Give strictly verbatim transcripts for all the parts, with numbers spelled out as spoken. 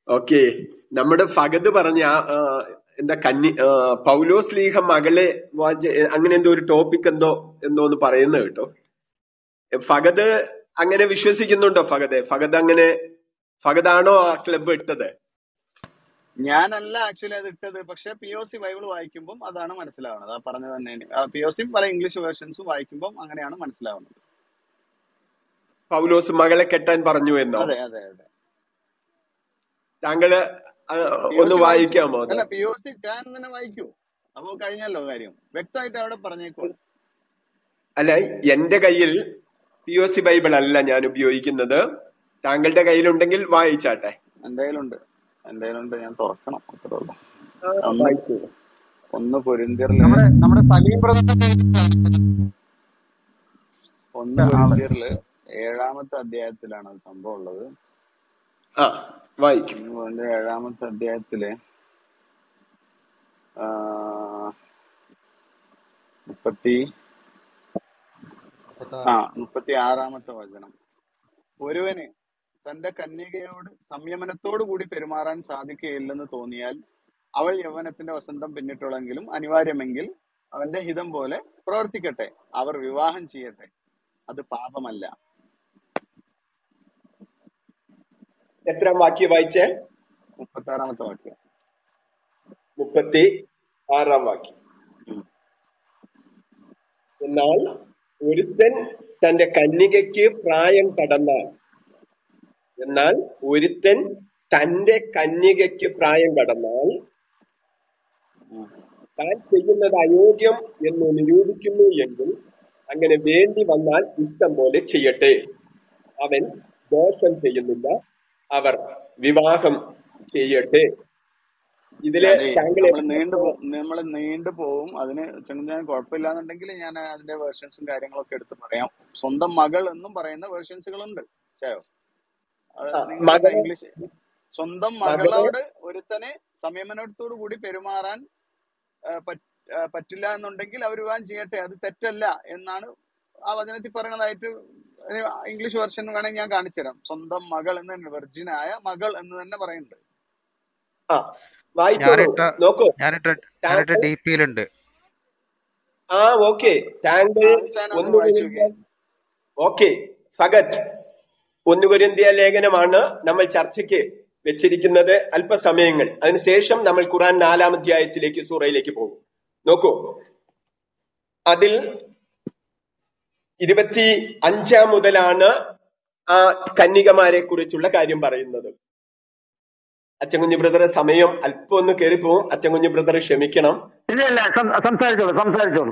Okay, നമ്മുടെ ഫഗത് പറഞ്ഞ എന്താ കന്നി പൗലോസ് ലീഹ മകളെ അങ്ങനെ എന്തോ ഒരു ടോപ്പിക് എന്തോ എന്തോ ഒന്ന് പറയുന്നത് കേട്ടോ. ഫഗത് അങ്ങനെ വിശ്വസിക്കുന്നുണ്ടോ? ഫഗത് ഫഗത് അങ്ങനെ ഫഗതാണോ ആ ക്ലബ് ഇട്ടത്? ഞാനല്ല ആക്ച്വലി അത് ഇട്ടത്. പക്ഷെ പി ഒ സി ബൈബിൾ വായിക്കുമ്പോൾ അതാണ് മനസ്സിലാവുന്നത്. ആ പറഞ്ഞത് തന്നെയാണ്. പി ഒ സി പല ഇംഗ്ലീഷ് വേർഷൻസും വായിക്കുമ്പോൾ അങ്ങനെയാണ് മനസ്സിലാവുന്നത്. പൗലോസ് മകളെ കെട്ടാൻ പറഞ്ഞു എന്നോ? അതെ അതെ അതെ. താങ്കള് ഒന്ന് വായിക്കാമോ? അല്ല, പി ഒ സി ഞാൻ തന്നെ വായിക്കൂ. അപ്പൊ കഴിഞ്ഞല്ലോ കാര്യം. വ്യക്തമായിട്ട് അവിടെ പറഞ്ഞേക്കോ. അല്ല, എന്റെ കയ്യിൽ പി ഒ സി ബൈബിൾ അല്ല ഞാൻ ഉപയോഗിക്കുന്നത്. താങ്കളുടെ കയ്യിലുണ്ടെങ്കിൽ വായിച്ചാട്ടെ. എന്റെ കയ്യിലുണ്ട്, എന്റെ കയ്യിലുണ്ട്. ഞാൻ തുറക്കണം. അത്രേ ഉള്ളൂ. വായിച്ചു. ഒന്ന് കൊരിന്ത്യറില് നമ്മുടെ സലീം ബ്രദർ ഒന്ന് കൊരിന്ത്യറില് ഏഴാമത്തെ അധ്യായത്തിലാണ് അത് സംഭവം ഉള്ളത്. ആ വായിക്കും. ഏഴാമത്തെ അധ്യായത്തില് മുപ്പത്തി ആ മുപ്പത്തി ആറാമത്തെ വചനം. ഒരുവന് തന്റെ കന്യകയോട് സംയമനത്തോടു കൂടി പെരുമാറാൻ സാധിക്കുകയില്ലെന്ന് തോന്നിയാൽ അവൾ യൗവനത്തിന്റെ വസന്തം പിന്നിട്ടുള്ളെങ്കിലും അനിവാര്യമെങ്കിൽ അവന്റെ ഹിതം പോലെ പ്രവർത്തിക്കട്ടെ. അവർ വിവാഹം ചെയ്യട്ടെ, അത് പാപമല്ല. എത്രാം വാക്യം വായിച്ചേ? മുപ്പത്തി ആറാമത്തെ വാക്യം. മുപ്പത്തി ആറാം വാക്യം. എന്നാൽ ഒരുത്തൻ തന്റെ കന്യകയ്ക്ക് പ്രായം കടന്നാൽ എന്നാൽ ഒരുത്തൻ തന്റെ കന്യകയ്ക്ക് പ്രായം കടന്നാൽ താൻ ചെയ്യുന്നത് അയോഗ്യം എന്ന് നിരൂപിക്കുന്നു എങ്കിൽ അങ്ങനെ വേണ്ടി വന്നാൽ ഇഷ്ടം പോലെ ചെയ്യട്ടെ. അവൻ ദോഷം ചെയ്യുന്നില്ല, അവർ വിവാഹം ചെയ്യട്ടെ. ഇതില് നീണ്ടു നമ്മൾ നീണ്ടു പോവും. അതിന് ഞാൻ കുഴപ്പമില്ലാന്നുണ്ടെങ്കിൽ ഞാൻ അതിന്റെ വേർഷൻസും കാര്യങ്ങളൊക്കെ എടുത്ത് പറയാം. സ്വന്തം മകൾ എന്നും പറയുന്ന വേർഷൻസുകളുണ്ട്. ചായോ ഇംഗ്ലീഷ് സ്വന്തം മകളോട് ഒരുത്തനെ സംയമനത്തോടു കൂടി പെരുമാറാൻ പറ്റില്ല എന്നുണ്ടെങ്കിൽ അവർ വിവാഹം ചെയ്യട്ടെ, അത് തെറ്റല്ല എന്നാണ് ആ വചനത്തിൽ പറയുന്നതായിട്ട് ഇംഗ്ലീഷ് വെർഷൻ വേണമെങ്കിൽ ഞാൻ കാണിച്ചു തരാം. സ്വന്തം മകൾ എന്ന് തന്നെ, വെർജിനായ മകൾ എന്ന് തന്നെ പറയുന്നുണ്ട്. ആ ഓക്കെ, താങ്കൾ ഓക്കെ ഫഗത് ഒന്ന് കൊരിന്ത്യ ലേഖനമാണ് നമ്മൾ ചർച്ചയ്ക്ക് വെച്ചിരിക്കുന്നത്. അല്പസമയങ്ങൾ അതിനുശേഷം നമ്മൾ ഖുർആൻ നാലാം അധ്യായത്തിലേക്ക് സൂറയിലേക്ക് പോകും. നോക്കൂ, അതിൽ ഇരുപത്തി അഞ്ചാം മുതലാണ് ആ കന്യകമാരെ കുറിച്ചുള്ള കാര്യം പറയുന്നത്. അച്ചൻകുഞ്ഞു ബ്രദറെ സമയം അല്പം ഒന്ന് കയറിപ്പോവും. അച്ചൻകുഞ്ഞു ബ്രദറെ ക്ഷമിക്കണം. സംസാരിച്ചോളൂ സംസാരിച്ചോളൂ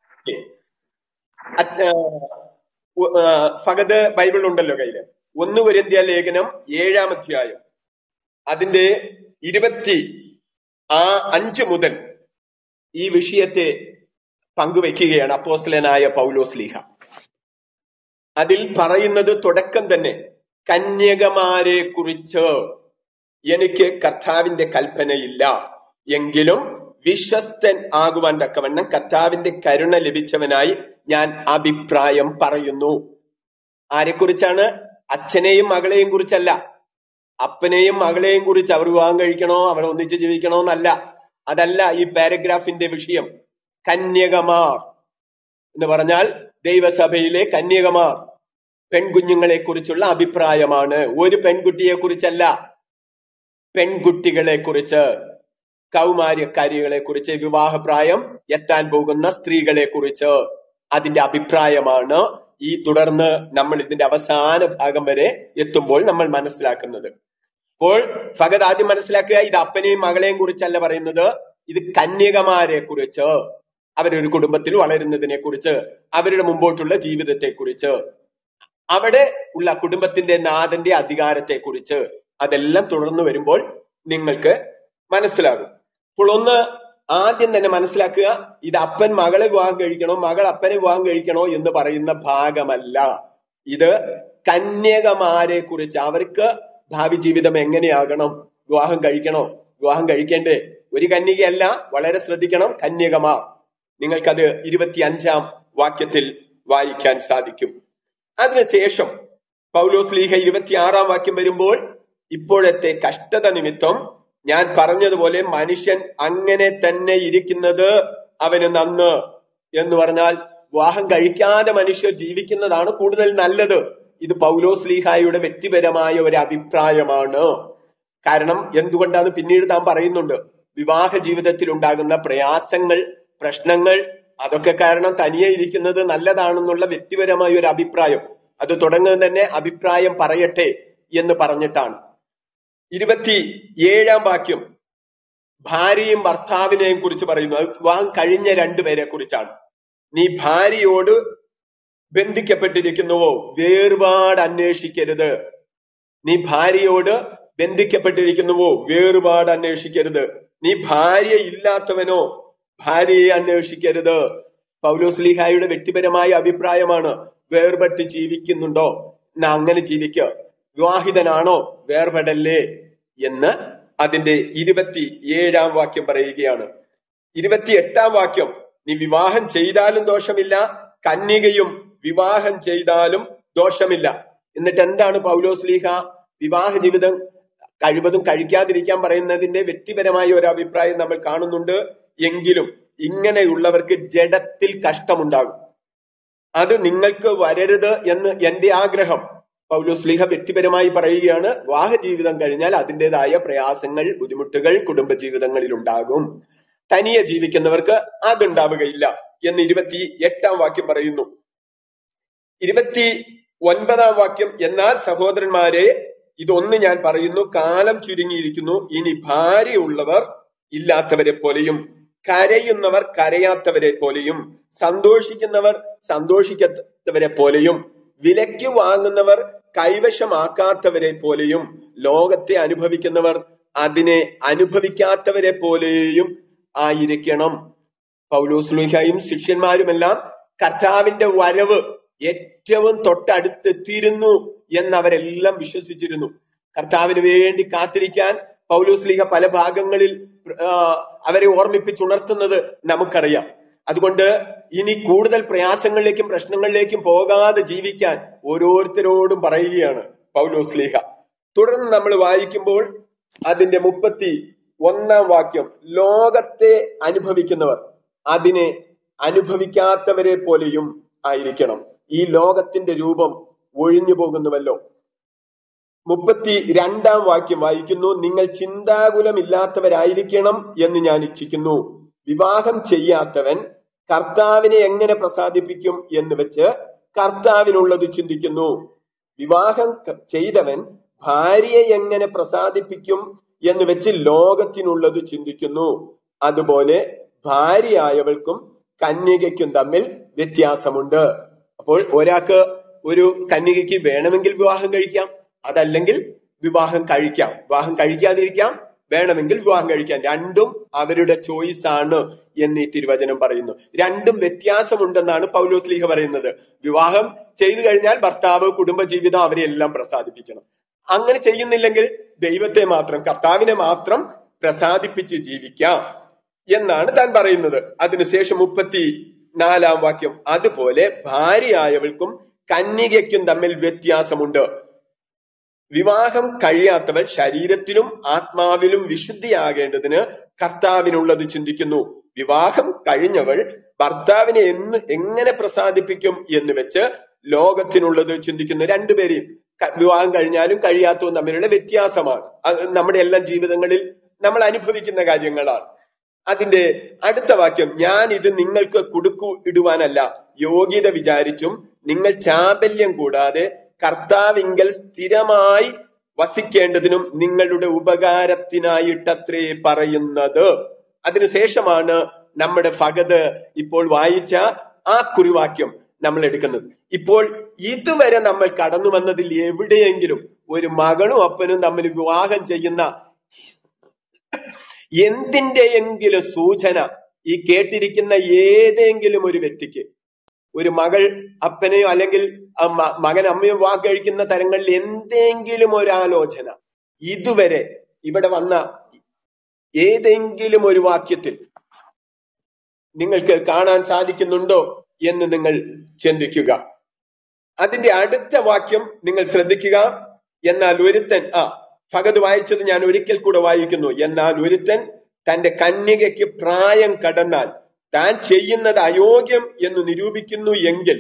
ഫഗത് ബൈബിൾ ഉണ്ടല്ലോ കയ്യില്. ഒന്ന് കൊരിന്ത്യ ലേഖനം ഏഴാം അധ്യായം അതിന്റെ ഇരുപത്തി ആ അഞ്ച് മുതൽ ഈ വിഷയത്തെ പങ്കുവെക്കുകയാണ് അപ്പോസ്തലനായ പൗലോസ് ലീഹ. അതിൽ പറയുന്നത് തുടക്കം തന്നെ കന്യകമാരെ കുറിച്ച് എനിക്ക് കർത്താവിന്റെ കൽപ്പനയില്ല, എങ്കിലും വിശ്വസ്തൻ ആകുവാൻ തക്കവണ്ണം കർത്താവിന്റെ കരുണ ലഭിച്ചവനായി ഞാൻ അഭിപ്രായം പറയുന്നു. ആരെക്കുറിച്ചാണ്? അച്ഛനെയും മകളെയും കുറിച്ചല്ല, അപ്പനെയും മകളെയും കുറിച്ച്. അവർ വിവാഹം കഴിക്കണോ, അവർ ഒന്നിച്ച് ജീവിക്കണോ എന്നല്ല, അതല്ല ഈ പാരഗ്രാഫിന്റെ വിഷയം. കന്യകമാർ എന്ന് പറഞ്ഞാൽ ദൈവസഭയിലെ കന്യകമാർ, പെൺകുഞ്ഞുങ്ങളെ കുറിച്ചുള്ള അഭിപ്രായമാണ്. ഒരു പെൺകുട്ടിയെ കുറിച്ചല്ല, പെൺകുട്ടികളെ കുറിച്ച്, കൗമാര്യക്കാരികളെ കുറിച്ച്, വിവാഹപ്രായം എത്താൻ പോകുന്ന സ്ത്രീകളെ കുറിച്ച് അതിന്റെ അഭിപ്രായമാണ് ഈ തുടർന്ന് നമ്മൾ ഇതിന്റെ അവസാന ഭാഗം വരെ എത്തുമ്പോൾ നമ്മൾ മനസ്സിലാക്കുന്നത്. അപ്പോൾ ഫഗത് ആദ്യം മനസ്സിലാക്കുക, ഇത് അപ്പനെയും മകളെയും കുറിച്ചല്ല പറയുന്നത്, ഇത് കന്യകമാരെ കുറിച്ച്, അവരൊരു കുടുംബത്തിൽ വളരുന്നതിനെ കുറിച്ച്, അവരുടെ മുമ്പോട്ടുള്ള ജീവിതത്തെ കുറിച്ച്, അവിടെ ഉള്ള കുടുംബത്തിന്റെ നാഥന്റെ അധികാരത്തെ കുറിച്ച്, അതെല്ലാം തുടർന്ന് വരുമ്പോൾ നിങ്ങൾക്ക് മനസ്സിലാകും. അപ്പോൾ ഒന്ന് ആദ്യം തന്നെ മനസ്സിലാക്കുക, ഇത് അപ്പൻ മകളെ വിവാഹം കഴിക്കണോ, മകൾ അപ്പനെ വിവാഹം കഴിക്കണോ എന്ന് പറയുന്ന ഭാഗമല്ല. ഇത് കന്യകമാരെ കുറിച്ച്, അവർക്ക് ഭാവി ജീവിതം എങ്ങനെയാകണം, വിവാഹം കഴിക്കണോ, വിവാഹം കഴിക്കേണ്ടേ, ഒരു കന്യകയല്ല, വളരെ ശ്രദ്ധിക്കണം, കന്യകമാർ. നിങ്ങൾക്കത് ഇരുപത്തി അഞ്ചാം വാക്യത്തിൽ വായിക്കാൻ സാധിക്കും. അതിനുശേഷം പൗലോസ് ലീഹ ഇരുപത്തി ആറാം വാക്യം വരുമ്പോൾ ഇപ്പോഴത്തെ കഷ്ടത നിമിത്തം ഞാൻ പറഞ്ഞതുപോലെ മനുഷ്യൻ അങ്ങനെ തന്നെ ഇരിക്കുന്നത് അവന് നന്ന് എന്ന് പറഞ്ഞാൽ വിവാഹം കഴിക്കാതെ മനുഷ്യർ ജീവിക്കുന്നതാണ് കൂടുതൽ നല്ലത്. ഇത് പൗലോസ് ലീഹായുടെ വ്യക്തിപരമായ ഒരു അഭിപ്രായമാണ്. കാരണം എന്തുകൊണ്ടാണ് പിന്നീട് താൻ പറയുന്നുണ്ട്, വിവാഹ ജീവിതത്തിൽ ഉണ്ടാകുന്ന പ്രയാസങ്ങൾ, പ്രശ്നങ്ങൾ, അതൊക്കെ കാരണം തനിയെ ഇരിക്കുന്നത് നല്ലതാണെന്നുള്ള വ്യക്തിപരമായ ഒരു അഭിപ്രായം. അത് തുടങ്ങുന്നത് തന്നെ അഭിപ്രായം പറയട്ടെ എന്ന് പറഞ്ഞിട്ടാണ്. ഇരുപത്തി ഏഴാം വാക്യം ഭാര്യയും ഭർത്താവിനെയും കുറിച്ച് പറയുന്നു. അത് വിവാഹം കഴിഞ്ഞ രണ്ടുപേരെ കുറിച്ചാണ്. നീ ഭാര്യയോട് ബന്ധിക്കപ്പെട്ടിരിക്കുന്നുവോ വേർപാട് അന്വേഷിക്കരുത്. നീ ഭാര്യയോട് ബന്ധിക്കപ്പെട്ടിരിക്കുന്നുവോ വേർപാട് അന്വേഷിക്കരുത്. നീ ഭാര്യ ഇല്ലാത്തവനോ ഭാര്യയെ അന്വേഷിക്കരുത്. പൗലോസ് ലീഹായുടെ വ്യക്തിപരമായ അഭിപ്രായമാണ്. വേർപെട്ട് ജീവിക്കുന്നുണ്ടോ എന്നാ അങ്ങനെ ജീവിക്ക. വിവാഹിതനാണോ വേർപെടല്ലേ എന്ന് അതിന്റെ ഇരുപത്തി ഏഴാം വാക്യം പറയുകയാണ്. ഇരുപത്തി എട്ടാം വാക്യം നീ വിവാഹം ചെയ്താലും ദോഷമില്ല, കന്യകയും വിവാഹം ചെയ്താലും ദോഷമില്ല. എന്നിട്ട് എന്താണ് പൗലോസ് ലീഹ വിവാഹ ജീവിതം കഴിവതും കഴിക്കാതിരിക്കാൻ പറയുന്നതിന്റെ വ്യക്തിപരമായ ഒരു അഭിപ്രായം നമ്മൾ കാണുന്നുണ്ട്. എങ്കിലും ഇങ്ങനെയുള്ളവർക്ക് ജഡത്തിൽ കഷ്ടമുണ്ടാകും. അത് നിങ്ങൾക്ക് വരരുത് എന്ന് എന്റെ ആഗ്രഹം. പൗലോസ് ലീഹ വ്യക്തിപരമായി പറയുകയാണ്. വിവാഹ ജീവിതം കഴിഞ്ഞാൽ അതിൻ്റെതായ പ്രയാസങ്ങൾ, ബുദ്ധിമുട്ടുകൾ കുടുംബജീവിതങ്ങളിൽ ഉണ്ടാകും. തനിയെ ജീവിക്കുന്നവർക്ക് അതുണ്ടാവുകയില്ല എന്ന് ഇരുപത്തി എട്ടാം വാക്യം പറയുന്നു. ഇരുപത്തി ഒൻപതാം വാക്യം എന്നാൽ സഹോദരന്മാരെ ഇതൊന്ന് ഞാൻ പറയുന്നു, കാലം ചുരുങ്ങിയിരിക്കുന്നു. ഇനി ഭാര്യയുള്ളവർ ഇല്ലാത്തവരെ പോലെയും കരയുന്നവർ കരയാത്തവരെ പോലെയും സന്തോഷിക്കുന്നവർ സന്തോഷിക്കാത്തവരെ പോലെയും വിലയ്ക്ക് വാങ്ങുന്നവർ കൈവശമാക്കാത്തവരെ പോലെയും ലോകത്തെ അനുഭവിക്കുന്നവർ അതിനെ അനുഭവിക്കാത്തവരെ പോലെയും ആയിരിക്കണം. പൗലോസ് ലീഹായും ശിഷ്യന്മാരുമെല്ലാം കർത്താവിന്റെ വരവ് ഏറ്റവും തൊട്ടടുത്തെത്തിയിരുന്നു എന്നവരെല്ലാം വിശ്വസിച്ചിരുന്നു. കർത്താവിന് വേണ്ടി കാത്തിരിക്കാൻ പൗലോസ് ലീഹ പല ഭാഗങ്ങളിൽ അവരെ ഓർമ്മിപ്പിച്ചുണർത്തുന്നത് നമുക്കറിയാം. അതുകൊണ്ട് ഇനി കൂടുതൽ പ്രയാസങ്ങളിലേക്കും പ്രശ്നങ്ങളിലേക്കും പോകാതെ ജീവിക്കാൻ ഓരോരുത്തരോടും പറയുകയാണ് പൗലോസ് ലീഹ. തുടർന്ന് നമ്മൾ വായിക്കുമ്പോൾ അതിന്റെ മുപ്പത്തി ഒന്നാം വാക്യം ലോകത്തെ അനുഭവിക്കുന്നവർ അതിനെ അനുഭവിക്കാത്തവരെ പോലെയും ആയിരിക്കണം. ഈ ലോകത്തിന്റെ രൂപം ഒഴിഞ്ഞു പോകുന്നുവല്ലോ. മുപ്പത്തി രണ്ടാം വാക്യം വായിക്കുന്നു, നിങ്ങൾ ചിന്താകുലമില്ലാത്തവരായിരിക്കണം എന്ന് ഞാൻ ഇച്ഛിക്കുന്നു. വിവാഹം ചെയ്യാത്തവൻ കർത്താവിനെ എങ്ങനെ പ്രസാദിപ്പിക്കും എന്ന് വെച്ച് കർത്താവിനുള്ളത് ചിന്തിക്കുന്നു. വിവാഹം ചെയ്തവൻ ഭാര്യയെ എങ്ങനെ പ്രസാദിപ്പിക്കും എന്ന് വെച്ച് ലോകത്തിനുള്ളത് ചിന്തിക്കുന്നു. അതുപോലെ ഭാര്യയായവൾക്കും കന്യകയ്ക്കും തമ്മിൽ വ്യത്യാസമുണ്ട്. അപ്പോൾ ഒരാൾക്ക് ഒരു കന്യകയ്ക്ക് വേണമെങ്കിൽ വിവാഹം കഴിക്കാം, അതല്ലെങ്കിൽ വിവാഹം കഴിക്കാം. വിവാഹം കഴിക്കാതിരിക്കാം, വേണമെങ്കിൽ വിവാഹം കഴിക്കാം. രണ്ടും അവരുടെ ചോയ്സ് ആണ് എന്ന് ഈ തിരുവചനം പറയുന്നു. രണ്ടും വ്യത്യാസമുണ്ടെന്നാണ് പൗലോസ് ലീഹ പറയുന്നത്. വിവാഹം ചെയ്തു കഴിഞ്ഞാൽ ഭർത്താവ്, കുടുംബജീവിതം അവരെല്ലാം പ്രസാദിപ്പിക്കണം. അങ്ങനെ ചെയ്യുന്നില്ലെങ്കിൽ ദൈവത്തെ മാത്രം, കർത്താവിനെ മാത്രം പ്രസാദിപ്പിച്ച് ജീവിക്കാം എന്നാണ് താൻ പറയുന്നത്. അതിനുശേഷം മുപ്പത്തി നാലാം വാക്യം അതുപോലെ ഭാര്യയായവൾക്കും കന്യകയ്ക്കും തമ്മിൽ വ്യത്യാസമുണ്ട്. വിവാഹം കഴിയാത്തവൾ ശരീരത്തിലും ആത്മാവിലും വിശുദ്ധിയാകേണ്ടതിന് കർത്താവിനുള്ളത് ചിന്തിക്കുന്നു. വിവാഹം കഴിഞ്ഞവൾ ഭർത്താവിനെ എന്ന് എങ്ങനെ പ്രസാദിപ്പിക്കും എന്ന് വെച്ച് ലോകത്തിനുള്ളത് ചിന്തിക്കുന്നു. രണ്ടുപേരെയും വിവാഹം കഴിഞ്ഞാലും കഴിയാത്തതും തമ്മിലുള്ള വ്യത്യാസമാണ്. അത് നമ്മുടെ എല്ലാം ജീവിതങ്ങളിൽ നമ്മൾ അനുഭവിക്കുന്ന കാര്യങ്ങളാണ്. അതിന്റെ അടുത്ത വാക്യം ഞാൻ ഇത് നിങ്ങൾക്ക് കുടുക്കു ഇടുവാനല്ല, യോഗ്യത വിചാരിച്ചും നിങ്ങൾ ചാബല്യം കൂടാതെ കർത്താവിങ്കൽ സ്ഥിരമായി വസിക്കേണ്ടതിനും നിങ്ങളുടെ ഉപകാരത്തിനായിട്ടത്രേ പറയുന്നത്. അതിനുശേഷമാണ് നമ്മുടെ ഫഗത് ഇപ്പോൾ വായിച്ച ആ കുറിവാക്യം നമ്മൾ എടുക്കുന്നത്. ഇപ്പോൾ ഇതുവരെ നമ്മൾ കടന്നു വന്നതിൽ എവിടെയെങ്കിലും ഒരു മകളും അപ്പനും തമ്മിൽ വിവാഹം ചെയ്യുന്ന എന്തിന്റെയെങ്കിലും സൂചന ഈ കേട്ടിരിക്കുന്ന ഏതെങ്കിലും ഒരു വ്യക്തിക്ക്, ഒരു മകൾ അപ്പനെയോ അല്ലെങ്കിൽ മകൻ അമ്മയോ വിവാഹം കഴിക്കുന്ന തരങ്ങളിൽ എന്തെങ്കിലും ഒരു ആലോചന ഇതുവരെ ഇവിടെ വന്ന ഏതെങ്കിലും ഒരു വാക്യത്തിൽ നിങ്ങൾക്ക് കാണാൻ സാധിക്കുന്നുണ്ടോ എന്ന് നിങ്ങൾ ചിന്തിക്കുക. അതിന്റെ അടുത്ത വാക്യം നിങ്ങൾ ശ്രദ്ധിക്കുക. എന്നാൽ ഒരുത്തൻ ആ ഫഗത് വായിച്ചത് ഞാൻ ഒരിക്കൽ കൂടെ വായിക്കുന്നു. എന്നാൽ ഒരുത്തൻ തന്റെ കന്യകയ്ക്ക് പ്രായം കടന്നാൽ താൻ ചെയ്യുന്നത് അയോഗ്യം എന്ന് നിരൂപിക്കുന്നു എങ്കിൽ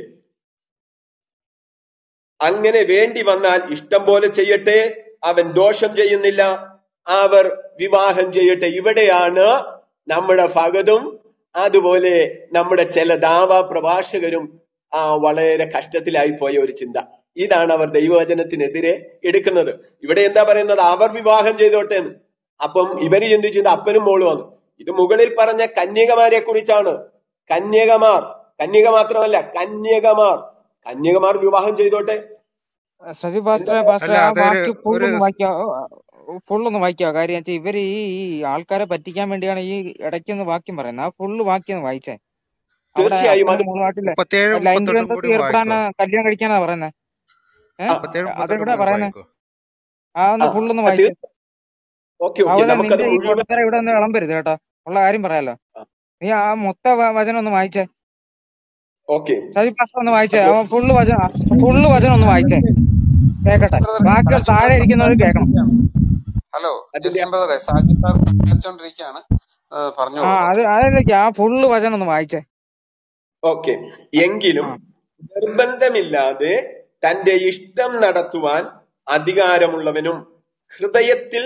അങ്ങനെ വേണ്ടി വന്നാൽ ഇഷ്ടം പോലെ ചെയ്യട്ടെ, അവൻ ദോഷം ചെയ്യുന്നില്ല, അവർ വിവാഹം ചെയ്യട്ടെ. ഇവിടെയാണ് നമ്മുടെ ഫഗതും അതുപോലെ നമ്മുടെ ചില ദാവാ പ്രഭാഷകരും ആ വളരെ കഷ്ടത്തിലായി പോയ ഒരു ചിന്ത. ഇതാണ് അവർ ദൈവവചനത്തിനെതിരെ എടുക്കുന്നത്. ഇവിടെ എന്താ പറയുന്നത്? അവർ വിവാഹം ചെയ്തോട്ടെ എന്ന്. അപ്പം ഇവര് എന്ത് ചെയ്യുന്നത്? അപ്പനും മോളുമാണ്. ഇത് മുകളിൽ പറഞ്ഞ കന്യകമാരെ കുറിച്ചാണ്. കന്യകമാർ, കന്യക മാത്രമല്ല കന്യകമാർ, കന്യകമാർ വിവാഹം ചെയ്തോട്ടെ. സജി പാസ്റ്ററെ പാസ്റ്ററെ അല്ല ആ അതൊരു വാക്യം ഒരു ഫുള്ളൊന്ന് സ്- വായിക്കാ ഫുള്ളൊന്ന് വായിക്കാ. കാര്യം വെച്ചാൽ ഇവര് ഈ ഈ ആൾക്കാരെ പറ്റിക്കാൻ വേണ്ടിയാണ് ഈ ഇടയ്ക്കൊന്ന് വാക്യം പറയുന്നത്. ആ ഫുള്ള് വാക്യം ഒന്ന് വായിച്ചേ. അവിടെ തീർച്ചയായും അത് അപ്പനും മോളുമായിട്ടില്ലേ മുപ്പത്തേഴ് ലൈംഗിക മുപ്പത്തെട്ടും ബന്ധത്തിൽ കൂടി ഏർപ്പെടാൻ വായിക്കോ. കല്യാണം കഴിക്കാനാ പറയുന്നത്. ഏഹ് ആ മുപ്പത്തേഴ് മുപ്പത്തെട്ടും അതെവിടാ കൂടി പറയുന്നത്? വായിക്കോ. ആ ഒന്ന് ആ ഫുള്ളൊന്ന് ആ, വായിച്ചേ. തീർ- ഓക്കെ ഓക്കെ അവനെ നമുക്കത് നിന്റെ ഈ മുഴുവൻ പൊട്ടത്തര ഇവിടെ ഒന്ന് വിളമ്പരുത് കേട്ടോ. ഉള്ള കാര്യം പറയാലോ. ആ, നീ ആ മൊത്ത വ- വചനം ഒന്ന് വായിച്ചേ. ഓക്കെ. സജി പാസ്റ്റർ ഒന്ന് വായിച്ചേ. അപ്പോൾ അവൻ ഫുള്ള് വചനം ഫുള്ള് വചനം ഒന്ന് വായിച്ചേ, കേക്കട്ടെ. ബാക്കികൾ താഴെ ഇരിക്കുന്നവർ കേൾക്കണം. ഹലോ അതിന്റെ ജസ്റ്റിൻ ബ്രദറെ, സാജി സാർ സംസാരിച്ചോണ്ടിരിക്കുകയാണ്. ആ, ആ പറഞ്ഞോളൂ. അത് ഓക്കെ. അതിലേക്ക് ആ ഫുള്ള് വചനം ഒന്ന് വായിച്ചേ. ഓക്കെ. എങ്കിലും ആ നിർബന്ധമില്ലാതെ തന്റെ ഇഷ്ടം നടത്തുവാൻ അധികാരമുള്ളവനും ഹൃദയത്തിൽ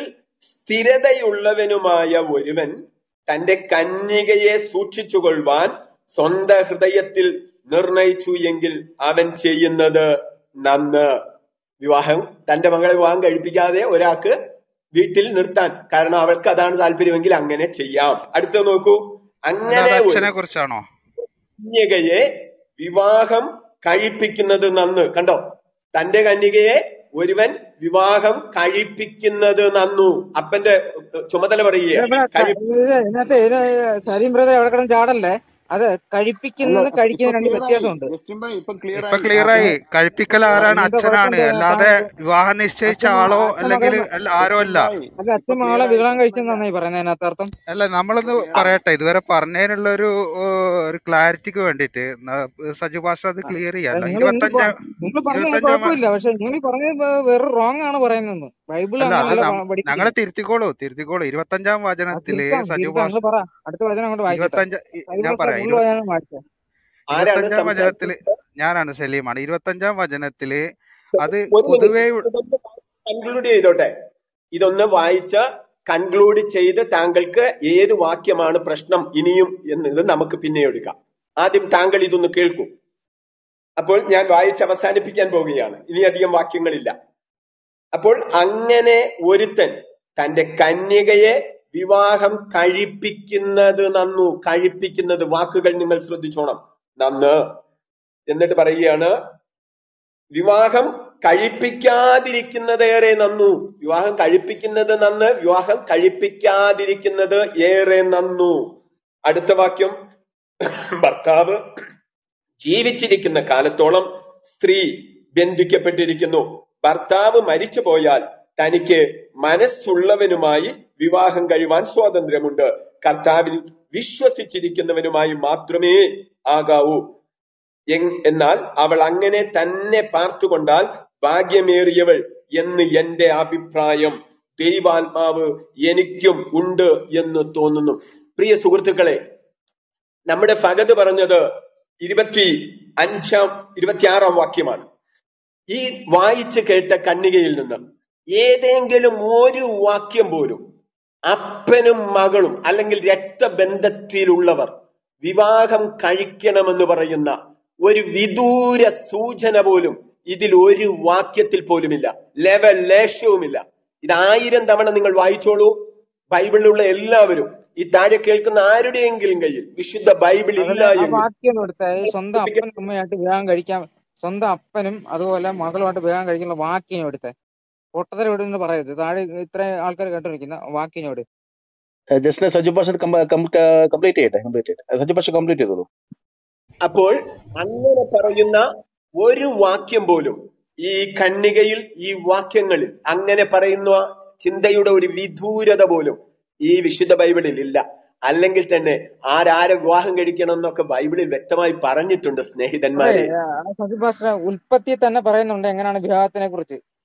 സ്ഥിരതയുള്ളവനുമായ ഒരുവൻ തന്റെ കന്യകയെ സൂക്ഷിച്ചുകൊള്ളുവാൻ സ്വന്തം ഹൃദയത്തിൽ നിർണയിച്ചു എങ്കിൽ അവൻ ചെയ്യുന്നത് നന്ന്. വിവാഹം തന്റെ മകളെ വിവാഹം കഴിപ്പിക്കാതെ ഒരാൾക്ക് വീട്ടിൽ നിർത്താൻ, കാരണം അവൾക്ക് അതാണ് താല്പര്യമെങ്കിൽ അങ്ങനെ ചെയ്യാം. അടുത്ത നോക്കൂ. അല്ല അങ്ങനെ അത് ഒരു അച്ഛനെ കുറിച്ചാണോ? കന്യകയെ വിവാഹം കഴിപ്പിക്കുന്നത് നന്ന്. കണ്ടോ, തന്റെ കന്യകയെ ഒരുവൻ വിവാഹം കഴിപ്പിക്കുന്നത് നന്നു. അപ്പന്റെ ചുമതല പറയുക ഇവിടെ ക- കഴി ഇത് ഇതിനകത്ത് ഇത് സലീം ബ്രദർ എവിടെ കിടന്ന് ചാടല്ലേ. അത് അല്ല, കഴിപ്പിക്കുന്നത് ഇപ്പൊ കഴിക്കുന്നതിന് രണ്ട് ക്ലിയർ ആയി വ്യത്യാസമുണ്ട്. ജസ്റ്റിൻ ഭായി, ഇപ്പൊ ക്ലിയർ ഇപ്പൊ ആയി. ക്ലിയർ ആ ആയി. പിന്നെ കഴിപ്പിക്കൽ ആ, ആരാണ്? ഇങ്ങനത്തെ അച്ഛനാണ്, കുഴപ്പം അല്ലാതെ താങ്കൾ വിവാഹം നിശ്ചയിച്ച അച്ഛൻ ആളോ അച്ഛൻ അല്ലെങ്കിൽ മകളെ അല്ല ആരോ ജസ്റ്റിൻ അല്ല. ഭായി, അല്ല അച്ഛൻ ഇപ്പൊ മകളെ ക്ലിയർ ആയി. വിവാഹം പ്രശ്നമില്ല. കഴിച്ചെന്നാണ് ഈ പറയുന്നത്. അതിനകത്ത് അർത്ഥം അല്ല നമ്മളൊന്ന് ക്ലിയർ ആയി. പറയട്ടെ, ഇതുവരെ പറഞ്ഞതിനുള്ള ഒരു ഒരു ക്ലാരിറ്റിക്ക് വേണ്ടിയിട്ട് ന- സജു പാസ്റ്റർ അത് ക്ലിയർ ചെയ്യല്ല. നിങ്ങൾ നിങ്ങൾ ഇരുപത്തഞ്ചാം നിങ്ങൾ പറഞ്ഞ ഇരുപത്തഞ്ചാം വ- കുഴപ്പമില്ല. പക്ഷെ നിങ്ങൾ പറഞ്ഞത് വേറെ റോങ് ആണ് പറയുന്നത്. ബൈബിൾ അല്ല അത് അങ്ങനെയല്ല നം- പ- പഠിപ്പിക്കുന്നത്. ഞങ്ങളെ തിരുത്തിക്കോളൂ തിരുത്തിക്കോളൂ ഇരുപത്തഞ്ചാം ആ വചനത്തില് തിരുത്താം സജു തിരുത്താം. നിങ്ങൾ പാസ്റ്റർ പറ. അടുത്ത വചനം അങ്ങോട്ട് വായിക്കട്ടെ. ഇരുപത്തഞ്ച് ഇ- സജി ഞാൻ പാസ്റ്റർ പറയാം ഫുള്ള് ഇരുപത്തി വചനം വായിച്ചേ. ആരാണ് ഇരുപത്തഞ്ചാം വചനത്തില് സംസാരിക്കുന്നത്? ഞാനാണ് സലീമാണ്. ഇരുപത്തഞ്ചാം വചനത്തില് അത് ഒരു പൊതുവേ മിനിറ്റ്, ഇതൊന്ന് കൺക്ലൂഡ് ചെയ്തോട്ടെ. ഇതൊന്ന് വായിച്ച് കൺക്ലൂഡ് ചെയ്ത് താങ്കൾക്ക് ഏത് വാക്യമാണ് പ്രശ്നം ഇനിയും എന്നത് നമുക്ക് പിന്നെ എടുക്കാം. ആദ്യം താങ്കൾ ഇതൊന്ന് കേൾക്കൂ. അപ്പോൾ ഞാൻ വായിച്ച് അവസാനിപ്പിക്കാൻ പോവുകയാണ്. ഇനി അധികം വാക്യങ്ങളില്ല. അപ്പോൾ അങ്ങനെ ഒരുത്തൻ തന്റെ കന്യകയെ വിവാഹം കഴിപ്പിക്കുന്നത് നന്നു. കഴിപ്പിക്കുന്നത്, വാക്കുകൾ നിങ്ങൾ ശ്രദ്ധിച്ചോണം. നന്ന്. എന്നിട്ട് പറയുകയാണ്, വിവാഹം കഴിപ്പിക്കാതിരിക്കുന്നത് ഏറെ നന്നു. വിവാഹം കഴിപ്പിക്കുന്നത് നന്ന്, വിവാഹം കഴിപ്പിക്കാതിരിക്കുന്നത് ഏറെ നന്നു. അടുത്ത വാക്യം, ഭർത്താവ് ജീവിച്ചിരിക്കുന്ന കാലത്തോളം സ്ത്രീ ബന്ധിക്കപ്പെട്ടിരിക്കുന്നു. ഭർത്താവ് മരിച്ചു പോയാൽ തനിക്ക് മനസ്സുള്ളവനുമായി വിവാഹം കഴിവാൻ സ്വാതന്ത്ര്യമുണ്ട്. കർത്താവിൽ വിശ്വസിച്ചിരിക്കുന്നവനുമായി മാത്രമേ ആകാവൂ. എന്നാൽ അവൾ അങ്ങനെ തന്നെ പാർത്തുകൊണ്ടാൽ ഭാഗ്യമേറിയവൾ എന്ന് എന്റെ അഭിപ്രായം. ദൈവാത്മാവ് എനിക്കും ഉണ്ട് എന്ന് തോന്നുന്നു. പ്രിയ സുഹൃത്തുക്കളെ, നമ്മുടെ ഫഗത് പറഞ്ഞത് ഇരുപത്തി അഞ്ചാം ഇരുപത്തിയാറാം വാക്യമാണ്. ഈ വായിച്ച് കേട്ട കന്യകയിൽ നിന്ന് ഏതെങ്കിലും ഒരു വാക്യം പോലും അപ്പനും മകളും അല്ലെങ്കിൽ രക്തബന്ധത്തിലുള്ളവർ വിവാഹം കഴിക്കണമെന്ന് പറയുന്ന ഒരു വിദൂര സൂചന പോലും ഇതിൽ ഒരു വാക്യത്തിൽ പോലുമില്ല. ലെവൽ ലേശവുമില്ല. ഇത് ആയിരം തവണ നിങ്ങൾ വായിച്ചോളൂ. ബൈബിളിലുള്ള എല്ലാവരും, ഈ താഴെ കേൾക്കുന്ന ആരുടെയെങ്കിലും കയ്യിൽ വിശുദ്ധ ബൈബിൾ ഇല്ല അതല്ല ആ എങ്കിൽ വാക്യം എടുത്ത സ്വന്തം അപ്പനും അമ്മയായിട്ട് വിവാഹം കഴിക്കാൻ, സ്വന്തം അപ്പനും അതുപോലെ മകളുമായിട്ട് വിവാഹം കഴിക്കുന്ന വാക്യം എടുത്തേ. പൊട്ടത്തരം ഇവിടെ നിന്ന് പറയരുത്. താഴെ ഇത്ര ആൾക്കാർ കേട്ടോണ്ടിരിക്കുന്ന വാക്യം എടുത്ത്. ജസ്റ്റ് സജു പാസ്റ്റർ കംപ്ലീറ്റ് ചെയ്യട്ടെ കംപ്ലീറ്റ് ചെയ്യട്ടെ സജു പാസ്റ്റർ കംപ്ലീറ്റ് ചെയ്തോളൂ. അപ്പോൾ അങ്ങനെ പറയുന്ന ഒരു വാക്യം പോലും ഈ കന്യകയിൽ, ഈ വാക്യങ്ങളിൽ അങ്ങനെ പറയുന്ന ചിന്തയുടെ ഒരു വിദൂരത പോലും ഈ വിശുദ്ധ ബൈബിളിൽ ഇല്ല. അല്ലെങ്കിൽ തന്നെ ആരാരെ വിവാഹം കഴിക്കണം എന്നൊക്കെ ബൈബിളിൽ വ്യക്തമായി പറഞ്ഞിട്ടുണ്ട്. സ്നേഹിതന്മാരെ, സജി പാസ്റ്റർ ഉൽപ്പത്തി തന്നെ പറയുന്നുണ്ട് എങ്ങനെയാണ് വിവാഹത്തിനെ കുറിച്ച്.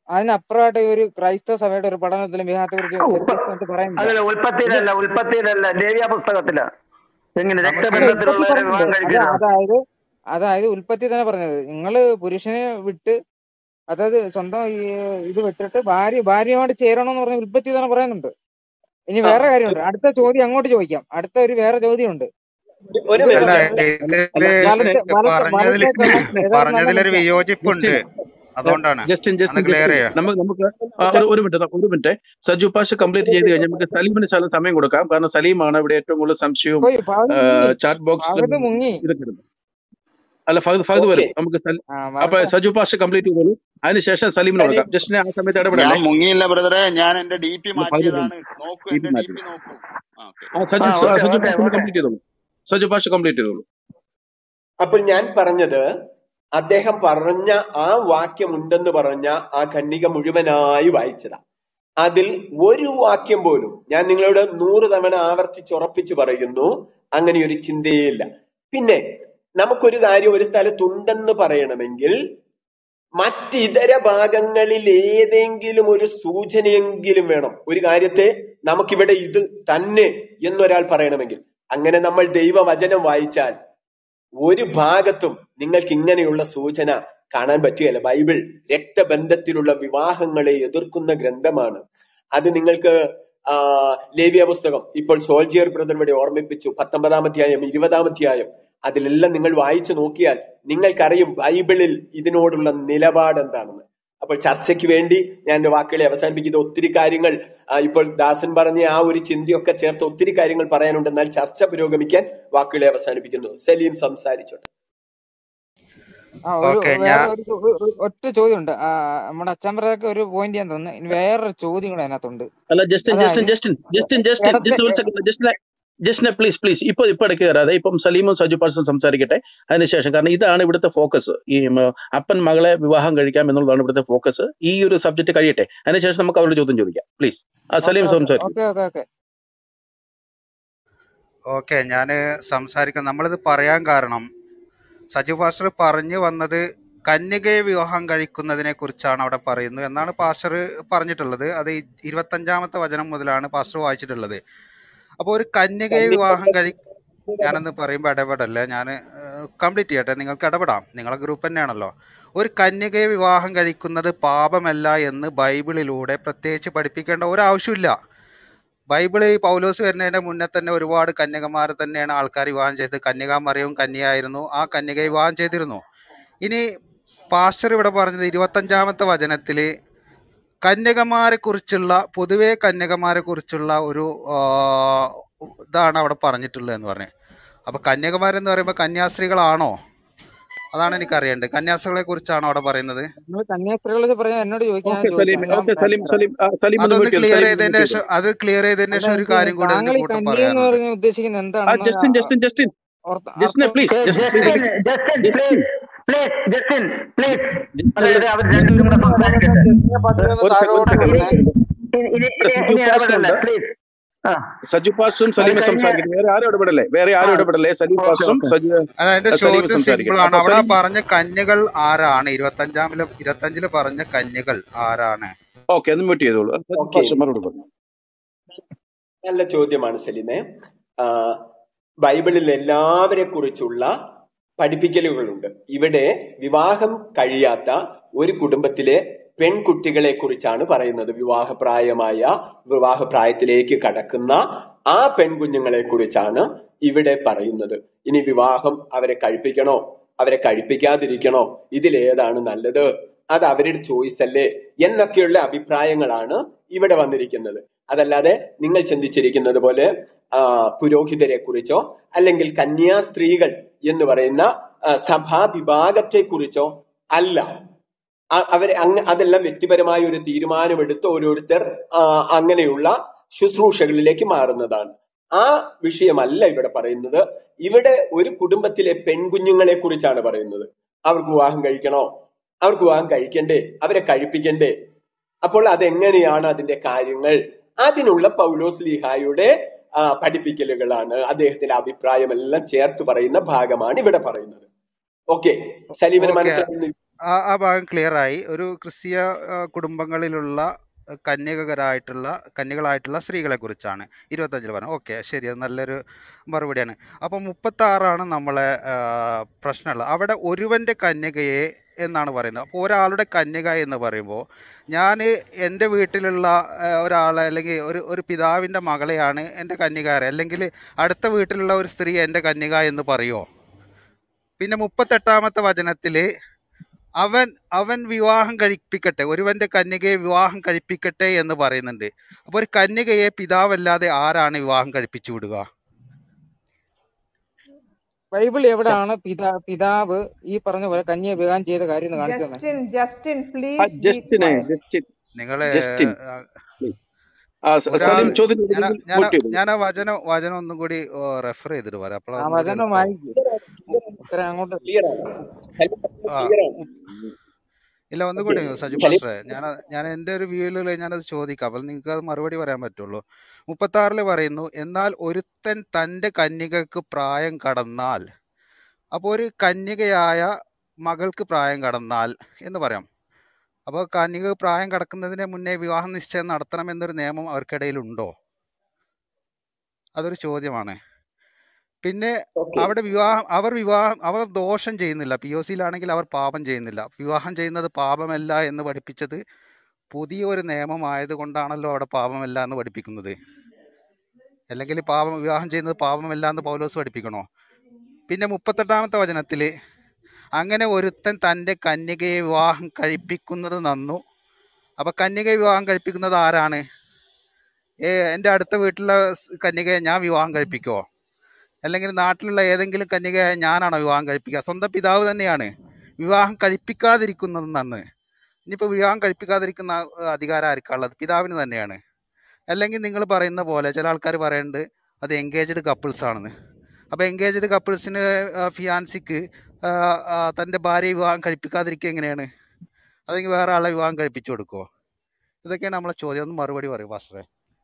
അതിനപ്പുറമായിട്ട് ഒരു ക്രൈസ്തവ സഭയുടെ ഒരു പഠനത്തിലും വിവാഹത്തെ കുറിച്ച് ഉപ്പ വ്യത്യസ്തമായിട്ട് പറയുന്നില്ല. അതല്ല ഇത് ഉൽപ്പത്തിയിലല്ല ഉൽപ്പത്തിയിലല്ല ലേവ്യ പുസ്തകത്തിലാ എങ്ങനെ നമുക്ക് അല്ല രക്തബന്ധത്തിലുള്ളവരെ ഉൽപ്പത്തി വിവാഹം പറയുന്നുണ്ട്. അത് കഴിക്കരുത്. അതായത് അതായത് ഉൽപ്പത്തി തന്നെ പറഞ്ഞത് നിങ്ങള് പുരുഷനെ വിട്ട്, അതായത് സ്വന്തം ഈ ഇത് വിട്ടിട്ട് ഭാര്യ ഭാര്യയുമായിട്ട് ചേരണമെന്ന് പറഞ്ഞ ഉൽപ്പത്തി തന്നെ പറയുന്നുണ്ട്. ഇനി ആ വേറെ കാര്യമുണ്ട്. അടുത്ത ചോദ്യം അങ്ങോട്ട് ചോദിക്കാം. അടുത്ത ഒരു വേറെ ചോദ്യമുണ്ട്. ഒരു ഒരു ഇത് അല്ല മിനിറ്റ്. അല്ല ഇതില് അല്ല ജസ്റ്റിനെ വലത്തെ വലത്തെ പറഞ്ഞതിൽ വലത്തേക്കുള്ള ജസ്റ്റിനെ ഏതായാലും നല്ല പറഞ്ഞതിലൊരു നിൽക്കാം. വിയോജിപ്പുണ്ട്. ജസ്റ്റിൻ അതുകൊണ്ടാണ് ജസ്റ്റിൻ അത് ജസ്റ്റിൻ ക്ലിയർ ജസ്റ്റിൻ ചെയ്യാം. നമുക്ക് നമുക്ക് ആ, ഒരു ഒരു മിനിറ്റ് ഒരു മിനിറ്റ് സജു പാഷ കംപ്ലീറ്റ് ചെയ്ത് കഴിഞ്ഞാൽ നമുക്ക് സലീമിന് ശകലം സമയം കൊടുക്കാം. കാരണം സലീമാണ് ഇവിടെ ഏറ്റവും കൂടുതൽ സംശയവും പോയി പകുതി മുങ്ങി ചാറ്റ് ബോക്സിലും പകുതി മുങ്ങി ഇതൊക്കെ ഇടുന്നത്. അല്ല ഫഹദ് ഫഹദ് ഓക്കെ വരും. നമുക്ക് സൽ- ആ അപ്പൊ വരട്ടെ. സജു പാഷ കംപ്ലീറ്റ് ചെയ്തോളൂ. അതിനുശേഷം സലീമിന് സലീം കൊടുക്കാം. ജസ്റ്റിനെ ആ സമയത്ത് ഞാൻ ഇടപെടല്ലേ. മുങ്ങിയില്ല ബ്രദറെ, ഞാൻ എന്റെ ഡി പി ഒന്ന് ഫഹദ് വരും. മാറ്റിയതാണ്. നോക്കൂ, ഡി പി എന്റെ ഡി മാറ്റി പി നോക്കൂ. ആ ഓക്കെ. ആ ആ സജു സ- ഓക്കെ സജു ഓക്കെ പാഷ ഒന്ന് ഓക്കെ കംപ്ലീറ്റ് ചെയ്തോളൂ. സജു പാഷ കംപ്ലീറ്റ് ചെയ്തോളൂ. അപ്പോൾ ഞാൻ പറഞ്ഞത്, അദ്ദേഹം പറഞ്ഞ ആ വാക്യം ഉണ്ടെന്ന് പറഞ്ഞ ആ ഖണ്ഡിക മുഴുവനായി വായിച്ചതാ. അതിൽ ഒരു വാക്യം പോലും, ഞാൻ നിങ്ങളോട് നൂറ് തവണ ആവർത്തിച്ചുറപ്പിച്ചു പറയുന്നു, അങ്ങനെ ഒരു ചിന്തയേയില്ല. പിന്നെ നമുക്കൊരു കാര്യം ഒരു സ്ഥലത്തുണ്ടെന്ന് പറയണമെങ്കിൽ മറ്റിതര ഭാഗങ്ങളിൽ ഏതെങ്കിലും ഒരു സൂചനയെങ്കിലും വേണം. ഒരു കാര്യത്തെ നമുക്കിവിടെ ഇത് തന്നെ എന്നൊരാൾ പറയണമെങ്കിൽ, അങ്ങനെ നമ്മൾ ദൈവവചനം വായിച്ചാൽ ഒരു ഭാഗത്തും നിങ്ങൾക്ക് ഇങ്ങനെയുള്ള സൂചന കാണാൻ പറ്റുകയില്ല. ബൈബിൾ രക്തബന്ധത്തിലുള്ള വിവാഹങ്ങളെ എതിർക്കുന്ന ഗ്രന്ഥമാണ്. അത് നിങ്ങൾക്ക് ആ ലേവ്യ പുസ്തകം, ഇപ്പോൾ സോൾജിയർ ബ്രദർ ഇവിടെ ഓർമ്മിപ്പിച്ചു, പത്തൊമ്പതാം അധ്യായം ഇരുപതാം അധ്യായം, അതിലെല്ലാം നിങ്ങൾ വായിച്ചു നോക്കിയാൽ നിങ്ങൾക്കറിയും ബൈബിളിൽ ഇതിനോടുള്ള നിലപാട് എന്താണെന്ന്. അപ്പോൾ ചർച്ചയ്ക്ക് വേണ്ടി ഞാൻ എന്റെ വാക്കുകളെ അവസാനിപ്പിക്കുന്നത്, ഒത്തിരി കാര്യങ്ങൾ ആ, ഇപ്പോൾ ദാസൻ പറഞ്ഞ ആ ഒരു ചിന്തയൊക്കെ ചേർത്ത് ഒത്തിരി കാര്യങ്ങൾ പറയാനുണ്ട്. എന്നാൽ ചർച്ച പുരോഗമിക്കാൻ വാക്കുകളെ അവസാനിപ്പിക്കുന്നു. സലീം സംസാരിച്ചോട്ടെ. ആ ഒരു ഓക്കെ വേറെ ഞാൻ ഒരു ചോ- ഒരു ഒറ്റ ചോദ്യമുണ്ട്. ആ, നമ്മുടെ അച്ഛൻ ഒരു പോയിന്റ് ഞാൻ തന്നു. ഇനി വേറൊരു ചോദ്യം കൂടെ അതിനകത്തുണ്ട്. അല്ല ജസ്റ്റിൻ ജസ്റ്റിൻ അതായത് ജസ്റ്റിൻ ജസ്റ്റിൻ ജസ്റ്റിൻ ഇടത്തെ ജസ്റ്റിൻ ഒരു സെക്കൻഡ് ജസ്റ്റിനെ ജസ്റ്റിനെ പ്ലീസ് പ്ലീസ് ഇപ്പൊ ഇപ്പൊ ഇടയ്ക്ക് കയറാതെ ഇപ്പം സലീമും സജു പാർസൺ സംസാരിക്കട്ടെ. അതിനുശേഷം, കാരണം ഇതാണ് ഇവിടുത്തെ ഫോക്കസ്. ഈ ഉം, അപ്പൻ മകളെ വിവാഹം കഴിക്കാം എന്നുള്ളതാണ് ഇവിടുത്തെ ഫോക്കസ്. ഈ ഒരു സബ്ജക്ട് കഴിയട്ടെ, അതിനുശേഷം നമുക്ക് അവരുടെ ചോദ്യം ചോദിക്കാം. പ്ലീസ് ആ ഓക്കെ സലീം ഓക്കെ സംസാരിക്കും. ഓക്കെ ഓക്കെ ഓക്കെ ഓക്കെ ഞാൻ സംസാരിക്കാം. നമ്മളിത് പറയാൻ കാരണം സജു പാസ്റ്റർ പറഞ്ഞു വന്നത് കന്യകയെ വിവാഹം കഴിക്കുന്നതിനെ കുറിച്ചാണ് അവിടെ പറയുന്നത് എന്നാണ് പാസ്റ്റർ പറഞ്ഞിട്ടുള്ളത്. അത് ഈ ഇരുപത്തഞ്ചാമത്തെ വചനം മുതലാണ് പാസ്റ്റർ വായിച്ചിട്ടുള്ളത്. അപ്പോൾ ഒരു കന്യകയെ വിവാഹം കഴി ഞാനെന്ന് പറയുമ്പോൾ ഇടപെടല്ലേ, ഞാൻ കംപ്ലീറ്റ് ചെയ്യട്ടെ. നിങ്ങൾക്ക് ഇടപെടാം, നിങ്ങളെ ഗ്രൂപ്പ് തന്നെയാണല്ലോ. ഒരു കന്യകയെ വിവാഹം കഴിക്കുന്നത് പാപമല്ല എന്ന് ബൈബിളിലൂടെ പ്രത്യേകിച്ച് പഠിപ്പിക്കേണ്ട ഒരാവശ്യമില്ല. ബൈബിള് ഈ പൗലോസ് വരുന്നതിന്റെ മുന്നേ തന്നെ ഒരുപാട് കന്യകമാരെ തന്നെയാണ് ആൾക്കാർ വിവാഹം ചെയ്തത്. കന്യകാമറിയവും കന്യയായിരുന്നു, ആ കന്യകയെ വിവാഹം ചെയ്തിരുന്നു. ഇനി പാസ്റ്റർ ഇവിടെ പറഞ്ഞത് ഇരുപത്തഞ്ചാമത്തെ വചനത്തിൽ കന്യകമാരെ കുറിച്ചുള്ള, പൊതുവെ കന്യകമാരെ കുറിച്ചുള്ള ഒരു ആ, ഇതാണ് അവിടെ പറഞ്ഞിട്ടുള്ളത് എന്ന് പറഞ്ഞു. അപ്പൊ കന്യകമാരെന്ന് പറയുമ്പോൾ കന്യാസ്ത്രീകളാണോ? അതാണ് എനിക്കറിയേണ്ടത്. കന്യാസ്ത്രീകളെ കുറിച്ചാണോ അവിടെ പറയുന്നത്? നിങ്ങൾ കന്യാസ്ത്രീകളെ പറഞ്ഞാൽ എന്നോട് ചോദിക്കാൻ ഓക്കെ സലീം ചോദിച്ചാണ് ഞാൻ ഓക്കെ സലീം തരാം. സലീം ആ, സലീം ഒന്ന് അതൊന്ന് മ്യൂട്ട് ചെയ്തു. ക്ലിയർ സലീം ഒന്ന് ചെയ്തതിന് മ്യൂട്ട് ശേഷം ചെയ്തു. അത് ക്ലിയർ ചെയ്തതിന് അല്ല ശേഷം ഒരു എനിക്ക് കാര്യം കൂടി താങ്കൾ അതിന്റെ ഈ കൂട്ടം കന്യ എന്ന് പറയാനുണ്ട്. പറഞ്ഞ് ഉദ്ദേശിക്കുന്നത് ആ എന്താണെന്ന് ജസ്റ്റിൻ ജസ്റ്റിൻ ജസ്റ്റിൻ ഓർത്ത- ജസ്റ്റിനെ അർത്ഥം പ്ലീസ് ഏ Justin Justin please Justin Justin please please Justin please, Justin അതായത് അവർ ജസ്റ്റിൻ രണ്ടും കൂടെ സംസാരിക്കട്ടെ. ജസ്റ്റിനെ പതിയെ ഒന്ന് ഒരു സെക്കൻഡ് ഒരു താഴോട്ട് സെക്കൻഡ് ഒരു ഇനി വിടണേ. സെക്കൻഡ് ഇനി ഇനി ഇവിടെ ഇനി സജു ഇനി പാസ്റ്റർ ഇടപെടല്ലേ ഉണ്ട്. പ്ലീസ്. ആ സജു പാസ്റ്ററും അത് സലീമും കഴിഞ്ഞ സംസാരിക്കട്ടെ. വേറെ ആരും ഇടപെടല്ലേ, വേറെ ആ ആരും ഇടപെടല്ലേ. സലീം ഓക്കെ പാസ്റ്ററും ഓക്കെ സജു അതായത് സലീമും ചോദ്യം സംസാരിക്കട്ടെ. സിമ്പിൾ ആണ്. അപ്പൊ അവിടെ സലീം പറഞ്ഞ കന്യകൾ ആരാണ്? ഇരുപത്തഞ്ചാമില് ഇരുപത്തഞ്ചില് പറഞ്ഞ കന്യകൾ ആരാണ്? ഓക്കെ ഒന്ന് മ്യൂട്ട് ചെയ്തോളൂ. സജു ഓക്കെ, പാസ്റ്റർ മറുപടി പറഞ്ഞു. നല്ല ചോദ്യമാണ് സലീമെ. ആ, ബൈബിളിൽ എല്ലാവരെ കുറിച്ചുള്ള പഠിപ്പിക്കലുകളുണ്ട്. ഇവിടെ വിവാഹം കഴിയാത്ത ഒരു കുടുംബത്തിലെ പെൺകുട്ടികളെ കുറിച്ചാണ് പറയുന്നത്. വിവാഹപ്രായമായ വിവാഹപ്രായത്തിലേക്ക് കടക്കുന്ന ആ പെൺകുഞ്ഞുങ്ങളെ കുറിച്ചാണ് ഇവിടെ പറയുന്നത്. ഇനി വിവാഹം അവരെ കഴിപ്പിക്കണോ അവരെ കഴിപ്പിക്കാതിരിക്കണോ, ഇതിലേതാണ് നല്ലത്, അത് അവരുടെ ചോയ്സ് അല്ലേ എന്നൊക്കെയുള്ള അഭിപ്രായങ്ങളാണ് ഇവിടെ വന്നിരിക്കുന്നത്. അതല്ലാതെ നിങ്ങൾ ചിന്തിച്ചിരിക്കുന്നത് പോലെ ആ പുരോഹിതരെ കുറിച്ചോ അല്ലെങ്കിൽ കന്യാസ്ത്രീകൾ എന്ന് പറയുന്ന ആ, സഭാ വിഭാഗത്തെ കുറിച്ചോ അല്ല. അ- അവരെ അങ്ങ് അതെല്ലാം വ്യക്തിപരമായ ഒരു തീരുമാനമെടുത്ത് ഓരോരുത്തർ ആ, അങ്ങനെയുള്ള ശുശ്രൂഷകളിലേക്ക് മാറുന്നതാണ്. ആ വിഷയമല്ല ഇവിടെ പറയുന്നത്. ഇവിടെ ഒരു കുടുംബത്തിലെ പെൺകുഞ്ഞുങ്ങളെ കുറിച്ചാണ് പറയുന്നത്. അവർക്ക് വിവാഹം കഴിക്കണോ, അവർക്ക് വിവാഹം കഴിക്കണ്ടേ, അവരെ കഴിപ്പിക്കണ്ടേ, അപ്പോൾ അതെങ്ങനെയാണ് അതിന്റെ കാര്യങ്ങൾ, അതിനുള്ള പൗലോസ് ലീഹായുടെ ആ, പഠിപ്പിക്കലുകളാണ്, അദ്ദേഹത്തിന്റെ അഭിപ്രായമെല്ലാം ചേർത്ത് പറയുന്ന ഭാഗമാണ് ഇവിടെ പറയുന്നത്. ഓക്കെ, സലീമിന് ഓക്കെ മനസ്സിലാകുന്നു. ആ ആ ഭാഗം ക്ലിയറായി. ഒരു ക്രിസ്തീയ ആ, കുടുംബങ്ങളിലുള്ള ആ, കന്യകരായിട്ടുള്ള കന്യകളായിട്ടുള്ള സ്ത്രീകളെ കുറിച്ചാണ് ഇരുപത്തഞ്ചിൽ പറഞ്ഞത്. ഓക്കെ, ശരി, അത് നല്ലൊരു മറുപടിയാണ്. അപ്പോൾ മുപ്പത്താറാണ് നമ്മളെ ആ, പ്രശ്നമുള്ളത്. അവിടെ ഒരുവൻ്റെ കന്യകയെ എന്നാണ് പറയുന്നത്. അപ്പോൾ ഒരാളുടെ കന്യക എന്ന് പറയുമ്പോൾ ഞാൻ എൻ്റെ വീട്ടിലുള്ള ആ, ഒരാളെ അല്ലെങ്കിൽ ഒരു ഒരു പിതാവിൻ്റെ മകളെയാണ് എൻ്റെ കന്യക, അല്ലെങ്കിൽ അടുത്ത വീട്ടിലുള്ള ഒരു സ്ത്രീ എൻ്റെ കന്യക എന്ന് പറയുമോ? പിന്നെ മുപ്പത്തെട്ടാമത്തെ വചനത്തിൽ അവൻ അവൻ വിവാഹം കഴിപ്പിക്കട്ടെ, ഒരുവന്റെ കന്യകയെ വിവാഹം കഴിപ്പിക്കട്ടെ എന്ന് പറയുന്നുണ്ട്. അപ്പോൾ ഒരു കന്യകയെ പിതാവല്ലാതെ ആരാണ് വിവാഹം കഴിപ്പിച്ചു വിടുക? ബൈബിൾ എവിടാണ് പിതാ പിതാവ് ഈ പറഞ്ഞ പോലെ കന്യയെ വിവാഹം ചെയ്ത കാര്യം ഒന്ന് കാണിച്ചു തന്നെ. Justin, Justin, ആ please be ജസ്റ്റിനെ quiet. ജസ്റ്റിൻ നിങ്ങള് ജസ്റ്റിൻ ആ, please. ആ സ- ഒരാൾ സലീം ചോദ്യം ഞാൻ ചോദിക്കുമ്പോൾ ഞാൻ മ്യൂട്ട് ചെയ്തു. ഞാൻ ആ വചനം വചനം ഒന്നും കൂടി റെഫർ ചെയ്തിട്ട് പറയാം, അപ്പോൾ ആ ഒന്നും കൂടി വചനം എളുപ്പമാവും. വായിക്കും. ഇത്ര അങ്ങോട്ട് ക്ലിയർ ആണ്. സലീം ആ ക്ലിയർ ആണ്. ഉം. ഇല്ല, ഒന്നും ഓക്കെ, കൂടി സജു സലീം പാസ്റ്ററെ, ഞാൻ ഞാൻ എൻ്റെ ഒരു വ്യൂവിൽ ഞാനത് ചോദിക്കാം, അപ്പോൾ നിങ്ങൾക്ക് അത് മറുപടി പറയാൻ പറ്റുള്ളൂ. മുപ്പത്താറിൽ പറയുന്നു, എന്നാൽ ഒരുത്തൻ തൻ്റെ കന്യകക്ക് പ്രായം കടന്നാൽ, അപ്പോൾ ഒരു കന്യകയായ മകൾക്ക് പ്രായം കടന്നാൽ എന്ന് പറയാം. അപ്പോൾ കന്യക പ്രായം കടക്കുന്നതിന് മുന്നേ വിവാഹ നിശ്ചയം നടത്തണമെന്നൊരു നിയമം അവർക്കിടയിലുണ്ടോ? അതൊരു ചോദ്യമാണ്. പിന്നെ ഓക്കെ അവിടെ വിവാഹം അവർ വിവാഹം അവർ ദോഷം ചെയ്യുന്നില്ല. പി ഒ സിയിലാണെങ്കിൽ അവർ പാപം ചെയ്യുന്നില്ല. വിവാഹം ചെയ്യുന്നത് പാപമല്ല എന്ന് പഠിപ്പിച്ചത് പുതിയ ഒരു നിയമമായത് കൊണ്ടാണല്ലോ അവിടെ പാപമല്ല എന്ന് പഠിപ്പിക്കുന്നത്. അല്ലെങ്കിൽ പാപം വിവാഹം ചെയ്യുന്നത് പാപമല്ല എന്ന് പൗലോസ് പഠിപ്പിക്കണോ? പിന്നെ മുപ്പത്തെട്ടാമത്തെ വചനത്തിൽ അങ്ങനെ ഒരുത്തൻ തൻ്റെ കന്യകയെ വിവാഹം കഴിപ്പിക്കുന്നത് നന്നു. അപ്പം കന്യകയെ വിവാഹം കഴിപ്പിക്കുന്നത് ആരാണ്? ഏ എൻ്റെ അടുത്ത വീട്ടിലെ സ് കന്യകയെ ഞാൻ വിവാഹം കഴിപ്പിക്കുമോ? അല്ലെങ്കിൽ നാട്ടിലുള്ള ഏതെങ്കിലും കന്യകയെ ഞാനാണോ വിവാഹം കഴിപ്പിക്കുക? സ്വന്തം പിതാവ് തന്നെയാണ് വിവാഹം കഴിപ്പിക്കാതിരിക്കുന്നത് നന്ന്. ഇനിയിപ്പോൾ വിവാഹം കഴിപ്പിക്കാതിരിക്കുന്ന ആ, അധികാരം ആർക്കാണുള്ളത്? പിതാവിന് തന്നെയാണ്. അല്ലെങ്കിൽ നിങ്ങൾ പറയുന്ന പോലെ ചില ആൾക്കാർ പറയുന്നുണ്ട് അത് എൻഗേജ്ഡ് കപ്പിൾസ് ആണെന്ന്. അപ്പോൾ എൻഗേജ്ഡ് കപ്പിൾസിന് ഫിയാൻസിക്ക് തൻ്റെ ഭാര്യയെ വിവാഹം കഴിപ്പിക്കാതിരിക്കുക എങ്ങനെയാണ്? അല്ലെങ്കിൽ വേറെ ആളെ വിവാഹം കഴിപ്പിച്ചു കൊടുക്കുമോ? ഇതൊക്കെയാണ് നമ്മളെ ചോദ്യം. ഒന്ന് മറുപടി പറയൂ പാസ്റ്ററെ.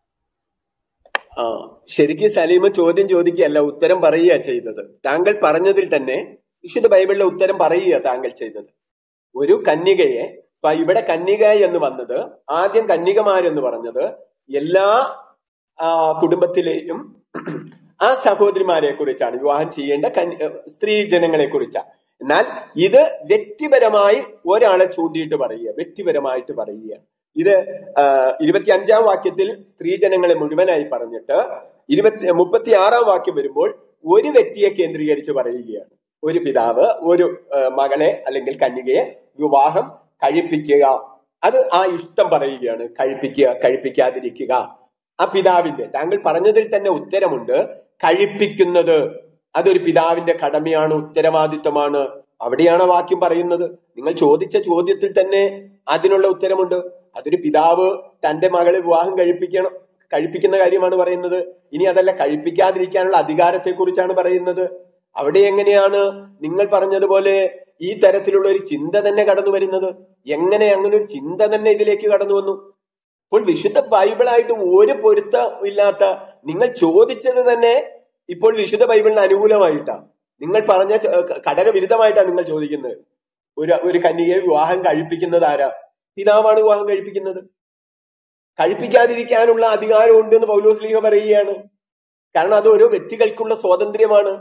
ആ ശരിക്കും സലീം ചോദ്യം ചോദിക്കുകയല്ല, ഉത്തരം പറയുക ചെയ്തത്. താങ്കൾ പറഞ്ഞതിൽ തന്നെ വിശുദ്ധ ബൈബിളിലെ ഉത്തരം പറയുക താങ്കൾ ചെയ്തത്. ഒരു കന്യകയെ, ഇപ്പൊ ഇവിടെ കന്യക എന്ന് വന്നത്, ആദ്യം കന്യകമാരെന്ന് പറഞ്ഞത് എല്ലാ ആ, കുടുംബത്തിലെയും ആ സഹോദരിമാരെ കുറിച്ചാണ്, വിവാഹം ചെയ്യേണ്ട കന്യ സ്ത്രീ ജനങ്ങളെ കുറിച്ചാണ്. എന്നാൽ ഇത് വ്യക്തിപരമായി ഒരാളെ ചൂണ്ടിയിട്ട് പറയുക, വ്യക്തിപരമായിട്ട് പറയുക. ഇത് ആ, ഇരുപത്തി അഞ്ചാം വാക്യത്തിൽ സ്ത്രീജനങ്ങളെ മുഴുവനായി പറഞ്ഞിട്ട് ഇരുപത്തി മുപ്പത്തി ആറാം വാക്യം വരുമ്പോൾ ഒരു വ്യക്തിയെ കേന്ദ്രീകരിച്ച് പറയുകയാണ്. ഒരു പിതാവ് ഒരു ആ, മകളെ അല്ലെങ്കിൽ കന്യകയെ വിവാഹം കഴിപ്പിക്കുക, അത് ആ ഇഷ്ടം പറയുകയാണ്. കഴിപ്പിക്കുക, കഴിപ്പിക്കാതിരിക്കുക ആ പിതാവിന്റെ. താങ്കൾ പറഞ്ഞതിൽ തന്നെ ഉത്തരമുണ്ട്. കഴിപ്പിക്കുന്നത് അതൊരു പിതാവിന്റെ കടമയാണ്, ഉത്തരവാദിത്വമാണ്. അവിടെയാണ് വാക്യം പറയുന്നത്. നിങ്ങൾ ചോദിച്ച ചോദ്യത്തിൽ തന്നെ അതിനുള്ള ഉത്തരമുണ്ട്. അതൊരു പിതാവ് തന്റെ മകളെ വിവാഹം കഴിപ്പിക്കണം കഴിപ്പിക്കുന്ന കാര്യമാണ് പറയുന്നത്. ഇനി അതല്ല, കഴിപ്പിക്കാതിരിക്കാനുള്ള അധികാരത്തെ കുറിച്ചാണ് പറയുന്നത്. അവിടെ എങ്ങനെയാണ് നിങ്ങൾ പറഞ്ഞതുപോലെ ഈ തരത്തിലുള്ള ഒരു ചിന്ത തന്നെ കടന്നു വരുന്നത്? എങ്ങനെ അങ്ങനെ ഒരു ചിന്ത തന്നെ ഇതിലേക്ക് കടന്നു വന്നു? ഇപ്പോൾ വിശുദ്ധ ബൈബിളായിട്ട് ഒരു പൊരുത്തം ഇല്ലാത്ത നിങ്ങൾ ചോദിച്ചത് തന്നെ ഇപ്പോൾ വിശുദ്ധ ബൈബിളിന് അനുകൂലമായിട്ടാ. നിങ്ങൾ പറഞ്ഞ ഘടകവിരുദ്ധമായിട്ടാണ് നിങ്ങൾ ചോദിക്കുന്നത്. ഒരു ഒരു കന്യകയെ വിവാഹം കഴിപ്പിക്കുന്നത് ആരാ? പിതാവാണ് വിവാഹം കഴിപ്പിക്കുന്നത്. കഴിപ്പിക്കാതിരിക്കാനുള്ള അധികാരം ഉണ്ട് എന്ന് പൗലോസ് ശ്ലീഹ പറയുകയാണ്. കാരണം അത് ഓരോ വ്യക്തികൾക്കുള്ള സ്വാതന്ത്ര്യമാണ്.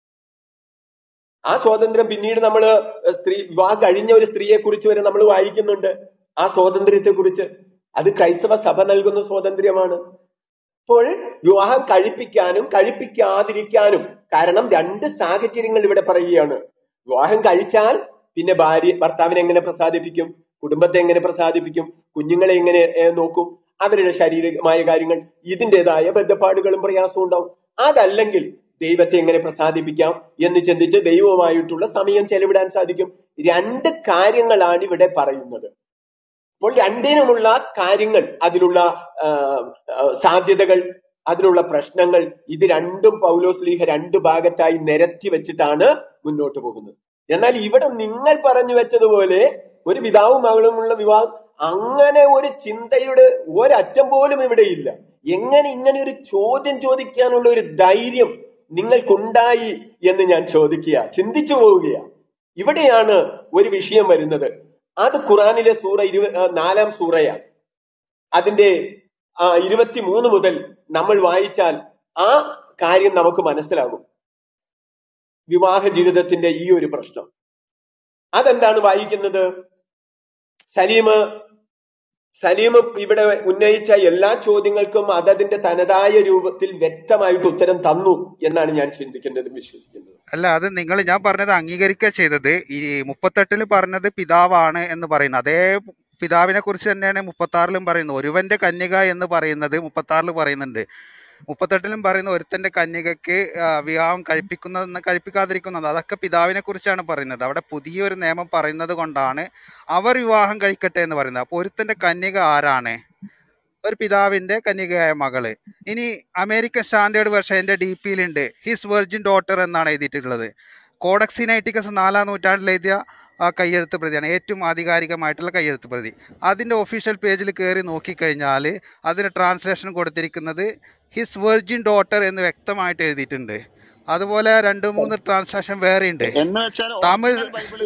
ആ സ്വാതന്ത്ര്യം പിന്നീട് നമ്മൾ സ്ത്രീ വിവാഹം കഴിഞ്ഞ ഒരു സ്ത്രീയെ കുറിച്ച് വരെ നമ്മൾ വായിക്കുന്നുണ്ട്. ആ സ്വാതന്ത്ര്യത്തെ കുറിച്ച് അത് ക്രൈസ്തവ സഭ നൽകുന്ന സ്വാതന്ത്ര്യമാണ്. അപ്പോൾ വിവാഹം കഴിപ്പിക്കാനും കഴിപ്പിക്കാതിരിക്കാനും കാരണം രണ്ട് സാഹചര്യങ്ങൾ ഇവിടെ പറയുകയാണ്. വിവാഹം കഴിച്ചാൽ പിന്നെ ഭാര്യ ഭർത്താവിനെ എങ്ങനെ പ്രസാദിപ്പിക്കും, കുടുംബത്തെ എങ്ങനെ പ്രസാദിപ്പിക്കും, കുഞ്ഞുങ്ങളെ എങ്ങനെ നോക്കും, അവരുടെ ശാരീരികമായ കാര്യങ്ങൾ, ഇതിൻ്റെതായ ബന്ധപ്പാടുകളും പ്രയാസവും ഉണ്ടാവും. അതല്ലെങ്കിൽ ദൈവത്തെ എങ്ങനെ പ്രസാദിപ്പിക്കാം എന്ന് ചിന്തിച്ച് ദൈവവുമായിട്ടുള്ള സമയം ചെലവിടാൻ സാധിക്കും. രണ്ട് കാര്യങ്ങളാണ് ഇവിടെ പറയുന്നത്. അപ്പോൾ രണ്ടിനുമുള്ള കാര്യങ്ങൾ, അതിലുള്ള സാധ്യതകൾ, അതിനുള്ള പ്രശ്നങ്ങൾ, ഇത് രണ്ടും പൗലോസ് ശ്ലീഹ രണ്ട് ഭാഗത്തായി നിരത്തി വെച്ചിട്ടാണ് മുന്നോട്ട് പോകുന്നത്. എന്നാൽ ഇവിടെ നിങ്ങൾ പറഞ്ഞു വെച്ചതുപോലെ ഒരു പിതാവും മകളുമുള്ള വിവാഹം, അങ്ങനെ ഒരു ചിന്തയുടെ ഒരറ്റം പോലും ഇവിടെ ഇല്ല. എങ്ങനെ ഇങ്ങനെ ഒരു ചോദ്യം ചോദിക്കാനുള്ള ഒരു ധൈര്യം നിങ്ങൾക്കുണ്ടായി എന്ന് ഞാൻ ചോദിക്കുക, ചിന്തിച്ചു പോവുകയാണ്. ഇവിടെയാണ് ഒരു വിഷയം വരുന്നത്. അത് ഖുറാനിലെ സൂറ ഇരുപ നാലാം സൂറയാണ്. അതിന്റെ ആ ഇരുപത്തിമൂന്ന് മുതൽ നമ്മൾ വായിച്ചാൽ ആ കാര്യം നമുക്ക് മനസ്സിലാകും. വിവാഹ ജീവിതത്തിന്റെ ഈ ഒരു പ്രശ്നം അതെന്താണ് വായിക്കുന്നത്? സലീം സലീം ഇവിടെ ഉന്നയിച്ച എല്ലാ ചോദ്യങ്ങൾക്കും അതതിന്റെ തനതായ രൂപത്തിൽ വ്യക്തമായിട്ട് ഉത്തരം തന്നു എന്നാണ് ഞാൻ ചിന്തിക്കുന്നത്, വിശ്വസിക്കുന്നത്. അല്ല, അത് നിങ്ങൾ ഞാൻ പറഞ്ഞത് അംഗീകരിക്കുക ചെയ്തത്. ഈ മുപ്പത്തെട്ടില് പറഞ്ഞത് പിതാവാണ് എന്ന് പറയുന്നത് അതേ പിതാവിനെ കുറിച്ച് തന്നെയാണ് മുപ്പത്തി ആറിലും പറയുന്നത്. ഒരുവന്റെ കന്യക എന്ന് പറയുന്നത് മുപ്പത്തി ആറില് പറയുന്നുണ്ട്. മുപ്പത്തെട്ടിലും പറയുന്ന ഒരുത്തന്റെ കന്യകയ്ക്ക് വിവാഹം കഴിപ്പിക്കുന്നതെന്ന് കഴിപ്പിക്കാതിരിക്കുന്നത് അതൊക്കെ പിതാവിനെ കുറിച്ചാണ് പറയുന്നത്. അവിടെ പുതിയൊരു നിയമം പറയുന്നത് കൊണ്ടാണ് അവർ വിവാഹം കഴിക്കട്ടെ എന്ന് പറയുന്നത്. അപ്പോൾ ഒരുത്തന്റെ കന്യക ആരാണ്? ഒരു പിതാവിന്റെ കന്യകയായ മകള്. ഇനി അമേരിക്കൻ സ്റ്റാൻഡേർഡ് വെർഷൻ എന്റെ ഡി പിയിലുണ്ട്, ഹിസ് വെർജിൻ ഡോട്ടർ എന്നാണ് എഴുതിയിട്ടുള്ളത്. കോഡക്സ് സിനൈറ്റിക്കസ് നാലാം നൂറ്റാണ്ടിൽ എഴുതിയ കയ്യെഴുത്ത് പ്രതിയാണ്, ഏറ്റവും ആധികാരികമായിട്ടുള്ള കയ്യെഴുത്ത് പ്രതി. അതിൻ്റെ ഒഫീഷ്യൽ പേജിൽ കയറി നോക്കിക്കഴിഞ്ഞാൽ അതിന് ട്രാൻസ്ലേഷൻ കൊടുത്തിരിക്കുന്നത് ഹിസ് വെർജിൻ ഡോട്ടർ എന്ന് വ്യക്തമായിട്ട് എഴുതിയിട്ടുണ്ട്. അതുപോലെ രണ്ട് മൂന്ന് ട്രാൻസ്ലേഷൻ വേറെ ഉണ്ട്. തമിഴ്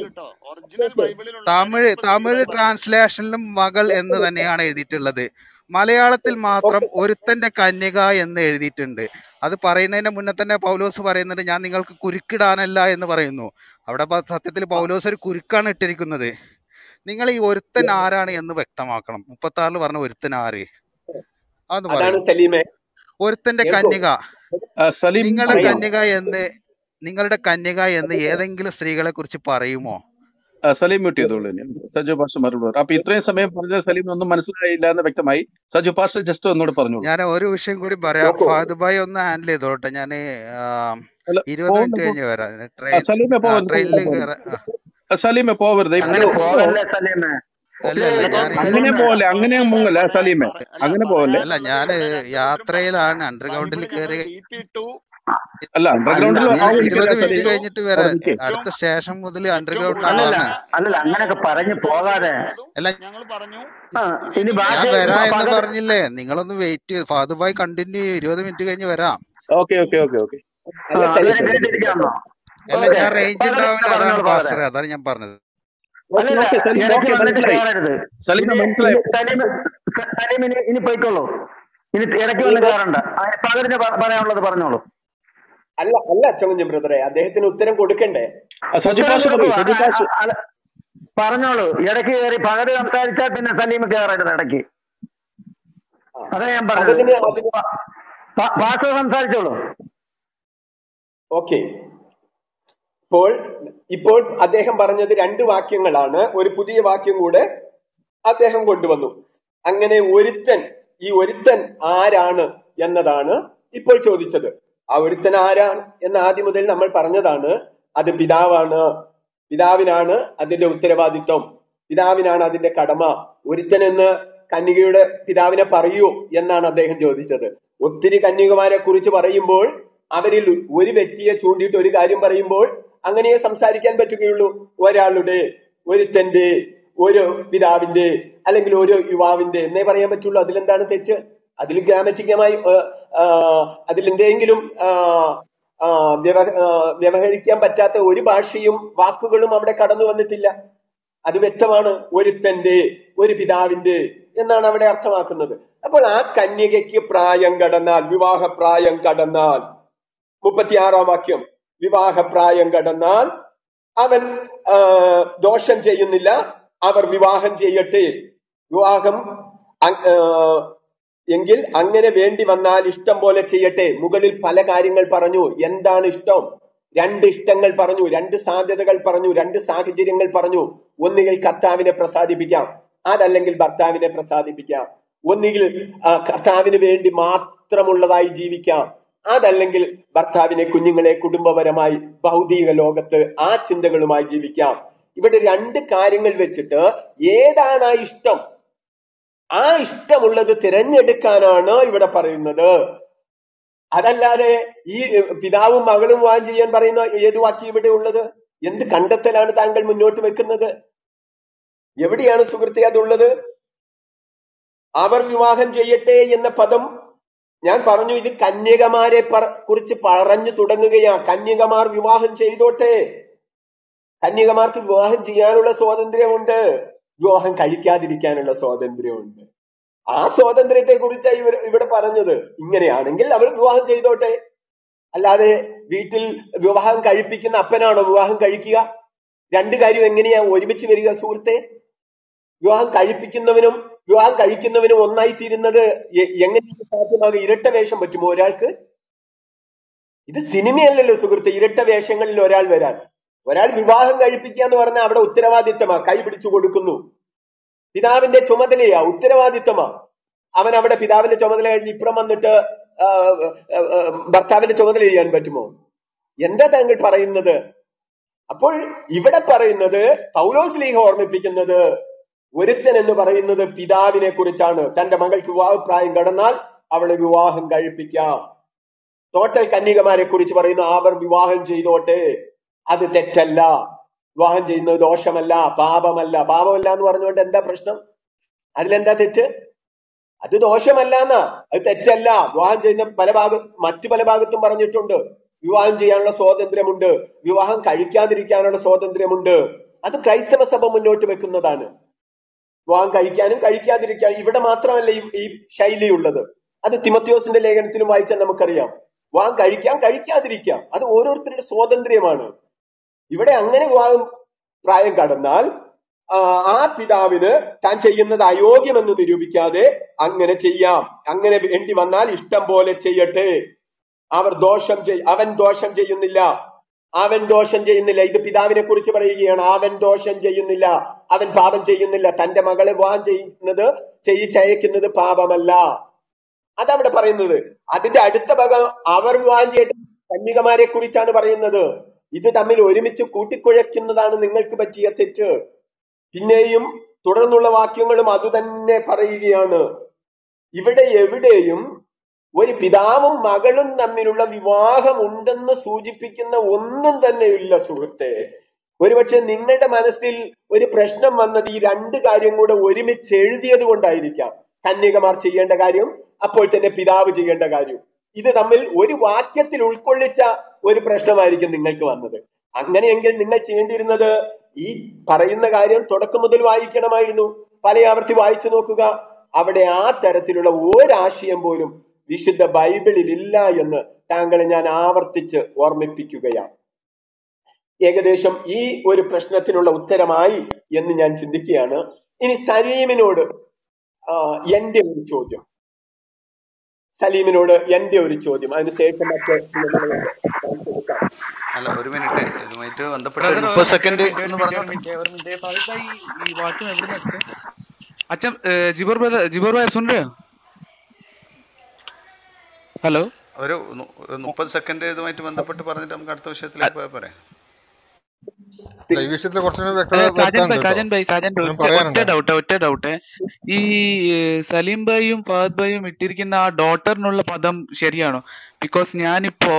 തമിഴ് തമിഴ് ട്രാൻസ്ലേഷനിലും മകൾ എന്ന് തന്നെയാണ് എഴുതിയിട്ടുള്ളത്. മലയാളത്തിൽ മാത്രം ഒരുത്തന്റെ കന്യക എന്ന് എഴുതിയിട്ടുണ്ട്. അത് പറയുന്നതിന്റെ മുന്നേ തന്നെ പൗലോസ് പറയുന്നുണ്ട്, ഞാൻ നിങ്ങൾക്ക് കുരുക്കിടാനല്ല എന്ന് പറയുന്നു. അവിടെ സത്യത്തിൽ പൗലോസ് ഒരു കുരുക്കാണ് ഇട്ടിരിക്കുന്നത്. നിങ്ങൾ ഈ ഒരുത്തൻ ആരാണ് എന്ന് വ്യക്തമാക്കണം. മുപ്പത്തി ആറില് പറഞ്ഞ ഒരുത്തൻ ആര് അതൊന്ന് പറയും. ഒരുത്തന്റെ കന്യക, നിങ്ങളുടെ കന്യക എന്ന് നിങ്ങളുടെ കന്യക എന്ന് ഏതെങ്കിലും സ്ത്രീകളെ കുറിച്ച് പറയുമോ? സലീം മ്യൂട്ട് ചെയ്തോളൂ. സജു പാസ്റ്റർ മറുപടി. അപ്പൊ ഇത്രയും സമയം പറഞ്ഞ സലീം ഒന്നും മനസ്സിലായില്ല എന്ന് വ്യക്തമായി. സജു പാസ്റ്റർ ജസ്റ്റ് ഒന്നുകൂടെ പറഞ്ഞു. ഞാൻ ഒരു വിഷയം കൂടി പറയാം. ഫഹദ് ഭായ് ഒന്ന് ഹാൻഡിൽ ചെയ്തോട്ടെ. ഞാൻ ഇരുപത് മിനിറ്റ് കഴിഞ്ഞ് വരാം. ട്രെയിനിൽ സലീമെ പോവരുത്. അങ്ങനെ പോവല്ലേ, അങ്ങനെ മുങ്ങല്ല സലീമെ, അങ്ങനെ പോവല്ലേ. അല്ല, ഞാൻ യാത്രയിലാണ്, അണ്ടർഗ്രൗണ്ടിൽ കയറി. അല്ല, അണ്ടർഗ്രൗണ്ടിൽ ഇരുപത് മിനിറ്റ് കഴിഞ്ഞിട്ട് വരാം. അടുത്ത സ്റ്റേഷൻ മുതൽ അണ്ടർഗ്രൗണ്ടിലാണ്. അങ്ങനൊക്കെ പറഞ്ഞു പോകാതെ അല്ല, ഞാൻ വരാ എന്ന് പറഞ്ഞില്ലേ, നിങ്ങളൊന്ന് വെയിറ്റ് ചെയ്ത് ഫഹദ് ഭായ് കണ്ടിന്യൂ. ഇരുപത് മിനിറ്റ് കഴിഞ്ഞ് വരാം. ഓക്കെ ഓക്കെ ഓക്കെ ഓക്കെ അല്ല, ഞാൻ റേഞ്ച് ഉണ്ടാവില്ല, അതാണ് പാസ്റ്റർ, അതാണ് ഞാൻ പറഞ്ഞത്. ഇനി പോയിക്കോളൂ, ഇനി ഇടയ്ക്ക് വന്ന് കയറണ്ട. പകലിന് പറയാനുള്ളത് പറഞ്ഞോളൂ. അല്ല അല്ല ചങ്ങഞ്ഞ ബ്രദറെ, അദ്ദേഹത്തിന് ഉത്തരം കൊടുക്കണ്ടേ? പറഞ്ഞോളൂ. ഇടയ്ക്ക് കയറി പകല് സംസാരിച്ചാൽ പിന്നെ സലീം കയറരുത് ഇടയ്ക്ക്. അതാ ഞാൻ പറഞ്ഞത്. പാസ്റ്റർ സംസാരിച്ചോളൂ. ഓക്കെ. ഇപ്പോൾ ഇപ്പോൾ അദ്ദേഹം പറഞ്ഞത് രണ്ട് വാക്യങ്ങളാണ്. ഒരു പുതിയ വാക്യം കൂടെ അദ്ദേഹം കൊണ്ടുവന്നു. അങ്ങനെ ഒരുത്തൻ, ഈ ഒരുത്തൻ ആരാണ് എന്നതാണ് ഇപ്പോൾ ചോദിച്ചത്. ആ ഒരുത്തൻ ആരാണ് എന്ന് ആദ്യം മുതൽ നമ്മൾ പറഞ്ഞതാണ്. അത് പിതാവാണ്. പിതാവിനാണ് അതിന്റെ ഉത്തരവാദിത്വം, പിതാവിനാണ് അതിന്റെ കടമ. ഒരുത്തൻ എന്ന് കന്യകയുടെ പിതാവിനെ പറയൂ എന്നാണ് അദ്ദേഹം ചോദിച്ചത്. ഒത്തിരി കന്യകമാരെ കുറിച്ച് പറയുമ്പോൾ അവരിൽ ഒരു വ്യക്തിയെ ചൂണ്ടിയിട്ട് ഒരു കാര്യം പറയുമ്പോൾ അങ്ങനെ സംസാരിക്കാൻ പറ്റുകയുള്ളൂ. ഒരാളുടെ, ഒരുത്തന്റെ, ഒരു പിതാവിന്റെ അല്ലെങ്കിൽ ഒരു യുവാവിന്റെ എന്നേ പറയാൻ പറ്റുള്ളൂ. അതിലെന്താണ് തെറ്റ്? അതിൽ ഗ്രാമറ്റിക്കമായി അതിലെന്തെങ്കിലും വ്യവഹരിക്കാൻ പറ്റാത്ത ഒരു ഭാഷയും വാക്കുകളും അവിടെ കടന്നു വന്നിട്ടില്ല. അത് വ്യക്തമാണ്. ഒരുത്തന്റെ, ഒരു പിതാവിന്റെ എന്നാണ് അവിടെ അർത്ഥമാക്കുന്നത്. അപ്പോൾ ആ കന്യകയ്ക്ക് പ്രായം കടന്നാൽ, വിവാഹ പ്രായം കടന്നാൽ, മുപ്പത്തിയാറാം വാക്യം, വിവാഹപ്രായം കടന്നാൽ അവൻ ദോഷം ചെയ്യുന്നില്ല, അവർ വിവാഹം ചെയ്യട്ടെ. വിവാഹം എങ്കിൽ അങ്ങനെ വേണ്ടി വന്നാൽ ഇഷ്ടം പോലെ ചെയ്യട്ടെ. മുകളിൽ പല കാര്യങ്ങൾ പറഞ്ഞു. എന്താണ് ഇഷ്ടം? രണ്ട് ഇഷ്ടങ്ങൾ പറഞ്ഞു, രണ്ട് സാധ്യതകൾ പറഞ്ഞു, രണ്ട് സാഹചര്യങ്ങൾ പറഞ്ഞു. ഒന്നുകിൽ കർത്താവിനെ പ്രസാദിപ്പിക്കാം, അതല്ലെങ്കിൽ ഭർത്താവിനെ പ്രസാദിപ്പിക്കാം. ഒന്നുകിൽ കർത്താവിന് വേണ്ടി മാത്രമുള്ളതായി ജീവിക്കാം, അതല്ലെങ്കിൽ ഭർത്താവിനെ, കുഞ്ഞുങ്ങളെ, കുടുംബപരമായി ഭൗതിക ലോകത്ത് ആ ചിന്തകളുമായി ജീവിക്കാം. ഇവിടെ രണ്ട് കാര്യങ്ങൾ വെച്ചിട്ട് ഏതാണ് ആ ഇഷ്ടം, ആ ഇഷ്ടമുള്ളത് തിരഞ്ഞെടുക്കാനാണ് ഇവിടെ പറയുന്നത്. അതല്ലാതെ ഈ പിതാവും മകളും വിവാഹം ചെയ്യാൻ പറയുന്ന ഏത് വാക്യം ഇവിടെ ഉള്ളത്? എന്ത് കണ്ടെത്തലാണ് താങ്കൾ മുന്നോട്ട് വെക്കുന്നത്? എവിടെയാണ് സുഹൃത്തെ അതുള്ളത്? അവർ വിവാഹം ചെയ്യട്ടെ എന്ന പദം ഞാൻ പറഞ്ഞു, ഇത് കന്യകമാരെ കുറിച്ച് പറഞ്ഞു തുടങ്ങുകയാ. കന്യകമാർ വിവാഹം ചെയ്തോട്ടെ. കന്യകമാർക്ക് വിവാഹം ചെയ്യാനുള്ള സ്വാതന്ത്ര്യമുണ്ട്, വിവാഹം കഴിക്കാതിരിക്കാനുള്ള സ്വാതന്ത്ര്യമുണ്ട്. ആ സ്വാതന്ത്ര്യത്തെ കുറിച്ചാണ് ഇവർ ഇവിടെ പറഞ്ഞത്. ഇങ്ങനെയാണെങ്കിൽ അവർ വിവാഹം ചെയ്തോട്ടെ. അല്ലാതെ വീട്ടിൽ വിവാഹം കഴിപ്പിക്കുന്ന അപ്പനാണോ വിവാഹം കഴിക്കുക? രണ്ട് കാര്യം എങ്ങനെയാ ഒരുമിച്ച് വരിക സുഹൃത്തെ? വിവാഹം കഴിപ്പിക്കുന്നവനും വിവാഹം കഴിക്കുന്നവനും ഒന്നായി തീരുന്നത് എങ്ങനെയാണ് സാധ്യമാകുക? ഇരട്ട വേഷം പറ്റുമോ ഒരാൾക്ക്? ഇത് സിനിമയല്ലല്ലോ സുഹൃത്തെ, ഇരട്ട വേഷങ്ങളിൽ ഒരാൾ വരാൻ. ഒരാൾ വിവാഹം കഴിപ്പിക്കുക എന്ന് പറഞ്ഞാൽ അവിടെ ഉത്തരവാദിത്തമാ, കൈ പിടിച്ചു കൊടുക്കുന്നു, പിതാവിന്റെ ചുമതലയാ, ഉത്തരവാദിത്തമാ. അവൻ അവിടെ പിതാവിന്റെ ചുമതല കഴിഞ്ഞ് ഇപ്പുറം വന്നിട്ട് ഭർത്താവിന്റെ ചുമതല ചെയ്യാൻ പറ്റുമോ? എന്താ താങ്കൾ പറയുന്നത്? അപ്പോൾ ഇവിടെ പറയുന്നത്, പൗലോസ് ലീഹ ഓർമ്മിപ്പിക്കുന്നത്, ഒരുത്തൻ എന്ന് പറയുന്നത് പിതാവിനെ കുറിച്ചാണ്. തന്റെ മകൾക്ക് വിവാഹപ്രായം കടന്നാൽ അവളെ വിവാഹം കഴിപ്പിക്കാം. ടോട്ടൽ കന്യകമാരെ കുറിച്ച് പറയുന്നു, അവർ വിവാഹം ചെയ്തോട്ടെ, അത് തെറ്റല്ല, വിവാഹം ചെയ്യുന്നത് ദോഷമല്ല, പാപമല്ല. പാപമല്ല എന്ന് പറഞ്ഞുകൊണ്ട് എന്താ പ്രശ്നം? അതിലെന്താ തെറ്റ്? അത് ദോഷമല്ല എന്നാ, അത് തെറ്റല്ല. വിവാഹം ചെയ്യുന്ന പല ഭാഗ മറ്റു പല ഭാഗത്തും പറഞ്ഞിട്ടുണ്ട്, വിവാഹം ചെയ്യാനുള്ള സ്വാതന്ത്ര്യമുണ്ട്, വിവാഹം കഴിക്കാതിരിക്കാനുള്ള സ്വാതന്ത്ര്യമുണ്ട്. അത് ക്രൈസ്തവ സഭ മുന്നോട്ട് വെക്കുന്നതാണ്. വിവാഹം കഴിക്കാനും കഴിക്കാതിരിക്കാനും. ഇവിടെ മാത്രമല്ല ഈ ശൈലിയുള്ളത്, അത് തിമോത്തിയോസിന്റെ ലേഖനത്തിലും വായിച്ചാൽ നമുക്കറിയാം. വിവാഹം കഴിക്കാം കഴിക്കാതിരിക്കാം, അത് ഓരോരുത്തരുടെ സ്വാതന്ത്ര്യമാണ്. ഇവിടെ അങ്ങനെ വിവാഹം പ്രായം കടന്നാൽ ആ പിതാവിന് താൻ ചെയ്യുന്നത് അയോഗ്യമെന്ന് നിരൂപിക്കാതെ അങ്ങനെ ചെയ്യാം. അങ്ങനെ വേണ്ടി വന്നാൽ ഇഷ്ടം പോലെ ചെയ്യട്ടെ. അവർ ദോഷം ചെയ് അവൻ ദോഷം ചെയ്യുന്നില്ല, അവൻ ദോഷം ചെയ്യുന്നില്ല. ഇത് പിതാവിനെ കുറിച്ച് പറയുകയാണ്. അവൻ ദോഷം ചെയ്യുന്നില്ല, അവൻ പാപം ചെയ്യുന്നില്ല. തന്റെ മകളെ വിവാഹം ചെയ്യുന്നത് ചെയ്യിച്ചയക്കുന്നത് പാപമല്ല, അതവിടെ പറയുന്നത്. അതിന്റെ അടുത്ത ഭാഗം അവർ വിവാഹം ചെയ്യട്ടെ കന്യകമാരെ കുറിച്ചാണ് പറയുന്നത്. ഇത് തമ്മിൽ ഒരുമിച്ച് കൂട്ടിക്കുഴയ്ക്കുന്നതാണ് നിങ്ങൾക്ക് പറ്റിയ തെറ്റ്. പിന്നെയും തുടർന്നുള്ള വാക്യങ്ങളും അതുതന്നെ പറയുകയാണ്. ഇവിടെ എവിടെയും ഒരു പിതാവും മകളും തമ്മിലുള്ള വിവാഹം ഉണ്ടെന്ന് സൂചിപ്പിക്കുന്ന ഒന്നും തന്നെ ഇല്ല സുഹൃത്തെ. ഒരുപക്ഷെ നിങ്ങളുടെ മനസ്സിൽ ഒരു പ്രശ്നം വന്നത് ഈ രണ്ട് കാര്യം കൂടെ ഒരുമിച്ച് എഴുതിയത് കൊണ്ടായിരിക്കാം. കന്യകമാർ ചെയ്യേണ്ട കാര്യം, അപ്പോൾ തന്നെ പിതാവ് ചെയ്യേണ്ട കാര്യം, ഇത് തമ്മിൽ ഒരു വാക്യത്തിൽ ഉൾക്കൊള്ളിച്ച ഒരു പ്രശ്നമായിരിക്കും നിങ്ങൾക്ക് വന്നത്. അങ്ങനെയെങ്കിൽ നിങ്ങൾ ചെയ്യേണ്ടിയിരുന്നത് ഈ പറയുന്ന കാര്യം തുടക്കം മുതൽ വായിക്കണമായിരുന്നു. പല ആവർത്തി വായിച്ചു നോക്കുക. അവിടെ ആ തരത്തിലുള്ള ഒരാശയം പോലും വിശുദ്ധ ബൈബിളിൽ ഇല്ല എന്ന് താങ്കളെ ഞാൻ ആവർത്തിച്ച് ഓർമ്മിപ്പിക്കുകയാണ്. ഏകദേശം ഈ ഒരു പ്രശ്നത്തിനുള്ള ഉത്തരമായി എന്ന് ഞാൻ ചിന്തിക്കുകയാണ്. ഇനി സലീമിനോട് എന്റെ ഒരു ചോദ്യം, സലീമിനോട് എന്റെ ഒരു ചോദ്യം, അതിനുശേഷം മറ്റ് അല്ല ഒരു മിനിറ്റ് ഇതുമായിട്ട് ബന്ധപ്പെട്ട് മുപ്പത് സെക്കൻഡ് എന്ന് പറഞ്ഞു. अच्छा जिबर ब्रदर जिबर भाई सुन रहे हो? हेलो, ഒരു മുപ്പത് സെക്കൻഡ് ഇതുമായിട്ട് ബന്ധപ്പെട്ട് പറഞ്ഞിട്ട് നമുക്ക് അടുത്ത വിഷയത്തിലേക്ക് പോയാൽ പോരെ? ഈ ഡൗട്ട് ഒറ്റ ഡൗട്ട് ഈ സലീം ഭായിയും ഫഹദ് ഭായിയും ഇട്ടിരിക്കുന്ന ആ ഡോട്ടറിനുള്ള പദം ശരിയാണോ? ബിക്കോസ് ഞാനിപ്പോ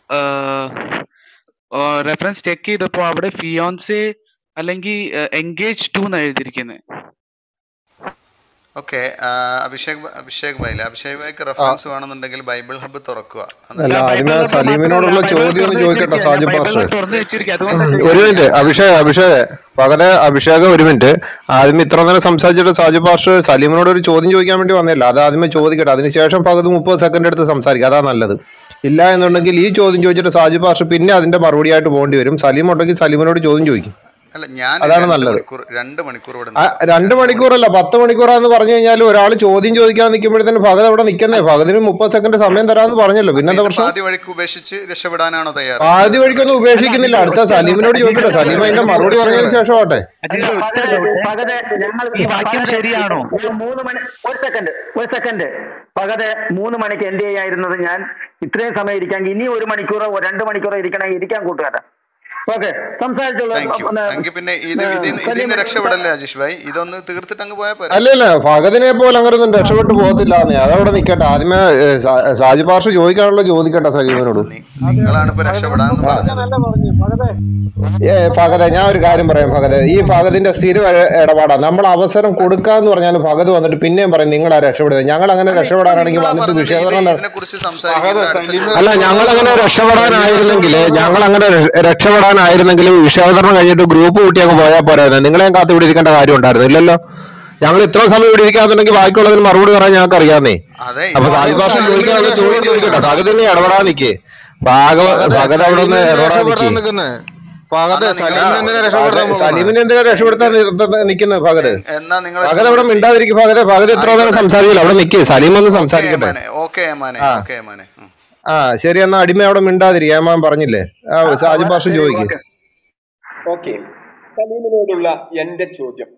റെഫറൻസ് ചെക്ക് ചെയ്തപ്പോ അവിടെ ഫിയോൻസെ അല്ലെങ്കിൽ എൻഗേജ് ടു എന്നാണ് എഴുതിയിരിക്കുന്നത്. ഓക്കെ, അഭിഷേക് അഭിഷേക് ഭായില്ല, അഭിഷേക് ഭായിക്ക് റെഫറൻസ് വേണമെന്നുണ്ടെങ്കിൽ ബൈബിൾ ഹബ് തുറക്കുക. സലീമിനോടുള്ള ചോദ്യം ഒന്ന് ചോദിക്കട്ടെ സാജു പാസ്റ്റർ? ഒരു മിനിറ്റ് അഭിഷേക് അഭിഷേക് പകതെ അഭിഷേക് ഒരു മിനിറ്റ്. ആദ്യം ഇത്ര നേരം സംസാരിച്ചിട്ട് സാജു പാസ്റ്റർ സലീമിനോട് ഒരു ചോദ്യം ചോദിക്കാൻ വേണ്ടി വന്നില്ല. അത് ആദ്യമേ ചോദിക്കട്ടെ, അതിനുശേഷം പകുതി മുപ്പത് സെക്കൻഡ് എടുത്ത് സംസാരിക്കുക, അതാ നല്ലത്. ഇല്ല എന്നുണ്ടെങ്കിൽ ഈ ചോദ്യം ചോദിച്ചിട്ട് സാജു പാസ്റ്റർ പിന്നെ അതിന്റെ മറുപടി ആയിട്ട് പോകേണ്ടി വരും. സലീം ഉണ്ടെങ്കിൽ സലീമിനോട് ചോദ്യം ചോദിക്കും, അതാണ് നല്ലത്. രണ്ട് മണിക്കൂർ രണ്ട് മണിക്കൂറല്ല പത്ത് മണിക്കൂറാന്ന് പറഞ്ഞു കഴിഞ്ഞാൽ ഒരാൾ ചോദ്യം ചോദിക്കാൻ നിൽക്കുമ്പോഴത്തേന് ഭഗത് അവിടെ നിൽക്കുന്നേ. ഭഗതിന് മുപ്പത് സെക്കൻഡ് സമയം തരാമെന്ന് പറഞ്ഞല്ലോ, പിന്നെന്താ പ്രശ്നം? ആദ്യ വഴിക്ക് ഉപേക്ഷിച്ച് രക്ഷപ്പെടാനാണോ തയ്യാറ്? ആദ്യ വഴിക്കൊന്നും ഉപേക്ഷിക്കുന്നില്ല. അടുത്ത സലീമിനോട് ചോദിക്കട്ടെ, സലീം അതിന്റെ മറുപടി പറഞ്ഞതിന് ശേഷം ആട്ടെ. ശരിയാണോ? മൂന്ന് മണി ഒരു സെക്കൻഡ് ഒരു സെക്കൻഡ് പകതെ മൂന്ന് മണിക്ക് എന്ത് ചെയ്യായിരുന്നത്? ഞാൻ ഇത്രയും സമയം ഇരിക്കാൻ ഇനി ഒരു മണിക്കൂറോ രണ്ട് മണിക്കൂറോ ഇരിക്കണം, ഇരിക്കാൻ കൂട്ടുകാരാ. ഓക്കെ, സംസാരിച്ചോളൂ. ഇതൊന്ന് തീർത്തിട്ട് അങ്ങ് പോയാൽ പോരെ? അല്ലല്ല, ഭഗതിനെ പോലെ അങ്ങനെ ഒന്നും രക്ഷപ്പെട്ടു പോകത്തില്ല. അതവിടെ നിൽക്കട്ടെ. ആദ്യമേ സാജു പാർഷ ചോദിക്കാനുള്ള ചോദിക്കട്ടെ സലീമിനോട്. നിങ്ങളാണ് ഇപ്പൊ രക്ഷപ്പെടാന്ന് പറഞ്ഞത്. ഏ ഭഗത, ഞാൻ ഒരു കാര്യം പറയാം ഭഗത. ഈ ഭഗതിന്റെ സ്ഥിരം ഇടപാടാ. നമ്മൾ അവസരം കൊടുക്കാന്ന് പറഞ്ഞാൽ ഭഗത് വന്നിട്ട് പിന്നെയും പറയും നിങ്ങളാ രക്ഷപ്പെടുന്നത്. ഞങ്ങൾ അങ്ങനെ രക്ഷപ്പെടാനാണെങ്കിൽ വന്നിട്ട് വിഷയം അല്ല, ഞങ്ങൾ അങ്ങനെ രക്ഷപ്പെടാനായിരുന്നെങ്കിൽ ഞങ്ങൾ അങ്ങനെ രക്ഷപ്പെടാൻ രക്ഷപ്പെടാനായിരുന്നെങ്കിലും വിഷയാവതരണം കഴിഞ്ഞിട്ട് ഗ്രൂപ്പ് കൂട്ടി അങ്ങ് പോയാൽ പോരായിരുന്നു. നിങ്ങളെ കാത്ത് ഇവിടെ ഇരിക്കേണ്ട കാര്യം ഉണ്ടായിരുന്നു ഇല്ലല്ലോ. ഞങ്ങൾ ഇത്ര സമയം ഇവിടെ ഇരിക്കാന്നുണ്ടെങ്കിൽ ബാക്കിയുള്ളതിന് മറുപടി പറയാൻ ഞങ്ങൾക്ക് അറിയാന്നേ. അപ്പൊ സാജി ഭാഷ ചോദിക്കാനുള്ള ചോദ്യം ചോദിക്കട്ടെ. പകുതി തന്നെ ഇടപെടാൻ നിക്കേ. ഭാഗ ഭഗത് അവിടെ നിന്ന് ഇടപെടാൻ നിക്കേ. സലീമിനെ എന്തിനാ രക്ഷപ്പെടുത്താൻ നിക്കുന്നത്? ഭഗത് ഭഗത് അവിടെ മിണ്ടാതിരിക്കും. ഭഗത് ഭഗത് എത്ര നേരം സംസാരിക്കില്ല, അവിടെ നിക്കേ. സലീം ഒന്ന് സംസാരിക്കട്ടെ. ആ ശരി, എന്നാ അടിമ അവിടെ മിണ്ടാതിരിക്കും. ഏമാൻ പറഞ്ഞില്ലേ? ആ സാജി ഭാഷ ചോദിക്കും. ഓക്കെ, സലീമിനോടുള്ള എന്റെ ചോദ്യം,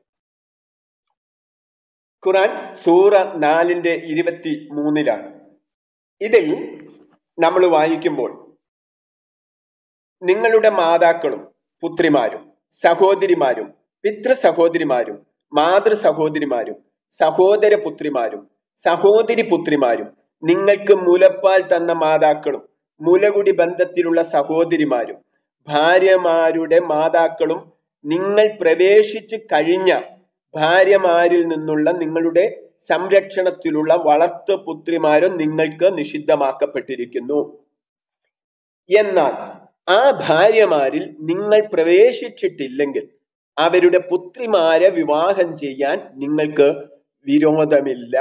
ഖുറാൻ സൂറ നാലിന്റെ ഇരുപത്തി മൂന്നിലാണ്. ഇതിൽ നമ്മൾ വായിക്കുമ്പോൾ നിങ്ങളുടെ മാതാക്കളും പുത്രിമാരും സഹോദരിമാരും പിതൃ സഹോദരിമാരും മാതൃ സഹോദരിമാരും സഹോദര പുത്രിമാരും സഹോദരി പുത്രിമാരും നിങ്ങൾക്ക് മുലപ്പാൽ തന്ന മാതാക്കളും മുലകുടി ബന്ധത്തിലുള്ള സഹോദരിമാരും ഭാര്യമാരുടെ മാതാക്കളും നിങ്ങൾ പ്രവേശിച്ചു കഴിഞ്ഞ ഭാര്യമാരിൽ നിന്നുള്ള നിങ്ങളുടെ സംരക്ഷണത്തിലുള്ള വളർത്തു പുത്രിമാരും നിങ്ങൾക്ക് നിഷിദ്ധമാക്കപ്പെട്ടിരിക്കുന്നു. എന്നാൽ ആ ഭാര്യമാരിൽ നിങ്ങൾ പ്രവേശിച്ചിട്ടില്ലെങ്കിൽ അവരുടെ പുത്രിമാരെ വിവാഹം ചെയ്യാൻ നിങ്ങൾക്ക് വിരോധമില്ല.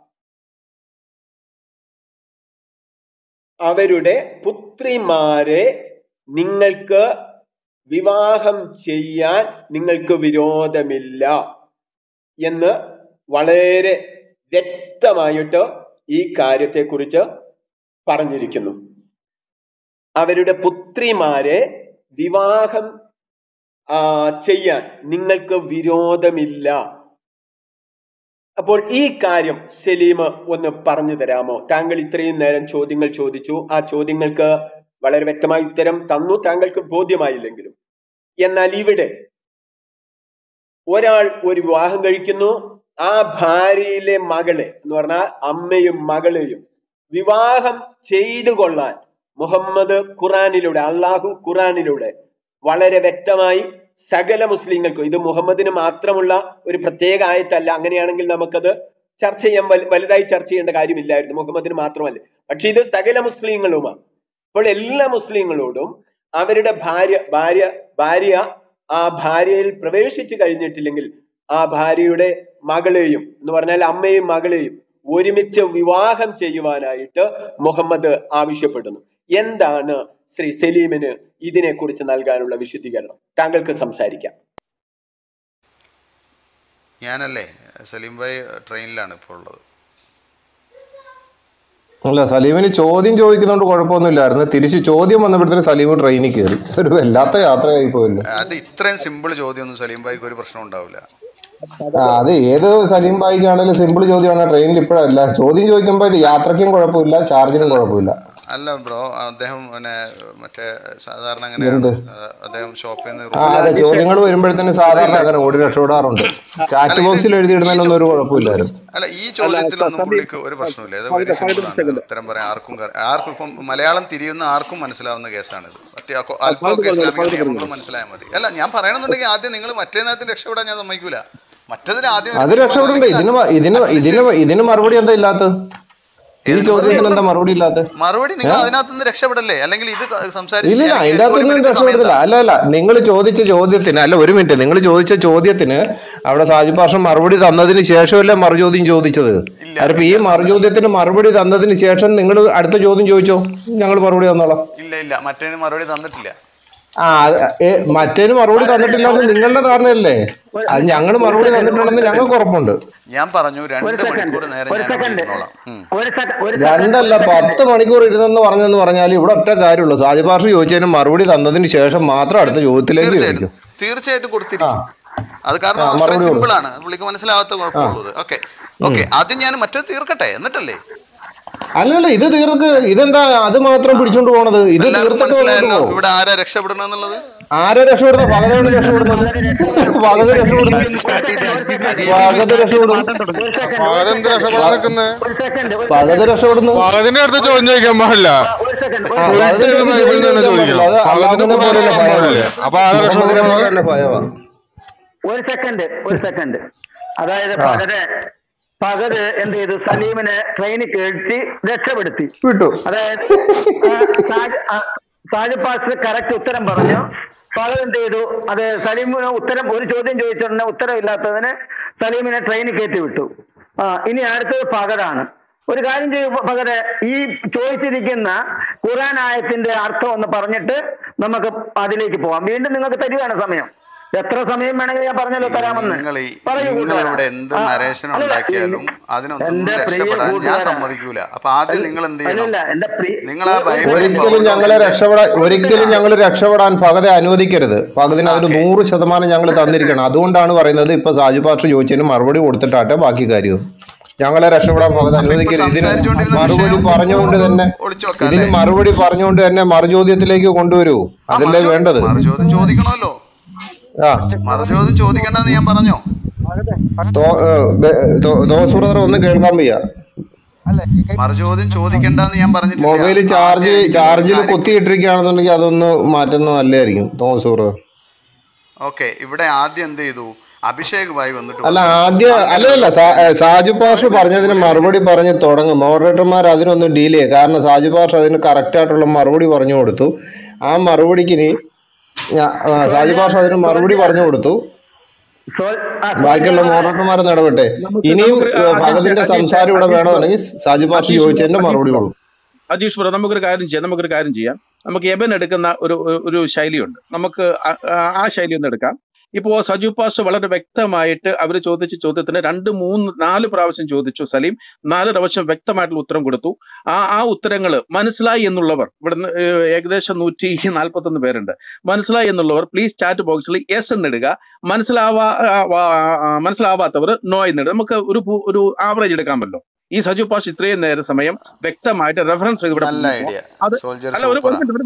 അവരുടെ പുത്രിമാരെ നിങ്ങൾക്ക് വിവാഹം ചെയ്യാൻ നിങ്ങൾക്ക് വിരോധമില്ല എന്ന് വളരെ വ്യക്തമായിട്ട് ഈ കാര്യത്തെക്കുറിച്ച് പറഞ്ഞിരിക്കുന്നു. അവരുടെ പുത്രിമാരെ വിവാഹം ആ ചെയ്യാൻ നിങ്ങൾക്ക് വിരോധമില്ല. അപ്പോൾ ഈ കാര്യം സലീം ഒന്ന് പറഞ്ഞു തരാമോ? താങ്കൾ ഇത്രയും നേരം ചോദ്യങ്ങൾ ചോദിച്ചു, ആ ചോദ്യങ്ങൾക്ക് വളരെ വ്യക്തമായ ഉത്തരം തന്നു, താങ്കൾക്ക് ബോധ്യമായില്ലെങ്കിലും. എന്നാൽ ഇവിടെ ഒരാൾ ഒരു വിവാഹം കഴിക്കുന്നു, ആ ഭാര്യയിലെ മകളെ എന്ന് പറഞ്ഞാൽ അമ്മയും മകളെയും വിവാഹം ചെയ്തു കൊള്ളാൻ മുഹമ്മദ് ഖുറാനിലൂടെ, അള്ളാഹു ഖുറാനിലൂടെ വളരെ വ്യക്തമായി സകല മുസ്ലിങ്ങൾക്കും, ഇത് മുഹമ്മദിന് മാത്രമുള്ള ഒരു പ്രത്യേക ആയത്തല്ല, അങ്ങനെയാണെങ്കിൽ നമുക്കത് ചർച്ച ചെയ്യാൻ വലുതായി ചർച്ച ചെയ്യേണ്ട കാര്യമില്ലായിരുന്നു, മുഹമ്മദിന് മാത്രമല്ല. പക്ഷെ ഇത് സകല മുസ്ലിങ്ങളുമാണ്. അപ്പോൾ എല്ലാ മുസ്ലിങ്ങളോടും അവരുടെ ഭാര്യ ഭാര്യ ഭാര്യ ആ ഭാര്യയിൽ പ്രവേശിച്ചു കഴിഞ്ഞിട്ടില്ലെങ്കിൽ ആ ഭാര്യയുടെ മകളെയും എന്ന് പറഞ്ഞാൽ അമ്മയും മകളെയും ഒരുമിച്ച് വിവാഹം ചെയ്യുവാനായിട്ട് മുഹമ്മദ് ആവശ്യപ്പെടുന്നു. എന്താണ് ശ്രീ സലീമിന് ഇതിനെക്കുറിച്ച് നൽകാനുള്ള വിശദീകരണം? താങ്കൾക്ക് സംസാരിക്കാം. ഞാനല്ലേ സലീം ഭായ് ട്രെയിനിലാണ് ഇപ്പോൾ ഉള്ളത്. അല്ല, സലീമിന് ചോദ്യം ചോദിക്കുന്നതുകൊണ്ട് കുഴപ്പമൊന്നുമില്ലായിരുന്നു. തിരിച്ച് ചോദ്യം വന്നപ്പോഴത്തേന് സലീം ട്രെയിനിൽ കയറി. ഒരു വല്ലാത്ത യാത്രയായി പോയില്ല. അത് ഇത്രയും സിമ്പിൾ ചോദ്യമൊന്നും സലീം ഭായിക്ക് ഒരു പ്രശ്നം ഉണ്ടാവില്ല. ആ അത് ഏത് സലീം ഭായിക്കാണെങ്കിലും സിമ്പിൾ ചോദ്യമാണ്. ട്രെയിനിൽ ഇപ്പോഴല്ല, ചോദ്യം ചോദിക്കുമ്പോൾ യാത്രയ്ക്കും കുഴപ്പമില്ല, ചാർജിനും കുഴപ്പമില്ല. അല്ല ബ്രോ, അദ്ദേഹം പിന്നെ മറ്റേ സാധാരണ അങ്ങനെയാണ്, അദ്ദേഹം ഷോപ്പിൽ നിന്ന് ആ അതെ, ചോദ്യങ്ങൾ വരുമ്പോഴത്തേന് സാധാരണ അങ്ങനെ ഓടി രക്ഷപ്പെടാറുണ്ട്. ചാറ്റ് ബോക്സിൽ എഴുതിയിടുന്നതിനൊന്നും ഒരു കുഴപ്പമില്ലായിരുന്നു. അല്ല, ഈ ചോദ്യത്തിലൊന്നും പുള്ളിക്ക് ഒരു പ്രശ്നമില്ല. ഇത് വെരി സിമ്പിൾ ആണ്. ഉത്തരം പറയാൻ ആർക്കും ആർക്കും ഇപ്പം മലയാളം തിരിയുന്ന ആർക്കും മനസ്സിലാവുന്ന കേസാണിത്. അല്പമൊക്കെ ഇസ്ലാമിക നിയമങ്ങൾ മനസ്സിലായാൽ മതി. അല്ല, ഞാൻ പറയണമെന്നുണ്ടെങ്കിൽ ആദ്യം നിങ്ങൾ മറ്റേ നേരത്തിൽ രക്ഷപ്പെടാൻ ഞാൻ സമ്മതിക്കൂല. മറ്റേതിന് ആദ്യം അത് രക്ഷപ്പെടണ്ടേ. ഇതിന് ഇതിന് ഇതിന് ഇതിന് മറുപടി എന്താ ഇല്ലാത്ത? ഈ ചോദ്യത്തിന് എന്താ മറുപടി ഇല്ലാത്ത? മറുപടി നിങ്ങൾ അതിനകത്തുനിന്ന് രക്ഷപ്പെടല്ലേ, അല്ലെങ്കിൽ ഇത് സംസാരിക്കില്ല. ഇല്ല, അതിന്റെ അകത്തൊന്നും രക്ഷപ്പെടുന്നില്ല. അല്ല അല്ല നിങ്ങൾ ചോദിച്ച ചോദ്യത്തിന്, അല്ല ഒരു മിനിറ്റ്, നിങ്ങൾ ചോദിച്ച ചോദ്യത്തിന് അവിടെ സാജി പാഷ മറുപടി തന്നതിന് ശേഷമല്ലേ മറുചോദ്യം ചോദിച്ചത്? അതിപ്പോ ഈ മറുചോദ്യത്തിന് മറുപടി തന്നതിന് ശേഷം നിങ്ങൾ അടുത്ത ചോദ്യം ചോദിച്ചോ, ഞങ്ങൾ മറുപടി തന്നോളാം. ഇല്ല ഇല്ല, മറ്റേ മറുപടി തന്നിട്ടില്ല. ആ മറ്റേന് മറുപടി തന്നിട്ടില്ല എന്ന് നിങ്ങളുടെ ധാരണയല്ലേ? അത് ഞങ്ങൾ മറുപടി തന്നിട്ടുണ്ടെന്ന് ഞങ്ങൾക്ക് ഉറപ്പുണ്ട്. ഞാൻ പറഞ്ഞു രണ്ട് മണിക്കൂർ നേരം രണ്ടല്ല പത്ത് മണിക്കൂർ ഇരുന്നെന്ന് പറഞ്ഞെന്ന് പറഞ്ഞാൽ ഇവിടെ ഒറ്റ കാര്യമുള്ളൂ. സാജി പാഷ ചോദിച്ചതിന് മറുപടി തന്നതിന് ശേഷം മാത്രം അടുത്ത ചോദ്യത്തിലേക്ക് ചോദിക്കും. തീർച്ചയായിട്ടും കൊടുത്തിരിക്കും. അത് കാരണം സിമ്പിൾ ആണ്, പുള്ളിക്ക് മനസ്സിലാവാത്ത കുഴപ്പമുള്ളത്. ഓക്കെ ഓക്കെ, അത് ഞാൻ മറ്റേ തീർക്കട്ടെ എന്നിട്ടല്ലേ? അല്ലല്ല, ഇത് തീർക്ക്. ഇതെന്താ അത് മാത്രം പിടിച്ചോണ്ട് പോണത്? ഇത് മനസ്സിലായല്ലോ ഇവിടെ ആരാ രക്ഷപ്പെടണം എന്നുള്ളത്. ആരാ രക്ഷപ്പെടുന്നത്? ഭഗതാണ് രക്ഷപ്പെടുന്നത്. ഭഗത് രക്ഷപ്പെടുന്നത്. ഭഗത് രക്ഷപ്പെടുന്നു. ഭഗത് രക്ഷപ്പെടുന്നു. ഭഗതിന്റെ അടുത്ത് ചോദ്യം ചോദിക്കാൻ പാടില്ല. ഒരു സെക്കൻഡ് ഒരു സെക്കൻഡ് അതായത് ഭഗത് പകത് എന്ത് ചെയ്തു? സലീമിനെ ട്രെയിനിൽ കയറ്റി രക്ഷപ്പെടുത്തി വിട്ടു. അതായത് സാജിദ് പാസ്റ്റർ കറക്റ്റ് ഉത്തരം പറഞ്ഞു. ഫഹദ് എന്ത് ചെയ്തു? അത് സലീമിന് ഉത്തരം ഒരു ചോദ്യം ചോദിച്ചിട്ടുണ്ടെ ഉത്തരവില്ലാത്തതിന് സലീമിനെ ട്രെയിനിൽ കയറ്റി വിട്ടു. ആ ഇനി അടുത്തത് ഫഹദാണ്. ഒരു കാര്യം ചെയ്യും ഫഹദ്, ഈ ചോദിച്ചിരിക്കുന്ന ഖുർആൻ ആയത്തിന്റെ അർത്ഥം ഒന്ന് പറഞ്ഞിട്ട് നമുക്ക് അതിലേക്ക് പോവാം. വീണ്ടും നിങ്ങൾക്ക് തരുവാണ് സമയം. എത്ര സമയം വേണമെങ്കിൽ ഞാൻ പറഞ്ഞല്ലോ തരാമെന്ന്. പറയൂ നിങ്ങളിവിടെ എന്ത് നരേഷൻ ഉണ്ടാക്കിയാലും അതിനൊന്നും രക്ഷപ്പെടാൻ ഞാൻ സമ്മതിക്കൂല. അപ്പൊ ആദ്യം നിങ്ങൾ എന്ത് ചെയ്യണം? നിങ്ങൾ ആ ഒരിക്കലും ഞങ്ങളെ രക്ഷപ്പെടാൻ ഒരിക്കലും ഞങ്ങൾ രക്ഷപ്പെടാൻ ഫഹദെ അനുവദിക്കരുത്. ഫഹദിന് അതിന് നൂറ് ശതമാനം ഞങ്ങൾ തന്നിരിക്കണം. അതുകൊണ്ടാണ് പറയുന്നത് ഇപ്പൊ സാജു പാസ്റ്റർ ചോദിച്ചതിന് മറുപടി കൊടുത്തിട്ടാട്ടെ ബാക്കി കാര്യം. ഞങ്ങളെ രക്ഷപ്പെടാൻ ഫഹദ് അനുവദിക്കരുത്. ഇതിന് മറുപടി പറഞ്ഞുകൊണ്ട് തന്നെ ഇതിന് മറുപടി പറഞ്ഞുകൊണ്ട് തന്നെ മറുചോദ്യത്തിലേക്ക് കൊണ്ടുവരൂ. അതല്ലേ വേണ്ടത്. മറുചോദ്യം ചോദിക്കണമല്ലോ. മറുചോദ്യം ചോദിക്കണ്ടെന്ന് ഞാൻ പറഞ്ഞോ? ദോസുബ്രദർ ഒന്ന് കേൾക്കാൻ വയ്യ. മറുചോദ്യം ചോദിക്കണ്ടെന്ന് ഞാൻ പറഞ്ഞിട്ടില്ല. മൊബൈല് ചാർജ് ചാർജിൽ കുത്തിയിട്ടിരിക്കുകയാണെന്നുണ്ടെങ്കിൽ അതൊന്ന് മാറ്റുന്നത് നല്ലതായിരിക്കും ദോസുബ്രദർ. ഓക്കെ, ഇവിടെ ആദ്യം എന്ത് ചെയ്തു? അഭിഷേക് ഭായി വന്നിട്ട് അല്ല ആദ്യം അല്ലല്ല സാജു പാഷ പറഞ്ഞതിന് മറുപടി പറഞ്ഞ് തുടങ്ങും. മോഡറേറ്റർമാർ അതിനൊന്നും ഡീൽ ചെയ്യുക. കാരണം സാജു പാഷ അതിന് കറക്റ്റായിട്ടുള്ള മറുപടി പറഞ്ഞു കൊടുത്തു. ആ മറുപടിക്ക് ഇനി സാജു പാഷ അതിന് മറുപടി പറഞ്ഞു കൊടുത്തു. ബാക്കിയുള്ള മോഡറേറ്റർമാരൊന്നും ഇടപെട്ടെ. ഇനിയും ഫഹദിന്റെ സംസാരം ഇവിടെ വേണമെന്നുണ്ടെങ്കിൽ സാജു പാഷ ചോദിച്ചതിന്റെ മറുപടി കൊടുക്കും. അജീഷ് ബ്രോ, നമുക്കൊരു കാര്യം ചെയ്യാം നമുക്കൊരു കാര്യം ചെയ്യാം നമുക്ക് എബൻ എടുക്കുന്ന ഒരു ഒരു ശൈലിയുണ്ട്. നമുക്ക് ആ ശൈലി ഒന്ന് എടുക്കാം. ഇപ്പോ സജു പാഷ വളരെ വ്യക്തമായിട്ട് അവർ ചോദിച്ച ചോദ്യത്തിന് രണ്ട് മൂന്ന് നാല് പ്രാവശ്യം ചോദിച്ചു സലീം. നാല് പ്രാവശ്യം വ്യക്തമായിട്ടുള്ള ഉത്തരം കൊടുത്തു. ആ ആ ഉത്തരങ്ങൾ മനസ്സിലായി എന്നുള്ളവർ ഇവിടുന്ന് ഏകദേശം നൂറ്റി നാൽപ്പത്തി ഒന്ന് പേരുണ്ട്. മനസ്സിലായി എന്നുള്ളവർ പ്ലീസ് ചാറ്റ് ബോക്സിൽ യെസ് എന്നിടുക. മനസ്സിലാവാ മനസ്സിലാവാത്തവർ നോ എന്നിടുക. നമുക്ക് ഒരു ഒരു ആവറേജ് എടുക്കാമല്ലോ. ഈ സജു പാഷ ഇത്രയും നേരം സമയം വ്യക്തമായിട്ട് റെഫറൻസ് ചെയ്ത് ഇവിടെ അല്ല ഒരു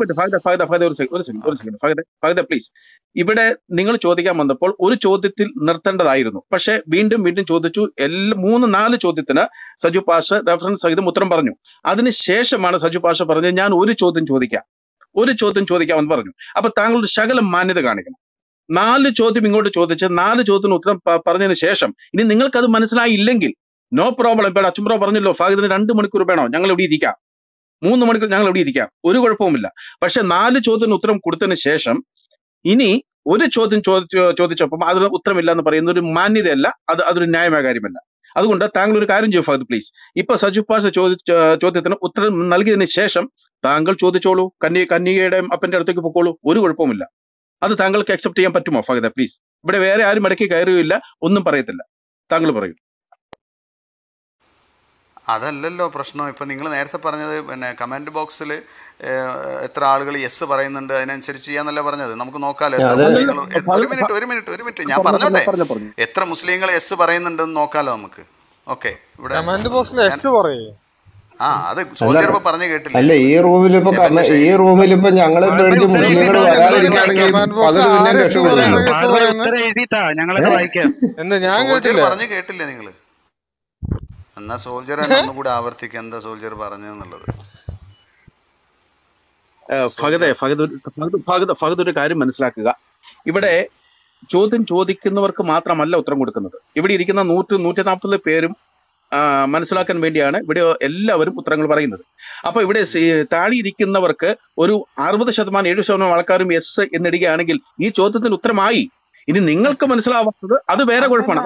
ഫഹദ പ്ലീസ്. ഇവിടെ നിങ്ങൾ ചോദിക്കാൻ വന്നപ്പോൾ ഒരു ചോദ്യത്തിൽ നിർത്തേണ്ടതായിരുന്നു. പക്ഷെ വീണ്ടും വീണ്ടും ചോദിച്ചു. എല്ലാ മൂന്ന് നാല് ചോദ്യത്തിന് സജു പാഷ റെഫറൻസ് സഹിതം ഉത്തരം പറഞ്ഞു. അതിനുശേഷമാണ് സജു പാഷ പറഞ്ഞത് ഞാൻ ഒരു ചോദ്യം ചോദിക്കാം ഒരു ചോദ്യം ചോദിക്കാമെന്ന് പറഞ്ഞു. അപ്പൊ താങ്കളുടെ ശകലം മാന്യത കാണിക്കണം. നാല് ചോദ്യം ഇങ്ങോട്ട് ചോദിച്ച് നാല് ചോദ്യത്തിന് ഉത്തരം പറഞ്ഞതിന് ശേഷം ഇനി നിങ്ങൾക്കത് മനസ്സിലായില്ലെങ്കിൽ നോ പ്രോബ്ലം. ഇപ്പോൾ അച്ചുംബ്രോ പറഞ്ഞല്ലോ ഫഹദിന് രണ്ട് മണിക്കൂർ വേണോ, ഞങ്ങൾ ഇവിടെ ഇരിക്കാം. മൂന്ന് മണിക്കൂർ ഞങ്ങൾ ഇവിടെ ഇരിക്കാം, ഒരു കുഴപ്പവുമില്ല. പക്ഷെ നാല് ചോദ്യത്തിന് ഉത്തരം കൊടുത്തതിന് ശേഷം ഇനി ഒരു ചോദ്യം ചോദിച്ചു ചോദിച്ചപ്പം അതിന് ഉത്തരമില്ല എന്ന് പറയുന്ന ഒരു മാന്യതയല്ല, അത് അതൊരു ന്യായമായ കാര്യമല്ല. അതുകൊണ്ട് താങ്കൾ ഒരു കാര്യം ചെയ്യും ഫഹദ് പ്ലീസ്. ഇപ്പൊ സജു പാഷ ചോദിച്ച ചോദ്യത്തിന് ഉത്തരം നൽകിയതിന് ശേഷം താങ്കൾ ചോദിച്ചോളൂ. കന്യ കന്യകയുടെ അപ്പന്റെ അടുത്തേക്ക് പൊക്കോളൂ, ഒരു കുഴപ്പവുമില്ല. അത് താങ്കൾക്ക് അക്സെപ്റ്റ് ചെയ്യാൻ പറ്റുമോ ഫഹദ പ്ലീസ്? ഇവിടെ വേറെ ആരും ഇടയ്ക്ക് കയറുകയില്ല, ഒന്നും പറയത്തില്ല. താങ്കൾ പറയൂ. അതല്ലല്ലോ പ്രശ്നം. ഇപ്പം നിങ്ങൾ നേരത്തെ പറഞ്ഞത് പിന്നെ കമൻറ്റ് ബോക്സിൽ എത്ര ആളുകൾ യെസ് പറയുന്നുണ്ട് അതിനനുസരിച്ച് ചെയ്യാന്നല്ല പറഞ്ഞത്. നമുക്ക് നോക്കാമല്ലോ എത്ര മുസ്ലിങ്ങൾ. ഒരു മിനിറ്റ് ഒരു മിനിറ്റ് ഒരു മിനിറ്റ് ഞാൻ പറഞ്ഞോട്ടെ. എത്ര മുസ്ലിങ്ങൾ യെസ് പറയുന്നുണ്ടെന്ന് നോക്കാമല്ലോ നമുക്ക്. ഓക്കെ, ഇവിടെ ആ അത് സോൾജർ ഇപ്പൊ പറഞ്ഞു കേട്ടില്ല. അല്ല ഈ റൂമിൽ ഇപ്പൊ ഈ റൂമിൽ ഇപ്പൊ ഞങ്ങളെ പേടിച്ച് മുസ്ലിങ്ങൾ വരാതിരിക്കുകയാണെങ്കിൽ പറഞ്ഞു കേട്ടില്ലേ നിങ്ങള്? എന്നാ സോൾജർ ഒന്നുകൂടി ആവർത്തിക്കുക എന്താ സോൾജർ പറഞ്ഞെന്നുള്ളത്. ഫഹദെ ഫഹദ് ഫഹദ് ഫഹദ് ഒരു കാര്യം മനസ്സിലാക്കുക. ഇവിടെ ചോദ്യം ചോദിക്കുന്നവർക്ക് മാത്രമല്ല ഉത്തരം കൊടുക്കുന്നത്. ഇവിടെ ഇരിക്കുന്ന നൂറ്റി നൂറ്റി നാൽപ്പത് പേരും മനസ്സിലാക്കാൻ വേണ്ടിയാണ് ഇവിടെ എല്ലാവരും ഉത്തരങ്ങൾ പറയുന്നത്. അപ്പൊ ഇവിടെ താഴെ ഇരിക്കുന്നവർക്ക് ഒരു അറുപത് ശതമാനം ഏഴ് ശതമാനം ആൾക്കാരും യെസ് എന്നിടുകയാണെങ്കിൽ ഈ ചോദ്യത്തിന് ഉത്തരമായി. ഇനി നിങ്ങൾക്ക് മനസ്സിലാവാത്തത് അത് വേറെ കുഴപ്പമാണ്.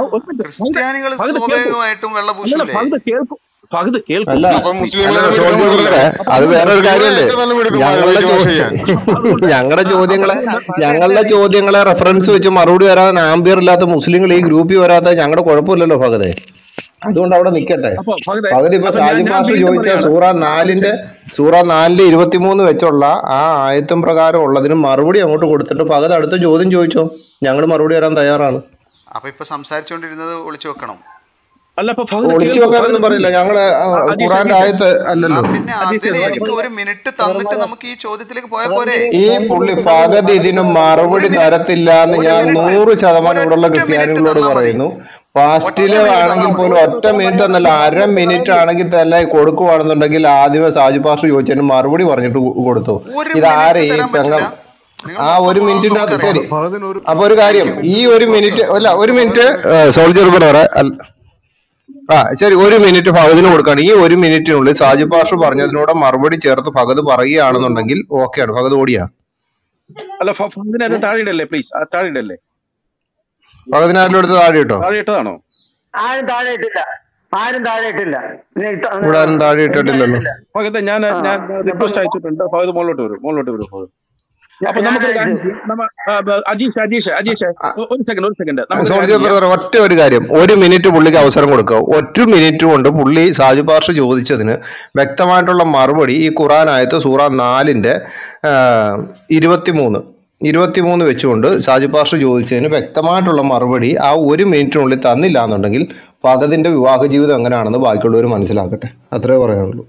അത് വേറൊരു കാര്യമല്ലേ. ഞങ്ങളുടെ ഞങ്ങളുടെ ചോദ്യങ്ങളെ ഞങ്ങളുടെ ചോദ്യങ്ങളെ റെഫറൻസ് വെച്ച് മറുപടി വരാതെ ആംബിയർ ഇല്ലാത്ത മുസ്ലിങ്ങൾ ഈ ഗ്രൂപ്പിൽ വരാത്ത ഞങ്ങളുടെ കുഴപ്പമില്ലല്ലോ ഫഹദെ. അതുകൊണ്ട് അവിടെ നിൽക്കട്ടെ. പകുതി ഇപ്പൊ സാജു മാസ്റ്റർ ചോദിച്ച സൂറ നാലിന്റെ സൂറ നാലിന്റെ ഇരുപത്തിമൂന്ന് വെച്ചുള്ള ആ ആയത്തും പ്രകാരം ഉള്ളതിന് മറുപടി അങ്ങോട്ട് കൊടുത്തിട്ട് പകുതി അടുത്ത ചോദ്യം ചോദിച്ചോ, ഞങ്ങൾ മറുപടി തരാൻ തയ്യാറാണ്. അപ്പൊ ഇപ്പൊ സംസാരിച്ചുകൊണ്ടിരുന്നത് ഒളിച്ചു വെക്കണം. ഒളിച്ചു വെക്കാനൊന്നും പറയില്ല. ഞങ്ങള് ഖുറാന്റെ ആയത്ത് അല്ലല്ലോ. പിന്നെ അതിന് എനിക്ക് ഒരു മിനിറ്റ് തന്നിട്ട് നമുക്ക് ഈ ചോദ്യത്തിലേക്ക് പോയാൽ പോരെ? ഈ പുള്ളി പകുതി ഇതിന് മറുപടി തരത്തില്ല എന്ന് ഞാൻ നൂറ് ശതമാനം ഇവിടെയുള്ള ക്രിസ്ത്യാനികളോട് പറയുന്നു. ഫാസ്റ്റില് ആണെങ്കിൽ പോലും ഒറ്റ മിനിറ്റ് എന്നല്ല അര മിനിറ്റ് ആണെങ്കിൽ തന്നെ കൊടുക്കുവാണെന്നുണ്ടെങ്കിൽ ആദ്യമേ സാജു പാസ്റ്റർ ചോദിച്ചതിന് മറുപടി പറഞ്ഞിട്ട് കൊടുത്തു. ഇതാരെ ഈ പെങ്ങ ആ ഒരു മിനിറ്റിന്റെ അകത്ത് ശരി. അപ്പൊ ഒരു കാര്യം, ഈ ഒരു മിനിറ്റ് അല്ല ഒരു മിനിറ്റ് സോൾജർ പറയാ ആ ശരി, ഒരു മിനിറ്റ് ഫഹദിന് കൊടുക്കാണ്. ഈ ഒരു മിനിറ്റിനുള്ളിൽ സാജു പാഷ പറഞ്ഞതിനോട് മറുപടി ചേർത്ത് ഫഹദ് പറയുകയാണെന്നുണ്ടെങ്കിൽ ഓക്കെയാണ്. ഫഹദ് ഓടിയാ അല്ല ഫഹദിനെ അത് താഴെ ഇടല്ലേ പ്ലീസ്, താഴെ ഇടല്ലേ. ഫഹദിനെ ആരുടെ അടുത്ത് താഴെ ഇട്ടോ? താഴെ ഇട്ടതാണോ? ആരും താഴെ ഇട്ടില്ല, ആരും താഴെ ഇട്ടില്ല. ഇവിടെ ആരും താഴെ ഇട്ടിട്ടില്ലല്ലോ. ഫഹദ് ഞാൻ ഞാൻ റിക്വസ്റ്റ് അയച്ചിട്ടുണ്ട്. ഫഹദ് മുകളിലോട്ട് വരും, മുകളിലോട്ട് വരും ഫഹദ്. അപ്പൊ നമുക്ക് അജീഷ് അജീഷ് അജീഷ് ഒരു സെക്കൻഡ് ഒരു സെക്കൻഡ് സോൾജർ ബ്രദർ, ഒറ്റ ഒരു കാര്യം, ഒരു മിനിറ്റ് പുള്ളിക്ക് അവസരം കൊടുക്കുക. ഒറ്റ മിനിറ്റ് കൊണ്ട് പുള്ളി സാജു പാർഷ ചോദിച്ചതിന് വ്യക്തമായിട്ടുള്ള മറുപടി ഈ ഖുർആൻ ആയത്ത് സൂറ നാലിന്റെ ഇരുപത്തിമൂന്ന് ഇരുപത്തിമൂന്ന് വെച്ചുകൊണ്ട് സാജു പാർഷ ചോദിച്ചതിന് വ്യക്തമായിട്ടുള്ള മറുപടി ആ ഒരു മിനിറ്റിനുള്ളിൽ തന്നില്ല എന്നുണ്ടെങ്കിൽ ഫഹദിന്റെ വിവാഹ ജീവിതം എങ്ങനെയാണെന്ന് ബാക്കിയുള്ളവർ മനസ്സിലാക്കട്ടെ. അത്രേ പറയാനുള്ളൂ.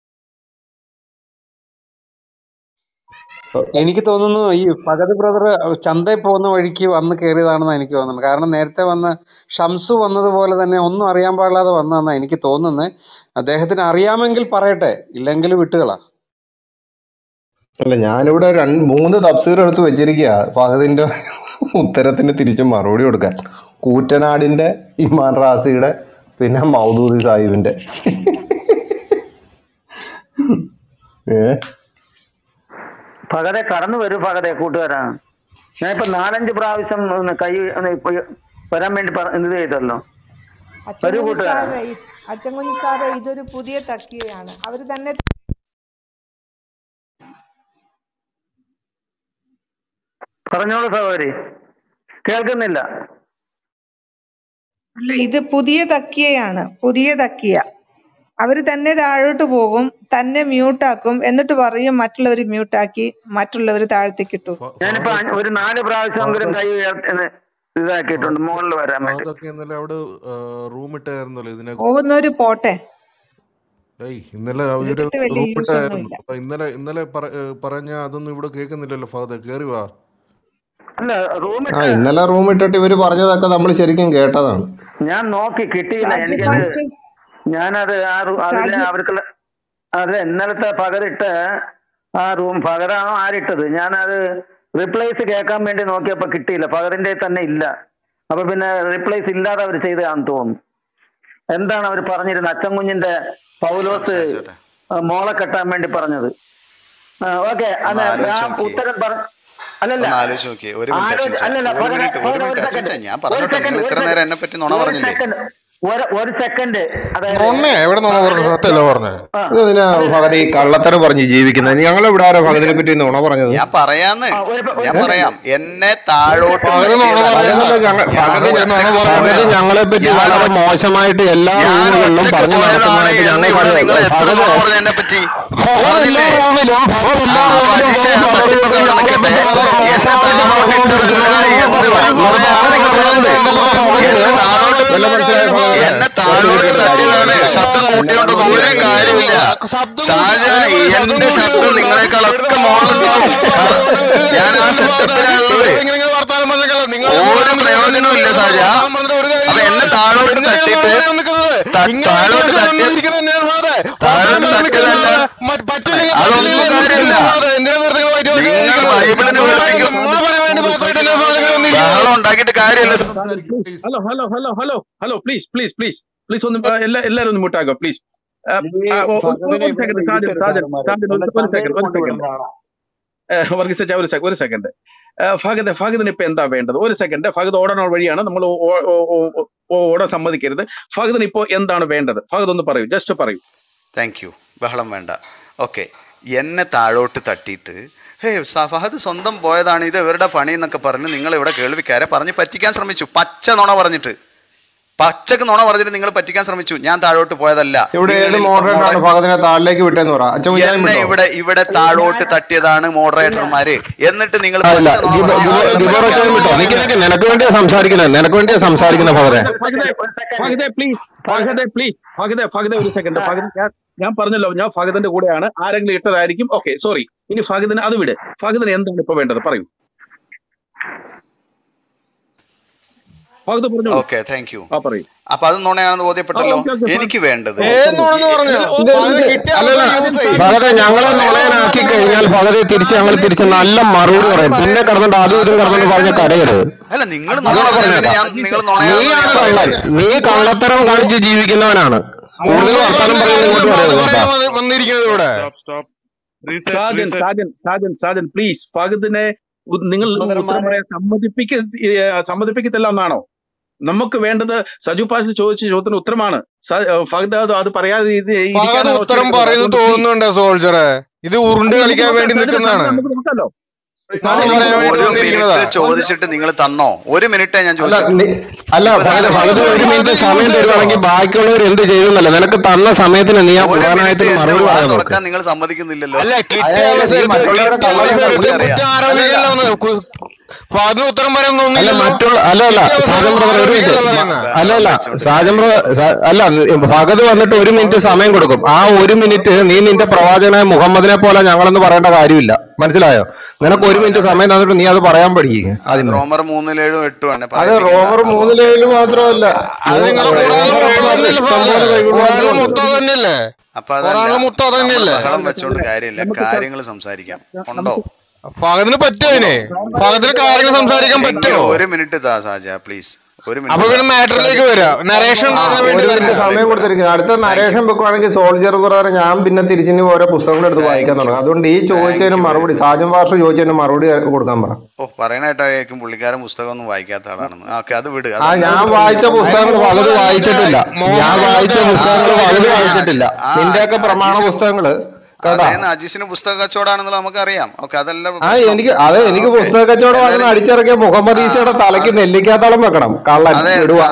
എനിക്ക് തോന്നുന്നു ഈ ഫഹദ് ബ്രദർ ചന്തയിൽ പോകുന്ന വഴിക്ക് വന്ന് കയറിയതാണെന്ന് എനിക്ക് തോന്നുന്നു. കാരണം നേരത്തെ വന്ന് ഷംസു വന്നതുപോലെ തന്നെ ഒന്നും അറിയാൻ പാടില്ലാതെ വന്നതെന്നാണ് എനിക്ക് തോന്നുന്നത്. അദ്ദേഹത്തിന് അറിയാമെങ്കിൽ പറയട്ടെ, ഇല്ലെങ്കിൽ വിട്ടുകളാ. അല്ല, ഞാനിവിടെ രണ്ട് മൂന്ന് തഫ്സീർ എടുത്ത് വെച്ചിരിക്കുക ഫഹദിന്റെ ഉത്തരത്തിന് തിരിച്ച് മറുപടി കൊടുക്കാൻ. കൂറ്റനാടിന്റെ, ഇമാൻ റാസിയുടെ, പിന്നെ മൗദൂദി സാഹിബിന്റെ. ഏ ഫഹദെ കടന്നു വരൂ ഫഹദെ, കൂട്ടുകാരാണ്. ഞാൻ ഇപ്പൊ നാലഞ്ച് പ്രാവശ്യം കൈ വരാൻ വേണ്ടി ഇത് ചെയ്തല്ലോ. വരൂ കൂട്ടുകാരാ. അച്ചൻകുഞ്ഞി സാറേ, ഇതൊരു പുതിയ തക്കിയാണ്. അവര് തന്നെ പറഞ്ഞോളൂ സഹോദരി, കേൾക്കുന്നില്ല. അല്ല, ഇത് പുതിയ തക്കിയാണ്, പുതിയ തക്കിയ. അവര് തന്നെ താഴോട്ട് പോകും, തന്നെ മ്യൂട്ടാക്കും, എന്നിട്ട് പറയും മറ്റുള്ളവർ മ്യൂട്ടാക്കി, മറ്റുള്ളവർ താഴത്തേക്ക് ഇട്ടു. ഞാനിപ്പോ ഒരു നാല് പ്രാവശ്യമെങ്കിലും കൈ ഇതാക്കിയിട്ടുണ്ട് മുകളിൽ വരാൻ വേണ്ടി. പോകുന്നവര് പോട്ടെ. ഇന്നലെ അവര് റൂം ഇട്ടായിരുന്നു. ഇന്നലെ ഇന്നലെ പറഞ്ഞ അതൊന്നും ഇവിടെ കേൾക്കുന്നില്ലല്ലോ ഫാദർ. കേറി വാ. ആ ഇന്നലെ റൂം ഇട്ടിട്ട് ഇവര് പറഞ്ഞതൊക്കെ നമ്മൾ ശരിക്കും കേട്ടതാണ്. ഞാൻ നോക്കി കിട്ടിയില്ല. എനിക്കത് ഞാനത് ആ അതിലെ അവർക്കുള്ള അത് ഇന്നലത്തെ പകരിട്ട് ആ റൂം പകരാണോ ആരിട്ടത്, ഞാനത് റിപ്ലേസ് കേൾക്കാൻ വേണ്ടി നോക്കിയപ്പോ കിട്ടിയില്ല. പകറിന്റെ തന്നെ ഇല്ല. അപ്പൊ പിന്നെ റിപ്ലേസ് ഇല്ലാതെ അവർ ചെയ്തതാണെന്ന് തോന്നുന്നു. എന്താണ് അവർ പറഞ്ഞിരുന്നത്? അച്ചൻകുഞ്ഞിന്റെ പൗലോസ് മോളെ കെട്ടാൻ വേണ്ടി പറഞ്ഞത്. ഓക്കെ, ആ ഉത്തരം പറ അല്ലല്ല ഒരു സെക്കൻഡ്. ഭഗതി കള്ളത്തരം പറഞ്ഞ് ജീവിക്കുന്നത് ഞങ്ങൾ ഇവിടെ ആരോ ഭഗതിനെ പറ്റി നുണ പറഞ്ഞത്? ഞാൻ പറയാന്ന് ഞാൻ പറയാം എന്നെ താഴോട്ട് ഞങ്ങളെ പറ്റി വളരെ മോശമായിട്ട് എല്ലാ റൂമുകളിലും പറഞ്ഞു എന്നെ പറ്റി എന്നെ താഴോട്ട് തട്ടിയതാണ്. ശബ്ദം കൂട്ടിയോണ്ട് ഒരു കാര്യമില്ല. ഷാജ എന്റെ ശബ്ദം നിങ്ങളെക്കാളൊക്കെ മോളുണ്ടാവും. ഞാൻ ആ സെറ്റപ്പിലുള്ളത് ഒരു പ്രയോജനവും ഇല്ല ഷാജ. അപ്പൊ എന്നെ താഴോട്ട് തട്ടിയിട്ട് താഴോട്ട് തട്ടി താഴോട്ട് തട്ടിയതല്ല, അതൊന്നും കാര്യമില്ല. നിങ്ങൾ ബൈബിളിന് വേണമെങ്കിൽ ബഹളം ഉണ്ടാക്കിയിട്ട് കാര്യമില്ല. Hello hello hello hello hello please please please please ഒന്ന് എല്ലാരും ഒന്ന് മുട്ടാക്കോ പ്ലീസ്. ഒരു സെക്കൻഡ് സാജൻ സാജൻ സാജൻ ഒരു സെക്കൻഡ് ഒരു സെക്കൻഡ് വർഗീസ് ഒരു സെക്കൻഡ് ഒരു സെക്കൻഡ് ഫഹദ് ഫഹദിന് ഇപ്പൊ എന്താ വേണ്ടത്? ഒരു സെക്കൻഡ്. ഫഹദ് ഓടാനുള്ള വഴിയാണ്, നമ്മൾ ഓടാൻ സമ്മതിക്കരുത്. ഫഹദിന് ഇപ്പോ എന്താണ് വേണ്ടത്? ഫഹദ് ഒന്ന് പറയൂ, ജസ്റ്റ് പറയൂ. Thank you. ബഹളം വേണ്ട. ഓക്കെ, എന്നെ താഴോട്ട് തട്ടിയിട്ട് ഹേ ഫഹദ് സ്വന്തം പോയതാണ്, ഇത് ഇവരുടെ പണി എന്നൊക്കെ പറഞ്ഞ് നിങ്ങൾ ഇവിടെ കേൾവിക്കാരെ പറഞ്ഞ് പറ്റിക്കാൻ ശ്രമിച്ചു. പച്ച നുണ പറഞ്ഞിട്ട് പച്ചക്ക് നുണ പറഞ്ഞിട്ട് നിങ്ങൾ പറ്റിക്കാൻ ശ്രമിച്ചു. ഞാൻ താഴോട്ട് പോയതല്ല. എന്നെ ഇവിടെ ഇവിടെ താഴോട്ട് തട്ടിയതാണ് മോഡറേറ്റർമാര്. എന്നിട്ട് നിങ്ങൾ നിനക്ക് വേണ്ടിയാ സംസാരിക്കുന്നത്, നിനക്ക് വേണ്ടിയാ സംസാരിക്കുന്ന ഫഹദേ പ്ലീസ് ഫഹദേ പ്ലീസ് ഫഹദേ ഫഹദേ ഒരു സെക്കൻഡ്. ഫഹദ് ഞാൻ പറഞ്ഞല്ലോ, ഞാൻ ഫഹദിന്റെ കൂടെയാണ്. ആരെങ്കിലും ഇട്ടതായിരിക്കും. Okay, sorry. ഇനി ഫഹദിന് അത് വിട്. ഫഹദിന് എന്താണ് ഇപ്പൊ വേണ്ടത്? പറയൂ ഫഹദ്, പറഞ്ഞു. Okay, thank you. അപ്പൊ അത് നുണയാണെന്ന് ബോധ്യപ്പെട്ടല്ലോ. എനിക്ക് വേണ്ടത് ഭഗതെ ഞങ്ങളെ നുണയനാക്കി കഴിഞ്ഞാൽ ഭഗതെ തിരിച്ച് ഞങ്ങൾ തിരിച്ച് നല്ല മറുപടി പറയും. പിന്നെ കിടന്നിട്ട് അതും ഇതും കിടന്നിട്ട് പറഞ്ഞ കരയരുത്. അല്ല നിങ്ങൾ നീ കള്ളത്തരം കാണിച്ച് ജീവിക്കുന്നവനാണ്. കൂടുതൽ വർത്തമാനം പറയുന്നത് പ്ലീസ് ഫഹദിനെ നിങ്ങൾ ഉത്തരം പറയാൻ സമ്മതിപ്പിക്ക സമ്മതിപ്പിക്കത്തില്ല എന്നാണോ? നമുക്ക് വേണ്ടത് സജു പാസ് ചോദിച്ച ചോദ്യത്തിന് ഉത്തരമാണ്. ഫഹദ് അത് പറയാതെ ഉത്തരം പറയുന്നത് തോന്നുന്നുണ്ടോ സോൾജറെ? ഇത് ഉരുണ്ട് കളിക്കാൻ വേണ്ടി നിൽക്കുന്നതാണ്. നോക്കാലോ. ഒരു മിനിറ്റ് ചോദിച്ചിട്ട് നിങ്ങൾ തന്നോ? ഒരു മിനിറ്റേ ഞാൻ ചോദിച്ചു. അല്ല ഭഗത് ഒരു മിനിറ്റ് സമയം തരുവാണെങ്കിൽ ബാക്കിയുള്ളവർ എന്ത് ചെയ്യുന്നല്ല. നിനക്ക് തന്ന സമയത്തിന് നീ ആ പുരാണായത്തിന് മറുപടി പറയാൻ നിങ്ങൾ സമ്മതിക്കുന്നില്ലല്ലോ. ഉത്തരം പറയാൻ അല്ല മറ്റുള്ള അല്ല അല്ല സാജൻ ബ്രദർ ഒരു മിനിറ്റ് അല്ല അല്ല സാജൻ ബ്രദർ അല്ല ഭഗത് വന്നിട്ട് ഒരു മിനിറ്റ് സമയം കൊടുക്കും. ആ ഒരു മിനിറ്റ് നീ നിന്റെ പ്രവാചകനായ മുഹമ്മദിനെ പോലെ ഞങ്ങളെന്ന് പറയേണ്ട കാര്യമില്ല. മനസ്സിലായോ? നിനക്ക് ഒരു മിനിറ്റ് സമയം തന്നിട്ട് നീ അത് പറയാൻ പഠിക്കുക. റോമർ മൂന്നിലേഴും എട്ടുമാണ്. അത് റോമർ മൂന്നിലേഴ് മാത്രമല്ല, അപ്പൊ ബഹളം വെച്ചോണ്ട് കാര്യമില്ല. കാര്യങ്ങൾ സംസാരിക്കാം. ഉണ്ടോ? ഫഹദിന് പറ്റുമതിനെ ഫഹദിന് കാര്യങ്ങൾ സംസാരിക്കാൻ പറ്റുമോ? ഒരു മിനിറ്റ് താ സാജ പ്ലീസ്. അപ്പൊ പിന്നെ മാറ്ററിലേക്ക് വരാം. നരേഷൻ സമയം കൊടുത്തിരിക്കുന്നത്. അടുത്ത നരേഷൻ വെക്കുവാണെങ്കിൽ സോൾജർ ബ്രദർ ഞാൻ പിന്നെ തിരിച്ചിന് ഓരോ പുസ്തകങ്ങൾ എടുത്ത് വായിക്കാൻ തുടങ്ങും. അതുകൊണ്ട് ഈ ചോദിച്ചതിന് മറുപടി സാജൻ ഭാഷ ചോദിച്ചതിന് മറുപടി കൊടുക്കാൻ പറ. ഓ പറയണായിട്ടായിരിക്കും പുള്ളിക്കാരൻ പുസ്തകം ഒന്നും വായിക്കാത്ത ആളാണെന്ന്. ഓക്കെ അത് വിട്. ആ ഞാൻ വായിച്ച പുസ്തകങ്ങൾ പലത് വായിച്ചിട്ടില്ല. ഞാൻ വായിച്ച പുസ്തകങ്ങൾ പലത് വായിച്ചിട്ടില്ല. നിന്റെയൊക്കെ പ്രമാണ പുസ്തകങ്ങള് അജീഷിന് പുസ്തക കച്ചവടമാണെന്നുള്ള നമുക്കറിയാം. ഓക്കെ അതെല്ലാം ആ എനിക്ക് അതെ എനിക്ക് പുസ്തക കച്ചവടമാണെന്ന് അടിച്ചിറക്കിയ മുഹമ്മദ് ഈച്ചയുടെ തലയ്ക്ക് നെല്ലിക്കാത്തളം വെക്കണം. കള്ളൻ ഇടുക.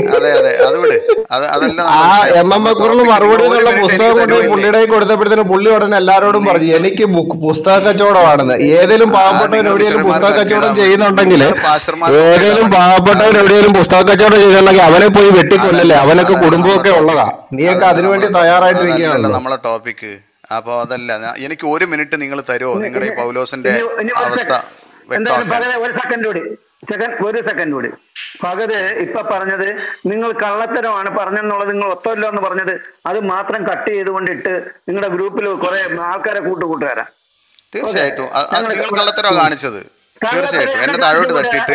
ആ എം എം ബക്കൂറിന് മറുപടി എന്നുള്ള പുസ്തകം കൊണ്ട് പുള്ളിയുടെ കൊടുത്തപ്പോഴത്തേന് പുള്ളി ഉടനെ എല്ലാരോടും പറഞ്ഞു എനിക്ക് പുസ്തക കച്ചവടമാണെന്ന്. ഏതെങ്കിലും പാവപ്പെട്ടവൻ എവിടെയെങ്കിലും പുസ്തക കച്ചവടം ചെയ്യുന്നുണ്ടെങ്കിൽ ഏതെങ്കിലും പാവപ്പെട്ടവൻ എവിടെയെങ്കിലും പുസ്തക കച്ചവടം ചെയ്യുന്നുണ്ടെങ്കിൽ അവനെ പോയി വെട്ടിക്കൊല്ലല്ലേ. അവനൊക്കെ കുടുംബമൊക്കെ ഉള്ളതാ. നീയൊക്കെ അതിനുവേണ്ടി തയ്യാറായിട്ടിരിക്കുകയാണല്ലോ. നമ്മളെ ടോപ്പിക്ക് അപ്പൊ അതല്ല. എനിക്ക് ഒരു മിനിറ്റ് നിങ്ങൾ തരുമോ? നിങ്ങളുടെ ഈ പൗലോസിന്റെ അവസ്ഥ ഒരു സെക്കൻഡ് കൂടി ഒരു സെക്കൻഡ് കൂടി ഫഹദ് ഇപ്പൊ പറഞ്ഞത് നിങ്ങൾ കള്ളത്തരമാണ് പറഞ്ഞെന്നുള്ളത് നിങ്ങൾ ഒത്തല്ലോ എന്ന് പറഞ്ഞത് അത് മാത്രം കട്ട് ചെയ്തുകൊണ്ടിട്ട് നിങ്ങളുടെ ഗ്രൂപ്പിൽ കുറെ ആൾക്കാരെ കൂട്ടുകൂട്ടുകാരാ. തീർച്ചയായിട്ടും നിങ്ങൾ കള്ളത്തരമാണ് കാണിച്ചത്. തീർച്ചയായിട്ടും എന്നെ താഴോട്ട് തട്ടിയിട്ട്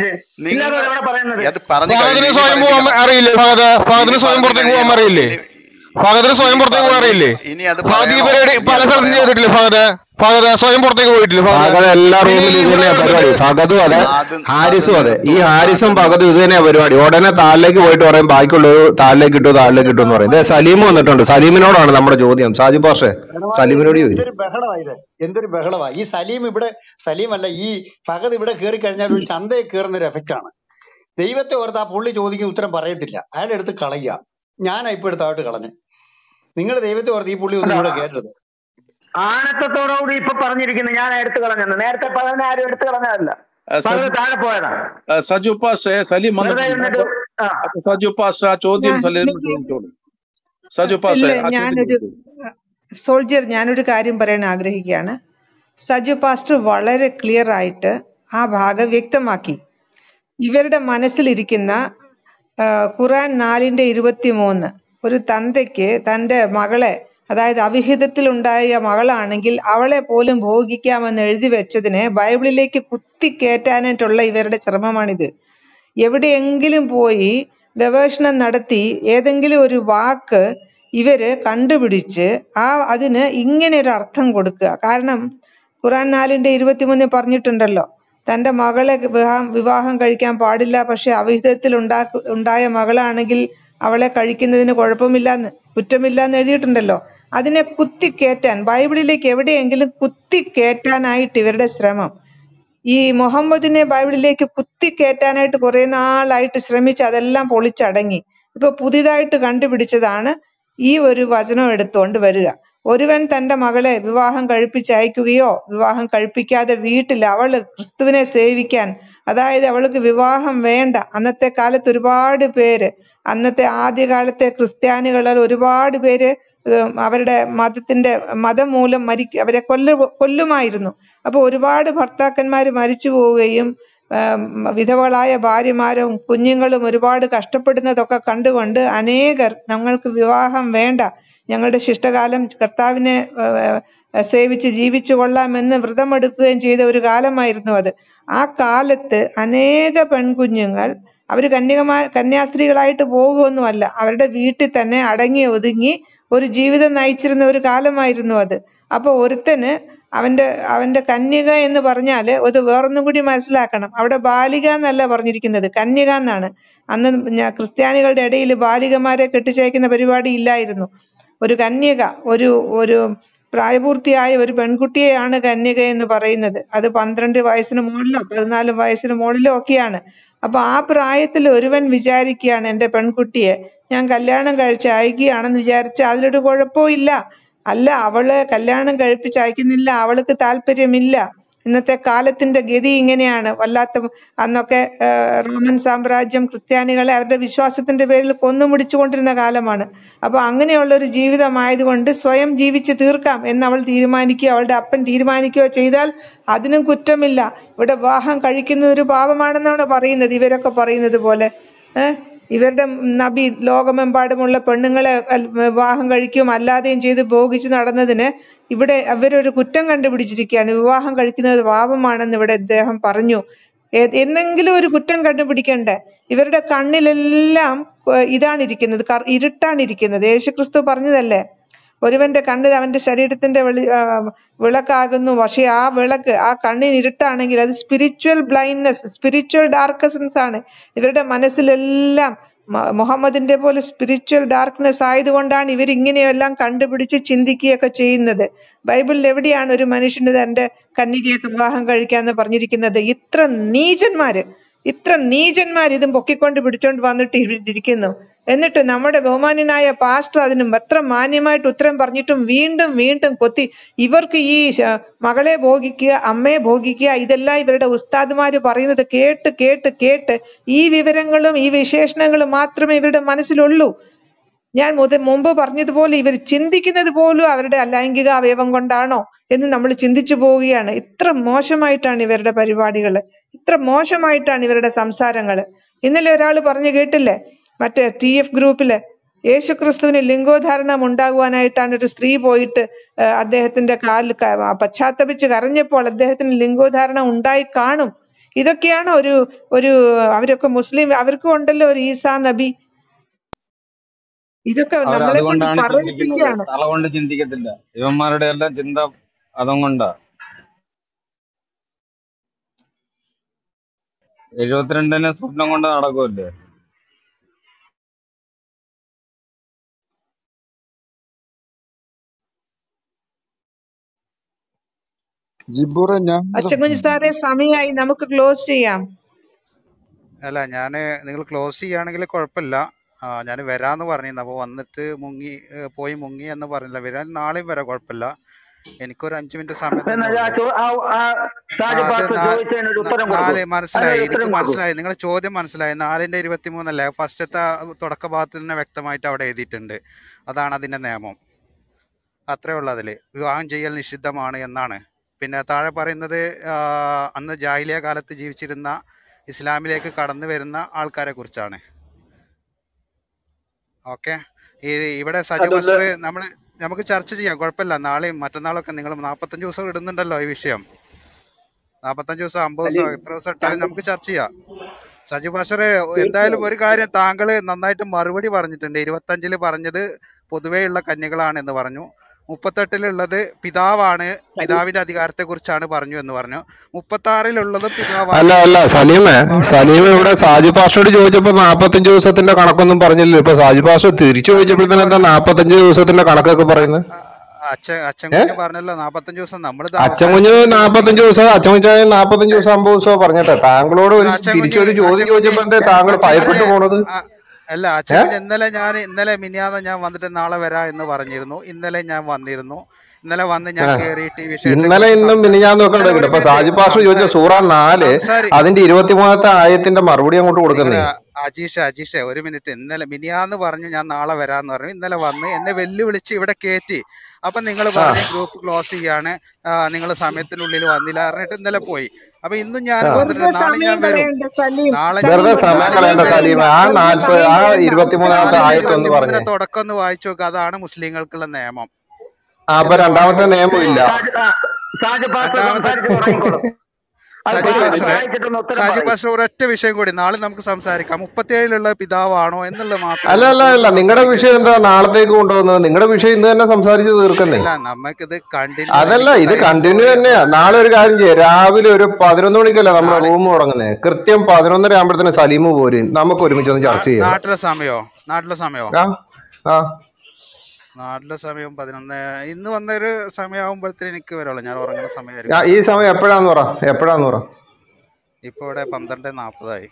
അത് പറഞ്ഞു അറിയില്ലേ? ഫഹദിന് സ്വയം പുറത്തേക്ക് പോകാൻ അറിയില്ലേ? ഫഹദിന് സ്വയം പുറത്തേക്ക് പോകാൻ അറിയില്ലേ? ഫഹദ് ഈ പരിപാടി പല സ്ഥലത്തും ചെയ്തിട്ടില്ലേ? ഫഹദ് ഫഹദ് സ്വയം പുറത്തേക്ക് പോയിട്ടില്ല. ഫഹദ് എല്ലാ റൂമിലും ഇത് തന്നെയാ പരിപാടി. ഫഹദും അതെ, ഹാരിസും അതെ. ഈ ഹാരിസും ഫഹദും ഇത് തന്നെയാ പരിപാടി. ഉടനെ താഴിലേക്ക് പോയിട്ട് പറയും ബാക്കിയുള്ളവർ താഴിലേക്ക് കിട്ടും താഴിലേക്ക് കിട്ടും എന്ന് പറയും. ഇതേ സലീം വന്നിട്ടുണ്ട്. സലീമിനോടാണ് നമ്മുടെ ചോദ്യം. സാജു പാഷേ സലീമിനോട് ചോദിക്കും. എന്തൊരു ബഹളമായി ഇത്, എന്തൊരു ബഹളമായി. ഈ സലീം ഇവിടെ സലീം അല്ല, ഈ ഫഹദ് ഇവിടെ കയറി കഴിഞ്ഞാൽ ഒരു ചന്തയെ കയറുന്ന ഒരു എഫക്റ്റ് ആണ്. ദൈവത്തെ ഓർത്ത് ആ പുള്ളി ചോദിക്കുന്ന ഉത്തരം പറയത്തില്ല, അയാൾ എടുത്ത് കളയുക. ഞാനാ ഇപ്പൊ എടുത്തായിട്ട് കളഞ്ഞ്. നിങ്ങൾ ദൈവത്തെ ഓർത്ത് ഈ പുള്ളി ഒന്നും ഇവിടെ കയറ്റരുത്. ആനത്തത്തോടുകൂടി ഇപ്പൊ പറഞ്ഞിരിക്കുന്നു ഞാൻ എടുത്തു കളഞ്ഞെന്ന്. നേരത്തെ പറഞ്ഞ ആരും എടുത്തു കളഞ്ഞതല്ല, താഴെ പോയതാ. സജു പാഷേ സലീം സജു പാഷ ചോദ്യം സജു പാഷ ഞാനൊരു സോൾജിയർ ഞാനൊരു കാര്യം പറയാൻ ആഗ്രഹിക്കുകയാണ്. സജു പാസ്റ്റർ വളരെ ക്ലിയർ ആയിട്ട് ആ ഭാഗം വ്യക്തമാക്കി. ഇവരുടെ മനസ്സിലിരിക്കുന്ന ഖുറാൻ നാലിന്റെ ഇരുപത്തി മൂന്ന് ഒരു തന്തയ്ക്ക് തൻ്റെ മകളെ, അതായത് അവിഹിതത്തിലുണ്ടായ മകളാണെങ്കിൽ അവളെ പോലും ഭോഗിക്കാമെന്ന് എഴുതി വെച്ചതിനെ ബൈബിളിലേക്ക് കുത്തിക്കയറ്റാനായിട്ടുള്ള ഇവരുടെ ശ്രമമാണിത്. എവിടെയെങ്കിലും പോയി ഗവേഷണം നടത്തി ഏതെങ്കിലും ഒരു വാക്ക് ഇവര് കണ്ടുപിടിച്ച് ആ അതിന് ഇങ്ങനെ ഒരു അർത്ഥം കൊടുക്കുക. കാരണം ഖുറാൻ നാലിന്റെ ഇരുപത്തിമൂന്നിൽ പറഞ്ഞിട്ടുണ്ടല്ലോ, തൻ്റെ മകളെ വിവാഹം വിവാഹം കഴിക്കാൻ പാടില്ല, പക്ഷെ അവിഹിതത്തിൽ ഉണ്ടാ ഉണ്ടായ മകളാണെങ്കിൽ അവളെ കഴിക്കുന്നതിന് കുഴപ്പമില്ലാന്ന് കുറ്റമില്ലാന്ന് എഴുതിയിട്ടുണ്ടല്ലോ. അതിനെ കുത്തിക്കേറ്റാൻ ബൈബിളിലേക്ക് എവിടെയെങ്കിലും കുത്തിക്കേറ്റാനായിട്ട് ഇവരുടെ ശ്രമം. ഈ മുഹമ്മദിനെ ബൈബിളിലേക്ക് കുത്തിക്കേറ്റാനായിട്ട് കുറെ നാളായിട്ട് ശ്രമിച്ച് അതെല്ലാം പൊളിച്ചടങ്ങി. ഇപ്പൊ പുതിയതായിട്ട് കണ്ടുപിടിച്ചതാണ് ഈ ഒരു വചനം എടുത്തുകൊണ്ട് വരിക. ഒരുവൻ തന്റെ മകളെ വിവാഹം കഴിപ്പിച്ചയക്കുകയോ വിവാഹം കഴിപ്പിക്കാതെ വീട്ടിൽ അവള് ക്രിസ്തുവിനെ സേവിക്കാൻ, അതായത് അവൾക്ക് വിവാഹം വേണ്ട. അന്നത്തെ കാലത്ത് ഒരുപാട് പേര്, അന്നത്തെ ആദ്യകാലത്തെ ക്രിസ്ത്യാനികളിൽ ഒരുപാട് പേര് അവരുടെ മതത്തിന്റെ മതം മൂലം മരി അവരെ കൊല്ലു കൊല്ലുമായിരുന്നു. അപ്പൊ ഒരുപാട് ഭർത്താക്കന്മാര് മരിച്ചു പോവുകയും ആം, വിധവകളായ ഭാര്യമാരും കുഞ്ഞുങ്ങളും ഒരുപാട് കഷ്ടപ്പെടുന്നതൊക്കെ കണ്ടുകൊണ്ട് അനേകർ ഞങ്ങൾക്ക് വിവാഹം വേണ്ട, ഞങ്ങളുടെ ശിഷ്ടകാലം കർത്താവിനെ ആ, ആ, സേവിച്ച് ജീവിച്ചു കൊള്ളാമെന്ന് വ്രതമെടുക്കുകയും ചെയ്ത ഒരു കാലമായിരുന്നു അത്. ആ കാലത്ത് അനേക പെൺകുഞ്ഞുങ്ങൾ അവര് കന്യകമാ കന്യാസ്ത്രീകളായിട്ട് പോകുകയൊന്നുമല്ല, അവരുടെ വീട്ടിൽ തന്നെ അടങ്ങി ഒതുങ്ങി ഒരു ജീവിതം നയിച്ചിരുന്ന ഒരു കാലമായിരുന്നു അത്. അപ്പൊ ഒരുത്തന് അവന്റെ അവന്റെ കന്യക എന്ന് പറഞ്ഞാല് അത് വേറൊന്നും കൂടി മനസ്സിലാക്കണം. അവിടെ ബാലിക എന്നല്ല പറഞ്ഞിരിക്കുന്നത്, കന്യക എന്നാണ്. അന്ന് ഞ- ക്രിസ്ത്യാനികളുടെ ഇടയിൽ ബാലികമാരെ കെട്ടിച്ചയക്കുന്ന പരിപാടി ഇല്ലായിരുന്നു. ഒരു കന്യക, ഒരു ഒരു പ്രായപൂർത്തിയായ ഒരു പെൺകുട്ടിയെയാണ് കന്യക എന്ന് പറയുന്നത്. അത് പന്ത്രണ്ട് വയസ്സിന് മുകളിലോ പതിനാല് വയസ്സിന് മുകളിലോ ഒക്കെയാണ്. അപ്പൊ ആ പ്രായത്തിൽ ഒരുവൻ വിചാരിക്കുകയാണ് എന്റെ പെൺകുട്ടിയെ ഞാൻ കല്യാണം കഴിച്ച് അയക്കുകയാണെന്ന് വിചാരിച്ച അതിലൊരു കുഴപ്പവും ഇല്ല. അല്ല, അവള് കല്യാണം കഴിപ്പിച്ച് അയക്കുന്നില്ല, അവൾക്ക് താല്പര്യമില്ല. ഇന്നത്തെ കാലത്തിന്റെ ഗതി ഇങ്ങനെയാണ്. വല്ലാത്ത അന്നൊക്കെ ആ, റോമൻ സാമ്രാജ്യം ക്രിസ്ത്യാനികളെ അവരുടെ വിശ്വാസത്തിന്റെ പേരിൽ കൊന്നുമുടിച്ചുകൊണ്ടിരുന്ന കാലമാണ്. അപ്പൊ അങ്ങനെയുള്ള ഒരു ജീവിതമായതുകൊണ്ട് സ്വയം ജീവിച്ച് തീർക്കാം എന്ന് അവൾ തീരുമാനിക്കുകയോ അവളുടെ അപ്പൻ തീരുമാനിക്കുകയോ ചെയ്താൽ അതിനും കുറ്റമില്ല. ഇവിടെ വിവാഹം കഴിക്കുന്നത് ഒരു പാപമാണെന്നാണ് പറയുന്നത്, ഇവരൊക്കെ പറയുന്നത് പോലെ. ഏഹ് ഇവരുടെ നബി ലോകമെമ്പാടുമുള്ള പെണ്ണുങ്ങളെ അൽ- വിവാഹം കഴിക്കുകയും അല്ലാതെയും ചെയ്ത് ഭോഗിച്ച് നടന്നതിന് ഇവിടെ അവരൊരു കുറ്റം കണ്ടുപിടിച്ചിരിക്കുകയാണ്. വിവാഹം കഴിക്കുന്നത് പാപമാണെന്ന് ഇവിടെ അദ്ദേഹം പറഞ്ഞു. ഏ- എന്നെങ്കിലും ഒരു കുറ്റം കണ്ടുപിടിക്കണ്ടേ? ഇവരുടെ കണ്ണിലെല്ലാം ഏഹ് ഇതാണ് ഇരിക്കുന്നത്, കർ- ഇരുട്ടാണ് ഇരിക്കുന്നത്. യേശുക്രിസ്തു പറഞ്ഞതല്ലേ, ഒരുവന്റെ കണ്ണ് അവന്റെ ശരീരത്തിന്റെ വെളി ആ, വിളക്കാകുന്നു. പക്ഷെ ആ വിളക്ക് ആ കണ്ണിന് ഇരുട്ടാണെങ്കിൽ അത് സ്പിരിച്വൽ ബ്ലൈൻഡ്നെസ്, സ്പിരിച്വൽ ഡാർക്ക്നെസ് ആണ്. ഇവരുടെ മനസ്സിലെല്ലാം മ- മുഹമ്മദിന്റെ പോലെ സ്പിരിച്വൽ ഡാർക്ക്നെസ് ആയതുകൊണ്ടാണ് ഇവർ ഇങ്ങനെയെല്ലാം കണ്ടുപിടിച്ച് ചിന്തിക്കുകയൊക്കെ ചെയ്യുന്നത്. ബൈബിളിൽ എവിടെയാണ് ഒരു മനുഷ്യന് തന്റെ കന്യകയൊക്കെ വിവാഹം കഴിക്കാന്ന് പറഞ്ഞിരിക്കുന്നത്? ഇത്ര നീചന്മാര് ഇത്ര നീചന്മാർ ഇതും പൊക്കിക്കൊണ്ട് പിടിച്ചോണ്ട് വന്നിട്ട് ഇവിടെ ഇരിക്കുന്നു. എന്നിട്ട് നമ്മുടെ ബഹുമാന്യനായ പാസ്റ്റർ അതിനും എത്ര മാന്യമായിട്ട് ഉത്തരം പറഞ്ഞിട്ടും വീണ്ടും വീണ്ടും കൊത്തി. ഇവർക്ക് ഈ ശ- മകളെ ഭോഗിക്കുക, അമ്മയെ ഭോഗിക്കുക, ഇതെല്ലാം ഇവരുടെ ഉസ്താദുമാര് പറയുന്നത് കേട്ട് കേട്ട് കേട്ട് ഈ വിവരങ്ങളും ഈ വിശേഷണങ്ങളും മാത്രമേ ഇവരുടെ മനസ്സിലുള്ളൂ. ഞാൻ മുത മുമ്പ് പറഞ്ഞതുപോലെ ഇവർ ചിന്തിക്കുന്നത് പോലും അവരുടെ ലൈംഗിക അവയവം കൊണ്ടാണോ എന്ന് നമ്മൾ ചിന്തിച്ചു പോവുകയാണ്. ഇത്ര മോശമായിട്ടാണ് ഇവരുടെ പരിപാടികള്, ഇത്ര മോശമായിട്ടാണ് ഇവരുടെ സംസാരങ്ങള്. ഇന്നലെ ഒരാൾ പറഞ്ഞു കേട്ടില്ലേ, മറ്റേ ടി എഫ് ഗ്രൂപ്പില് യേശുക്രിസ്തുവിന് ലിംഗോധാരണം ഉണ്ടാകുവാനായിട്ടാണ് ഒരു സ്ത്രീ പോയിട്ട് ആ, അദ്ദേഹത്തിന്റെ കാലിൽ ക- പശ്ചാത്തപിച്ച് കരഞ്ഞപ്പോൾ അദ്ദേഹത്തിന് ലിംഗോധാരണം ഉണ്ടായി കാണും. ഇതൊക്കെയാണ് ഒരു ഒരു അവരൊക്കെ മുസ്ലിം, അവർക്കും ഉണ്ടല്ലോ ഒരു ഈസാ നബി. ഇതൊക്കെ അവർ നമ്മളെ കൊണ്ട് അതുകൊണ്ടാണ് ചിന്തിക്കുന്നത്, പറയിപ്പിക്കുകയാണ്. തല കൊണ്ട് ചിന്തിക്കത്തില്ല. ഇവന്മാരുടെ എല്ലാം ചിന്ത അതും കൊണ്ടാ. എഴുപത്തിരണ്ടിനെ സ്വപ്നം കൊണ്ട് നടക്കുമല്ലേ. ജിബൂറെ ഞാൻ അച്ചക്കുഞ്ഞ് സാറേ, സമയമായി, നമുക്ക് ക്ലോസ് ചെയ്യാം. അല്ല ഞാൻ നിങ്ങൾ ക്ലോസ് ചെയ്യുകയാണെങ്കിൽ കുഴപ്പമില്ല. ഞാൻ വരാമെന്ന് പറഞ്ഞിരുന്നു, അപ്പോൾ വന്നിട്ട് മുങ്ങി ഏ, പോയി മുങ്ങി എന്ന് പറഞ്ഞില്ല. വരാൻ നാളെയും വരാം, കുഴപ്പമില്ല. എനിക്കൊരു അഞ്ച് മിനിറ്റ് സമയം എന്നാ തന്നെ ആ ഉള്ളൂ. ചോ- ആ- ആ ആ, ഷാജി അത് പാസ്റ്റർ നാ- ചോദിച്ചതിനൊരു ന- ഉത്തരം കൊടുക്കൂ, നാല് മനസ്സിലായി, അതിനൊരു എനിക്ക് ഉത്തരം കൊടുക്കൂ. മനസ്സിലായി, നിങ്ങളുടെ ചോദ്യം മനസ്സിലായി. നാലിൻ്റെ ഇരുപത്തി മൂന്നല്ലേ ഫസ്റ്റത്തെ തുടക്ക ഭാഗത്ത് തന്നെ വ്യക്തമായിട്ട് അവിടെ എഴുതിയിട്ടുണ്ട്. അതാണ് അതിൻ്റെ നിയമം, അത്രേ ഉള്ളൂ. അതിൽ വിവാഹം ചെയ്യൽ നിഷിദ്ധമാണ് എന്നാണ്. പിന്നെ താഴെ പറയുന്നത് ആ, അന്ന് ജാഹിലിയ കാലത്ത് ജീവിച്ചിരുന്ന ഇസ്ലാമിലേക്ക് കടന്നു വരുന്ന ആൾക്കാരെ കുറിച്ചാണ്. ഓക്കെ, ഈ ഇവിടെ സജു അതൊന്ന് ബഷർ നമ്മൾ നമുക്ക് ചർച്ച ചെയ്യാം, കുഴപ്പമില്ല. നാളെയും മറ്റന്നാളൊക്കെ നിങ്ങൾ നാൽപ്പത്തഞ്ച് ദിവസം ഇടുന്നുണ്ടല്ലോ ഈ വിഷയം. നാൽപ്പത്തഞ്ച് ദിവസം അമ്പത് ദിവസം സലീം എത്ര ദിവസം ഇട്ടാലും താങ്കൾ നമുക്ക് ചർച്ച ചെയ്യാം. സജു ബഷർ എന്തായാലും തീർച്ചയായും ഒരു കാര്യം താങ്കൾ നന്നായിട്ട് മറുപടി പറഞ്ഞിട്ടുണ്ട്. ഇരുപത്തഞ്ചില് പറഞ്ഞത് പൊതുവെയുള്ള കന്യകളാണ് എന്ന് പറഞ്ഞു. മുപ്പത്തെട്ടിലുള്ളത് പിതാവാണ്, സലീം പിതാവിന്റെ അധികാരത്തെ കുറിച്ചാണ് പറഞ്ഞു എന്ന് പറഞ്ഞു. മുപ്പത്തി ആറിലുള്ളത് അല്ല പിതാവാണ്. അല്ല സലീമേ, അപ്പൊ അവിടെ സലീം ചോദ്യം ഇവിടെ വരുന്നത് സാജു പാസ്റ്റോട് ചോദിച്ചപ്പോ നാപ്പത്തഞ്ച് ദിവസത്തിന്റെ കണക്കൊന്നും പറഞ്ഞില്ലല്ലോ. ഇപ്പൊ സാജു പാസ്റ്റർ തിരിച്ചു അതെനിക്ക് ചോദിച്ചപ്പോഴത്തേന് എന്താ പറഞ്ഞു. നാപ്പത്തഞ്ച് ദിവസത്തിന്റെ കണക്കൊക്കെ പറയുന്നത്? അച്ഛൻ അച്ഛൻ ഏ കുഞ്ഞ് പറഞ്ഞല്ലോ നാപ്പത്തഞ്ച് ദിവസം. നമ്മളിത് അച്ഛൻ കുഞ്ഞ് അവസാനത്തെ നാപ്പത്തഞ്ച് ചോദ്യമാണ്. ദിവസം അച്ഛൻ കുഞ്ഞ് നാപ്പത്തഞ്ച് ദിവസം അമ്പത് ദിവസം പറഞ്ഞിട്ടെ താങ്കളോട് ഒരു അച്ഛൻ കുഞ്ഞ് തിരിച്ചൊരു ചോദ്യം അച്ഛൻ കുഞ്ഞ് ചോദിച്ചപ്പോ എന്തേ താങ്കൾ അച്ഛൻ ഭയപ്പെട്ടു കുഞ്ഞ് പോണത്? ആ, അല്ല അച്ഛൻ ഏ കുഞ്ഞ് ഇന്നലെ ഞാൻ ഇന്നലെ മിനിയാന്ന് ഞാൻ വന്നിട്ട് നാളെ വരാ എന്ന് പറഞ്ഞിരുന്നു. ഇന്നലെ ഞാൻ വന്നിരുന്നു. ഇന്നലെ വന്ന് ഞാൻ ആ. കയറിയിട്ട് ഈ വിഷയത്തെ ഇന്നലെ കുറിച്ച് ഇന്നും സംസാരിച്ചു. മിനിഞ്ഞാന്നും ഒക്കെ ഇന്നലെ ഉണ്ടെങ്കിൽ ഒരു ഇപ്പൊ മിനിറ്റ് സാജു പാസ്റ്റർ ചോദിച്ച സംസാരി സൂറ നാല് സംസാരി അതിന്റെ ഇരുപത്തിമൂന്നത്തെ ആയത്തിന്റെ മറുപടി അങ്ങോട്ട് നിങ്ങൾ കൊടുക്കുന്നേ. അജീഷ അജീഷ ഒരു മിനിറ്റ്. ഇന്നലെ മിനിയാന്ന് പറഞ്ഞു ഞാൻ നാളെ വരാന്ന് പറഞ്ഞു. ഇന്നലെ വന്ന് എന്നെ വെല്ലുവിളിച്ച് ഇവിടെ കയറ്റി. അപ്പൊ നിങ്ങൾ ആ പറഞ്ഞ് ഗ്രൂപ്പ് ക്ലോസ് ചെയ്യാണ്, നിങ്ങൾ സമയത്തിനുള്ളിൽ വന്നില്ല പറഞ്ഞിട്ട് ഇന്നലെ പോയി. അപ്പൊ ഇന്നും ഞാൻ ആ വന്നിട്ടുണ്ട്, വെറുതെ നാളെ ഞാൻ സമയം വരും, കളയണ്ട സലീം. നാളെ സലീം ഞാൻ വെറുതെ വരും. വെറുതെ സമയം നാളെ സമയം ഞാൻ കളയണ്ട വരും. സലീമ. കളയണ്ട. ആ വെറുതെ നാല്പത് സമയം ആ കളയണ്ട. ഇരുപത്തിമൂന്നാമത്തെ നാലിന്റെ ആയത്തൊന്ന് ഇരുപത്തിമൂന്നിനെ പറഞ്ഞേ. തുടക്കം ഒന്ന് വായിച്ചു നോക്കുക. അതാണ് മുസ്ലിങ്ങൾക്കുള്ള നിയമം. ആ അപ്പൊ എന്ത് രണ്ടാമത്തെ വേണമെങ്കിൽ നിയമം ഇല്ല. സാജ് ആ, സാജ് പാസ്റ്റർ രണ്ടാമത്തെ സംസാരിച്ച് തുടങ്ങിക്കോളും. അത് സജു പറ, അത് പാസ്റ്ററെ വായിച്ചിട്ടൊന്ന് ഉത്തരം സജു പറയും. പാസ്റ്റർ ഒരൊറ്റ വിഷയം കൂടി നാളെ നമുക്ക് സംസാരിക്കാം. മുപ്പത്തിയേഴിലുള്ള പിതാവാണോ എന്നുള്ളത് മാത്രമേ അല്ല ഉള്ളൂ, അല്ല അല്ല കൂടുതൽ നിങ്ങളുടെ സംസാരിക്കാൻ വിഷയം എനിക്ക് എന്താ സമയമില്ല. നാളത്തേക്ക് കൊണ്ടുപോകുന്നത്? നിങ്ങളുടെ വിഷയം ഇന്ന് തന്നെ സംസാരിച്ച് തീർക്കുന്നേ. അല്ല, നമുക്കിത് കണ്ടിന്യൂ, അതല്ല, എനിക്ക് ഇത് ടൈം കണ്ടിന്യൂ പോയി. തന്നെയാ. അപ്പം നാളെ ഒരു കാര്യം ചെയ്യാം, രാവിലെ ഒരു പതിനൊന്ന് മണിക്കല്ലേ നമ്മുടെ നാളെ റൂം തുടങ്ങുന്നത്. കൃത്യം പതിനൊന്നര ആകുമ്പോഴത്തേന് സലീമ് പോരും, നമുക്ക് ഒരുമിച്ച് ഒന്ന് നാ- ചർച്ച ചെയ്യാം. നാട്ടിലെ സമയോ നാട്ടിലെ സമയോ ആ ആ നാട്ടിലെ സമയം പതിനൊന്ന്. ഇന്ന് വന്നൊരു സമയമാകുമ്പോഴത്തേന് എനിക്ക് വരുള്ളൂ, ഞാൻ ഉറങ്ങുന്ന ആ, സമയമായിരിക്കും ഈ നാട്ടിലെ സമയം സമയം. എപ്പോഴാന്ന് പറ, എപ്പോഴാന്ന് പറ. ഇപ്പൊ ഇവിടെ പന്ത്രണ്ട് നാപ്പതായി.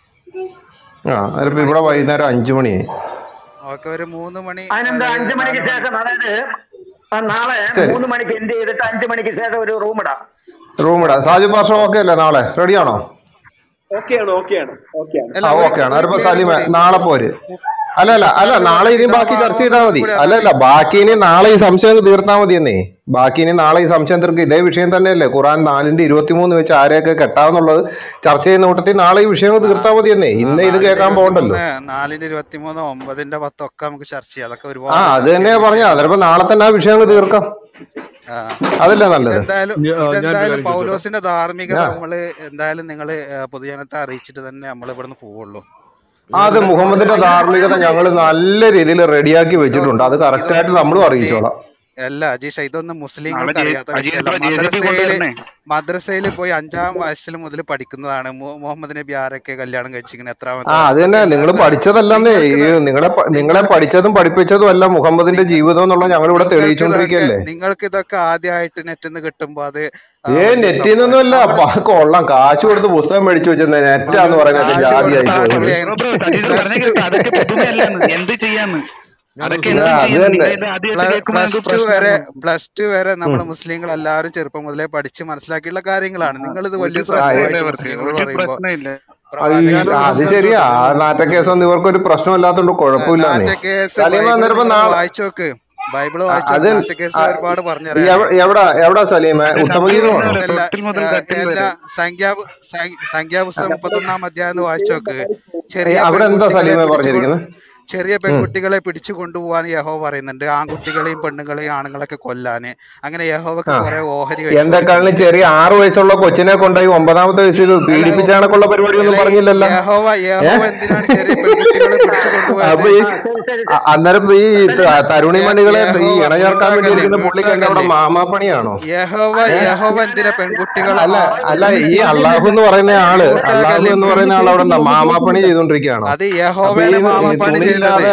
ആ ഒരു അതിപ്പോ ഇവിടെ മണിക്കൂർ. വൈകുന്നേരം അഞ്ചു മണിയായി. ഓക്കെ, ഒരു മൂന്ന് മണി അതിനെന്താ ഒരു അഞ്ചു മണിക്ക് നാല് മണി. ശേഷം, അതായത് ആ, നാളെ ശരി, മൂന്ന് മണിക്ക് എന്ത് ചെയ്തിട്ട് അഞ്ചു മണിക്ക് ശേഷം ഒരു റൂം ഇടാം. റൂം ഇടാം. സാജു പാർഷ ഓക്കെ അല്ലേ? നാളെ റെഡിയാണോ? ഓക്കെയാണ് ഓക്കെയാണ് ഓക്കെയാണ്. അല്ല, ആ ഒരു ഓക്കെ ആണ്. ഒരു അതിപ്പോ ക്ലിയറും സലീമ കൂടി. നാളെ മു- പോര്. മു- അല്ല അല്ല അല്ല മുപ്പത്തിനാലില് നാളെ പറഞ്ഞ ഇനി ബാക്കി പിതാവാണോ ചർച്ച ചെയ്താൽ എന്നുള്ളത് മതി. കൂടി അല്ല അറിയണം അല്ല എനിക്ക്. ബാക്കി ഇനി നാളെ ഈ സംശയം തീർത്താൽ മതിയെന്നേ. ബാക്കി ഇനി നാളെ ഈ സംശയം തീർക്കുക. ഇതേ വിഷയം തന്നെയല്ലേ ഖുറാൻ നാലിന്റെ ഇരുപത്തിമൂന്ന് വെച്ച് ആരെയൊക്കെ കെട്ടാന്നുള്ളത് ചർച്ച ചെയ്യുന്ന കൂട്ടത്തിൽ നാളെ ഈ വിഷയം നാ- തീർത്താൽ മതിയെന്നേ. ആ ഇന്ന് ഇത് നാലിന്റെ കേൾക്കാൻ പോകണ്ടല്ലോ. ഇരുപത്തിമൂന്ന് നാലിന്റെ ഇരുപത്തിമൂന്ന് ഒമ്പതിന്റെ പത്തൊക്കെ നമുക്ക് ചർച്ച ചെയ്യാം. അതൊക്കെ ആ ഒരുപാട് അത് ചർച്ച തന്നെയാ ചെയ്യേണ്ട പറഞ്ഞ. വിഷയങ്ങളാണ്. അതിപ്പോ നാളെ തന്നെ ആ വിഷയം അങ്ങ് തീർക്കാം. ആ അതല്ലേ നല്ലത്. ഇതെന്തായാലും ഞാ- ആ, ഞാനൊരു ഇതെന്തായാലും കാര്യം ചോദിച്ചോട്ടെ? പൗലോസിന്റെ ധാർമ്മികത ആ നമ്മള് എന്തായാലും നിങ്ങള് പൊതുജനത്തെ അറിയിച്ചിട്ട് തന്നെ നമ്മൾ ഇവിടുന്ന് പോവുള്ളൂ. അത് ഞാനൊരു ഇവിടെ മുഹമ്മദിന്റെ നമ്മള് അങ്ങനെ പോയാൽ ധാർമ്മികത മതി. ഞങ്ങൾ നല്ല രീതിയിൽ റെഡിയാക്കി വെച്ചിട്ടുണ്ട്. അത് ഇതൊന്നും കറക്റ്റ് ആയിട്ട് ഇതൊന്നും നമ്മളും മുസ്ലിം അറിയിച്ചോളാം. അല്ല അജീഷ, ഇതൊന്നും നാളെ മുസ്ലിങ്ങൾക്ക് ജെ അറിയാത്ത അജീഷ് വിഷയമല്ല. ബ്രോ ജെ സി പി മദ്രസയില് കൊണ്ടുവരണേ. മദ്രസയിൽ പോയി അഞ്ചാം വയസ്സിൽ മുതൽ പഠിക്കുന്നതാണ്. മു- മുഹമ്മദ് നബി ആരൊക്കെ കല്യാണം കഴിച്ചിങ്ങനെ ആ എത്രാമത്തെ അത് വയസ്സിൽ, തന്നെ ഇതൊക്കെ നിങ്ങൾ എല്ലാവർക്കും അറിയാം. പഠിച്ചതല്ലെന്നേ. ഈ നിങ്ങൾക്ക് ഇത- നിങ്ങളെ പ- നിങ്ങളെ നിങ്ങൾക്ക് പഠിച്ചതും പഠിപ്പിച്ചതും അല്ല മുഹമ്മദിന്റെ നിങ്ങ ജീവിതം എന്നുള്ള ഞങ്ങൾ ഇവിടെ നിങ്ങൾക്ക് ഇതൊക്കെ തെളിയിച്ചുകൊണ്ടിരിക്കുകയല്ലേ. നിങ്ങൾക്ക് ഇതൊക്കെ ആദ്യമായിട്ട് നെറ്റിൽ നിന്ന് കിട്ടുമ്പോ അത് ആ, ഏ വലിയ നെറ്റിൽ സംഭവമായിട്ട് നിന്നൊന്നുമല്ല, നമ്മള് കൊള്ളാം കാശ് കൊടുത്ത് പുസ്തകം മേടിച്ചു വെച്ചെന്ന് നെറ്റാന്ന് മ- പറയുന്നൊക്കെ കാശ് ജാതിയായി കൊടുത്ത പോയത്. പുള്ളി ബ്രോ ബ്രോ സജീഷ് പ്ലസ് പറഞ്ഞ ടു കേട്ടോ, അതൊക്കെ പുതുമയല്ലെന്ന്. എന്ത് ചെയ്യാന്ന്? ഞാനൊന്ന് അതൊക്കെ ആ എന്തും ചോദിച്ചോട്ടെ? അത് ചെയ്യാന്ന്. തന്നെ. നിങ്ങൾ ഇത് ആദ്യമായിട്ട് കേൾക്കുമ്പോൾ പ്ലസ് നിങ്ങൾക്ക് ടു വരെ പ്രശ്നമാകും. പ്ലസ് ടു വരെ ഉം. നമ്മൾ മുസ്ലിങ്ങൾ എല്ലാവരും ചെറുപ്പം മുതലേ പഠിച്ച് മനസ്സിലാക്കിയുള്ള കാര്യങ്ങളാണ്. നിങ്ങളിത് ഒരു വലിയ ആ പ്രശ്നമില്ല ഏ- സംഭവമായിട്ട് അവർക്ക്, മുസ്ലിങ്ങളോട് ഒരു പറയുമ്പോൾ പ്രശ്നമില്ല. ആ, ഈ പ്രവാചകൻ ഞാനൊന്ന് ആ, അത് ശരിയാ. സംസാരിച്ചോട്ടെ? ആ ഞാനൊന്ന് നാറ്റ കേസൊന്നും സംസാരിച്ചോട്ടെ? ഇവർക്കൊരു പ്രശ്നമില്ലാത്തോണ്ട് കുഴപ്പമില്ലാന്നേ. നാറ്റ കേസ് സലീമ ബൈബിള് അന്നേരം നിങ്ങൾ നാളെ വായിച്ചു നോക്ക്. ബൈബിള് ആ, വായിച്ചു നോക്ക്. അത് നാറ്റ കേസ് ആ, ഒരുപാട് പറഞ്ഞുതരാനുണ്ട്. എവ- എവിടാ എവിടാ സലീമ? മറ്റേ ശബ്ദം ഉത്തമഗീതമാണോ? പറഞ്ഞ പോലെ എല്ലാ തൊട്ടിൽ മുതൽ ആ, കട്ടിൽ എല്ലാ വരെ. സംഖ്യാ സം- സംഖ്യാപുസ്തകം മുപ്പത്തൊന്നാം അധ്യായം എന്ന് വായിച്ചു നോക്ക്. ചെറിയ അവിടെ എന്താ പെൺകുട്ടികളെ സലീമ പിടിച്ചു കൊ- പറഞ്ഞിരിക്കുന്നത്? ചെറിയ ഉം. പെൺകുട്ടികളെ പിടിച്ചു കൊണ്ടുപോകാൻ യഹോവ പറയുന്നുണ്ട്. ആൺകുട്ടികളെയും പെണ്ണുങ്ങളെയും ആണുങ്ങളൊക്കെ കൊല്ലാന്. അങ്ങനെ യഹോവക്ക് ആ കുറെ ഓഹരി വെച്ചു എന്തെക്കാളും കൊടുക്കുന്നുണ്ട്. ചെറിയ ആറു വയസ്സുള്ള കൊച്ചിനെ കൊണ്ടുപോയി ഒമ്പതാമത്തെ വയസ്സിൽ അല്ല പീഡിപ്പിച്ചാണക്കുള്ള പരിപാടിയൊന്നും അല്ല പറഞ്ഞില്ലല്ലോ. യഹോവ ഏ യഹോവ എന്തിനാണ് ചെറിയ പെൺകുട്ടികളെ പിടിച്ചു കൊണ്ടുപോയത്? അപ്പൊ ഈ ആ ശരി ശരി അ- അന്നേരം ഇപ്പൊ ഈ ത- സലീമ തരുണിമണികളെ ഈ യഹോവ ഇണ ചേർക്കാൻ വേണ്ടി മിണ്ടാകല്ലേ ഇരിക്കുന്ന പുള്ളിക്ക് എന്താ അവിടെ മിണ്ടാകല്ലേ മാമാപ്പണിയാണോ? യഹോവ ഏ യഹോവ ഞാൻ എന്തിനാ ഞാൻ പെൺകുട്ടികളെ അല്ല അല്ല ഈ സലീമ അള്ളാഹു എന്ന് പറയുന്ന ആള് അള്ളാഹു മിണ്ടാകല്ലേ എന്ന് ഒന്ന് പറയുന്ന ആൾ അവിടെ എന്താ കേൾക്കുന്നില്ല, ഒന്ന് മാമാപ്പണി കേൾക്കുന്നില്ല. ചെയ്തോണ്ടിരിക്കുകയാണോ? അത് അപ്പൊ ഈ യഹോവയാണ് ഈ മാമപ്പണി ചെയ്യുന്നത്. തുണിയില്ലാതെ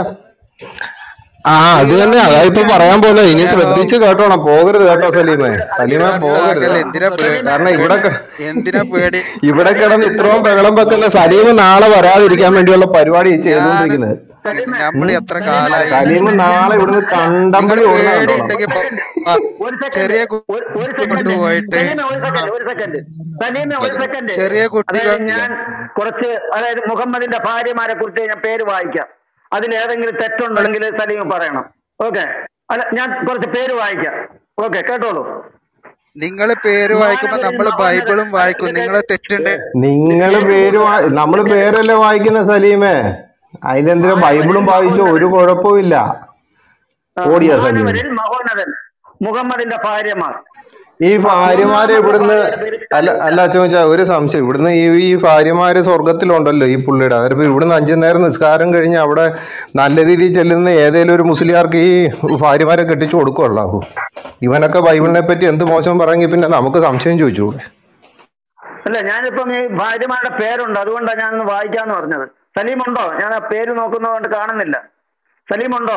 ആ അത് ഖുർആൻ തന്നെ അതാ ഇപ്പൊ നൂറ്റി പറയാൻ പോകുന്നത്. ഇനി യഹോ ശ്രദ്ധിച്ച് കേട്ടോണം, പോകരുത് കേട്ടോ അതിവിടെ സലീമെ. അതിവിടെ സലീമെ അതിവിടെ പോകരുത്. മിണ്ടാകല്ലേ ആ എന്തിനാ പേ സലീമ കാരണം ഇവിടെ സലീമ ക- എന്തിനാ പേടി? ഇവിടെ സലീമ കിടന്ന് ഇത്രയും സലീമ ബഹളം വെക്കുന്ന സലീം നാളെ വരാതിരിക്കാൻ സലീമ വേണ്ടിയുള്ള പരിപാടി ഞാൻ ചെയ്തുകൊണ്ടിരിക്കുന്നത്. സലീമ നമ്മൾ ഉം. എത്ര സലീമ കാലായി സലീം സലീമ നാളെ ഞാൻ ഇവിടുന്ന് അല്ല നിങ്ങൾ കണ്ടമ്പടി ഓടുന്ന പേടി കണ്ടോണം. ഉണ്ടെങ്കിൽ ഒരു സെക്കൻഡ് ഒരു സെക്കൻഡ് ചെറിയ ഒരു ഒരു കുട്ടി സെക്കൻഡ് കൊണ്ടുപോയിട്ട് സലീമ ഒരു സെക്കൻഡ് ഒരു സെക്കൻഡ് സലീമ ഒരു സെക്കൻഡ് ചെറിയ കുട്ടികൾ അതായത് ഞാൻ കുറച്ച് അതായത് മുഹമ്മദിന്റെ ഭാര്യമാരെ കുറിച്ച് ഞാൻ പേര് വായിക്കാം. അതിൽ ഏതെങ്കിലും തെറ്റുണ്ടെങ്കിൽ സലീം പറയണം. ഓക്കെ, അല്ല ഞാൻ കുറച്ച് പേര് വായിക്കാം. ഓക്കെ, കേട്ടോളൂ. നിങ്ങൾ പേര് വായിക്കുമ്പോ മാനവരിൽ നമ്മൾ മഹോന്നതൻ ബൈബിളും അല്ല വായിക്കും. ഇത് നിങ്ങൾ കേട്ട് തെറ്റുണ്ട്. നിങ്ങള് കേൾക്കൂ പേര് വാ കേൾക്കൂ നമ്മള് ഇത് കേൾക്കൂ. പേരല്ലേ വായിക്കുന്ന സലീമേ. അതിലെന്തിനാ മാനവരിൽ ബൈബിളും വായിച്ചോ ഒരു മഹോന്നതൻ കുഴപ്പമില്ല. ആ, ഓടിയാ സലീം. മാനവരിൽ മഹോന്നതൻ മുഹമ്മദിന്റെ ഭാര്യമാർ. ഈ ആ, ഭാര്യമാരെ ഒന്നാമത്തെ ഇവിടുന്ന് ഭാര്യയുടെ പേര് അല്ല ഖദീജ. അല്ല ചോദിച്ചാ ഒരു സംശയം. ഇവിടുന്ന് ഈ ഈ ഭാര്യമാര് സ്വർഗത്തിലുണ്ടല്ലോ ഈ പുള്ളിയുടെ. അതിപ്പോ ഇവിടുന്ന് അഞ്ചു നേരം നിസ്കാരം കഴിഞ്ഞ് അവിടെ നല്ല രീതിയിൽ ചെല്ലുന്ന ഏതേലും ഒരു മുസ്ലിയാർക്ക് ഈ ഭാര്യമാരെ കെട്ടിച്ചു കൊടുക്കുമല്ലോ. ഇവനൊക്കെ ബൈബിളിനെ പറ്റി എന്ത് മോശം പറയെങ്കിൽ പിന്നെ നമുക്ക് സംശയം ചോദിച്ചൂടെ? അല്ല ഞാനിപ്പം ഈ ഭാര്യമാരുടെ പേരുണ്ട്, അതുകൊണ്ടാണ് ഞാൻ ഒന്ന് വായിക്കാന്ന് പറഞ്ഞത്. സലീം ഉണ്ടോ? ഞാൻ ആ പേര് നോക്കുന്നതുകൊണ്ട് കാണുന്നില്ല. സലീം ഉണ്ടോ?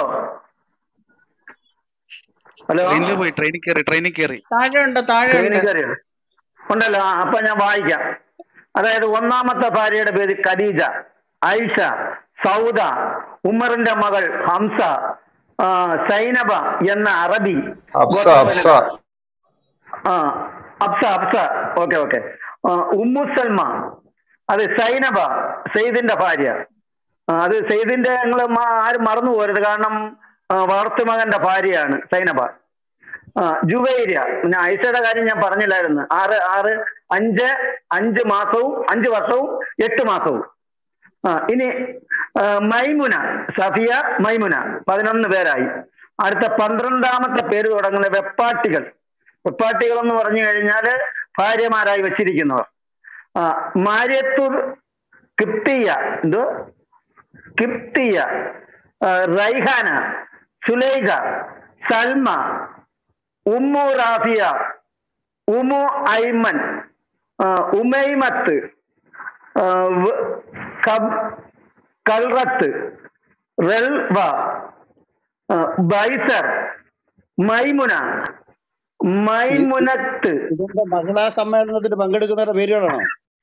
ഹലോ, ട്രെയിനിൽ പോയി, ട്രെയിനിൽ കയറി, ട്രെയിനിൽ കയറി. താഴെ ഉണ്ട് താഴെ ഉണ്ട്. ട്രെയിനിൽ കയറിയോ? ഉണ്ടല്ലോ. ആ, അപ്പൊ ഞാൻ വായിക്കാം. അതായത് ഒന്നാമത്തെ ഭാര്യയുടെ പേര് ഖദീജ, ഐഷ, സൗദ, ഉമറിന്റെ മകൾ ഹംസ, ആ, സൈനബ എന്ന അറബി അബ്സ അബ്സ ഗോത്രവനിത. ആ Absa Absa okay okay. Ummu Salma, അത് സൈനബ സെയ്ദിന്റെ ഭാര്യ. ആ, അത് സെയ്ദിന്റെ നിങ്ങൾ ആരും മറന്നു പോകരുത്, കാരണം ആ, വളർത്തുമകന്റെ ഭാര്യയാണ് സൈനബ. ആ ജുവൈര. പിന്നെ ഐസയുടെ കാര്യം ഞാൻ പറഞ്ഞില്ലായിരുന്നു. ആറ് ആറ് അഞ്ച് അഞ്ച് മാസവും അഞ്ച് വർഷവും എട്ട് മാസവും. ആ ഇനി ആ, മൈമുന, സഫിയ മൈമുന, പതിനൊന്ന് പേരായി. അടുത്ത പന്ത്രണ്ടാമത്തെ പേര് തുടങ്ങുന്ന വെപ്പാട്ടികൾ. വെപ്പാട്ടികൾ എന്ന് പറഞ്ഞു കഴിഞ്ഞാല് ഭാര്യമാരായി വെച്ചിരിക്കുന്നവർ. ആ മാര്യത്തൂർ കിപ്തിയ, എന്തോ കിപ്തിയ, ആ, Raihana, Sulaikha, Salma, Ummu Rafiya, Umu Ayman, ആ, ഉമൈമത്ത്, ആ, വ്- കബ്- കൽറത്ത്, റെൽവ, ആ, ബൈസർ, മൈമുന, മൈമുനത്ത്. ഇതിന്റെ മഹിളാ സമ്മേളനത്തിൽ പങ്കെടുക്കുന്നവരുടെ പേരുകളാണോ?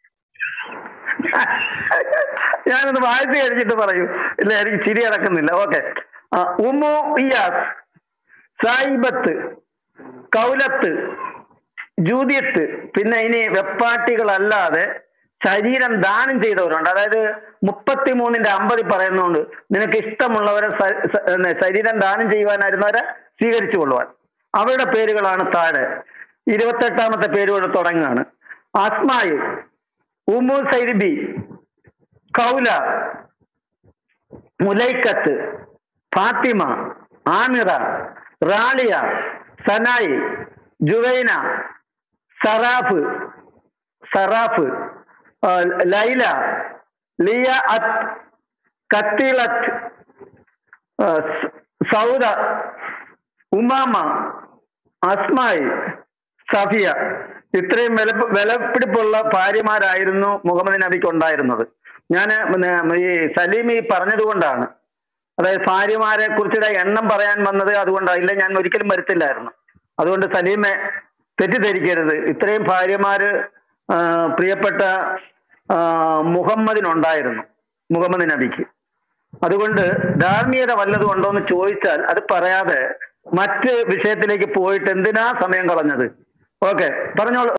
ഞാനൊന്ന് വായിച്ചു കഴിഞ്ഞിട്ട് പറയൂ. ഇല്ല, എനിക്ക് ചിരി അടക്കുന്നില്ല. ഓക്കെ. ഉമു ഇയാസ്, സായിബത്ത്, കൗലത്ത്, ജൂതിയത്ത്. പിന്നെ ഇനി വെപ്പാട്ടികളല്ലാതെ ശരീരം ദാനം ചെയ്തവരുണ്ട്. അതായത് മുപ്പത്തിമൂന്നിന്റെ അമ്പതിൽ പറയുന്നുണ്ട്, നിനക്ക് ഇഷ്ടമുള്ളവരെ സ- സ- പിന്നെ ശരീരം ദാനം ചെയ്യുവാനായിരുന്നവരെ സ്വീകരിച്ചു കൊള്ളുവാൻ. അവരുടെ പേരുകളാണ് താഴെ. ഇരുപത്തെട്ടാമത്തെ പേരുകൾ തുടങ്ങുകയാണ്. അസ്മായി, ഉമു സൈരിബി, കൗല, മുലൈക്കത്ത്, ഫാത്തിമ, ആമിറ, റാളിയ, സനായി, ജുവൈന, സറാഫ് സറാഫ് ആ, ലൈല, ലിയ അത്ത്, കത്തിലത്ത്, ആ, സ- സൗദ, ഉമാമ, അസ്മായി, സഫിയ. ഇത്രയും വില വിലപിടിപ്പുള്ള ഭാര്യമാരായിരുന്നു മുഹമ്മദ് നബിക്ക് ഉണ്ടായിരുന്നത്. ഞാൻ ഈ സലീം ഈ പറഞ്ഞത് കൊണ്ടാണ്, അതായത് ഭാര്യമാരെ കുറിച്ചുള്ള എണ്ണം പറയാൻ വന്നത് അതുകൊണ്ടാണ്. ഇല്ല, ഞാൻ ഒരിക്കലും വരുത്തില്ലായിരുന്നു. അതുകൊണ്ട് സലീമെ തെറ്റിദ്ധരിക്കരുത്. ഇത്രയും ഭാര്യമാര് ആ, പ്രിയപ്പെട്ട ആ, മുഹമ്മദിനുണ്ടായിരുന്നു, മുഹമ്മദ് നബിക്ക്. അതുകൊണ്ട് ധാർമ്മികത വല്ലതും ഉണ്ടോ എന്ന് ചോദിച്ചാൽ അത് പറയാതെ മറ്റ് വിഷയത്തിലേക്ക് പോയിട്ട് എന്തിനാ സമയം കളഞ്ഞത്? ഓക്കെ, പറഞ്ഞോളൂ.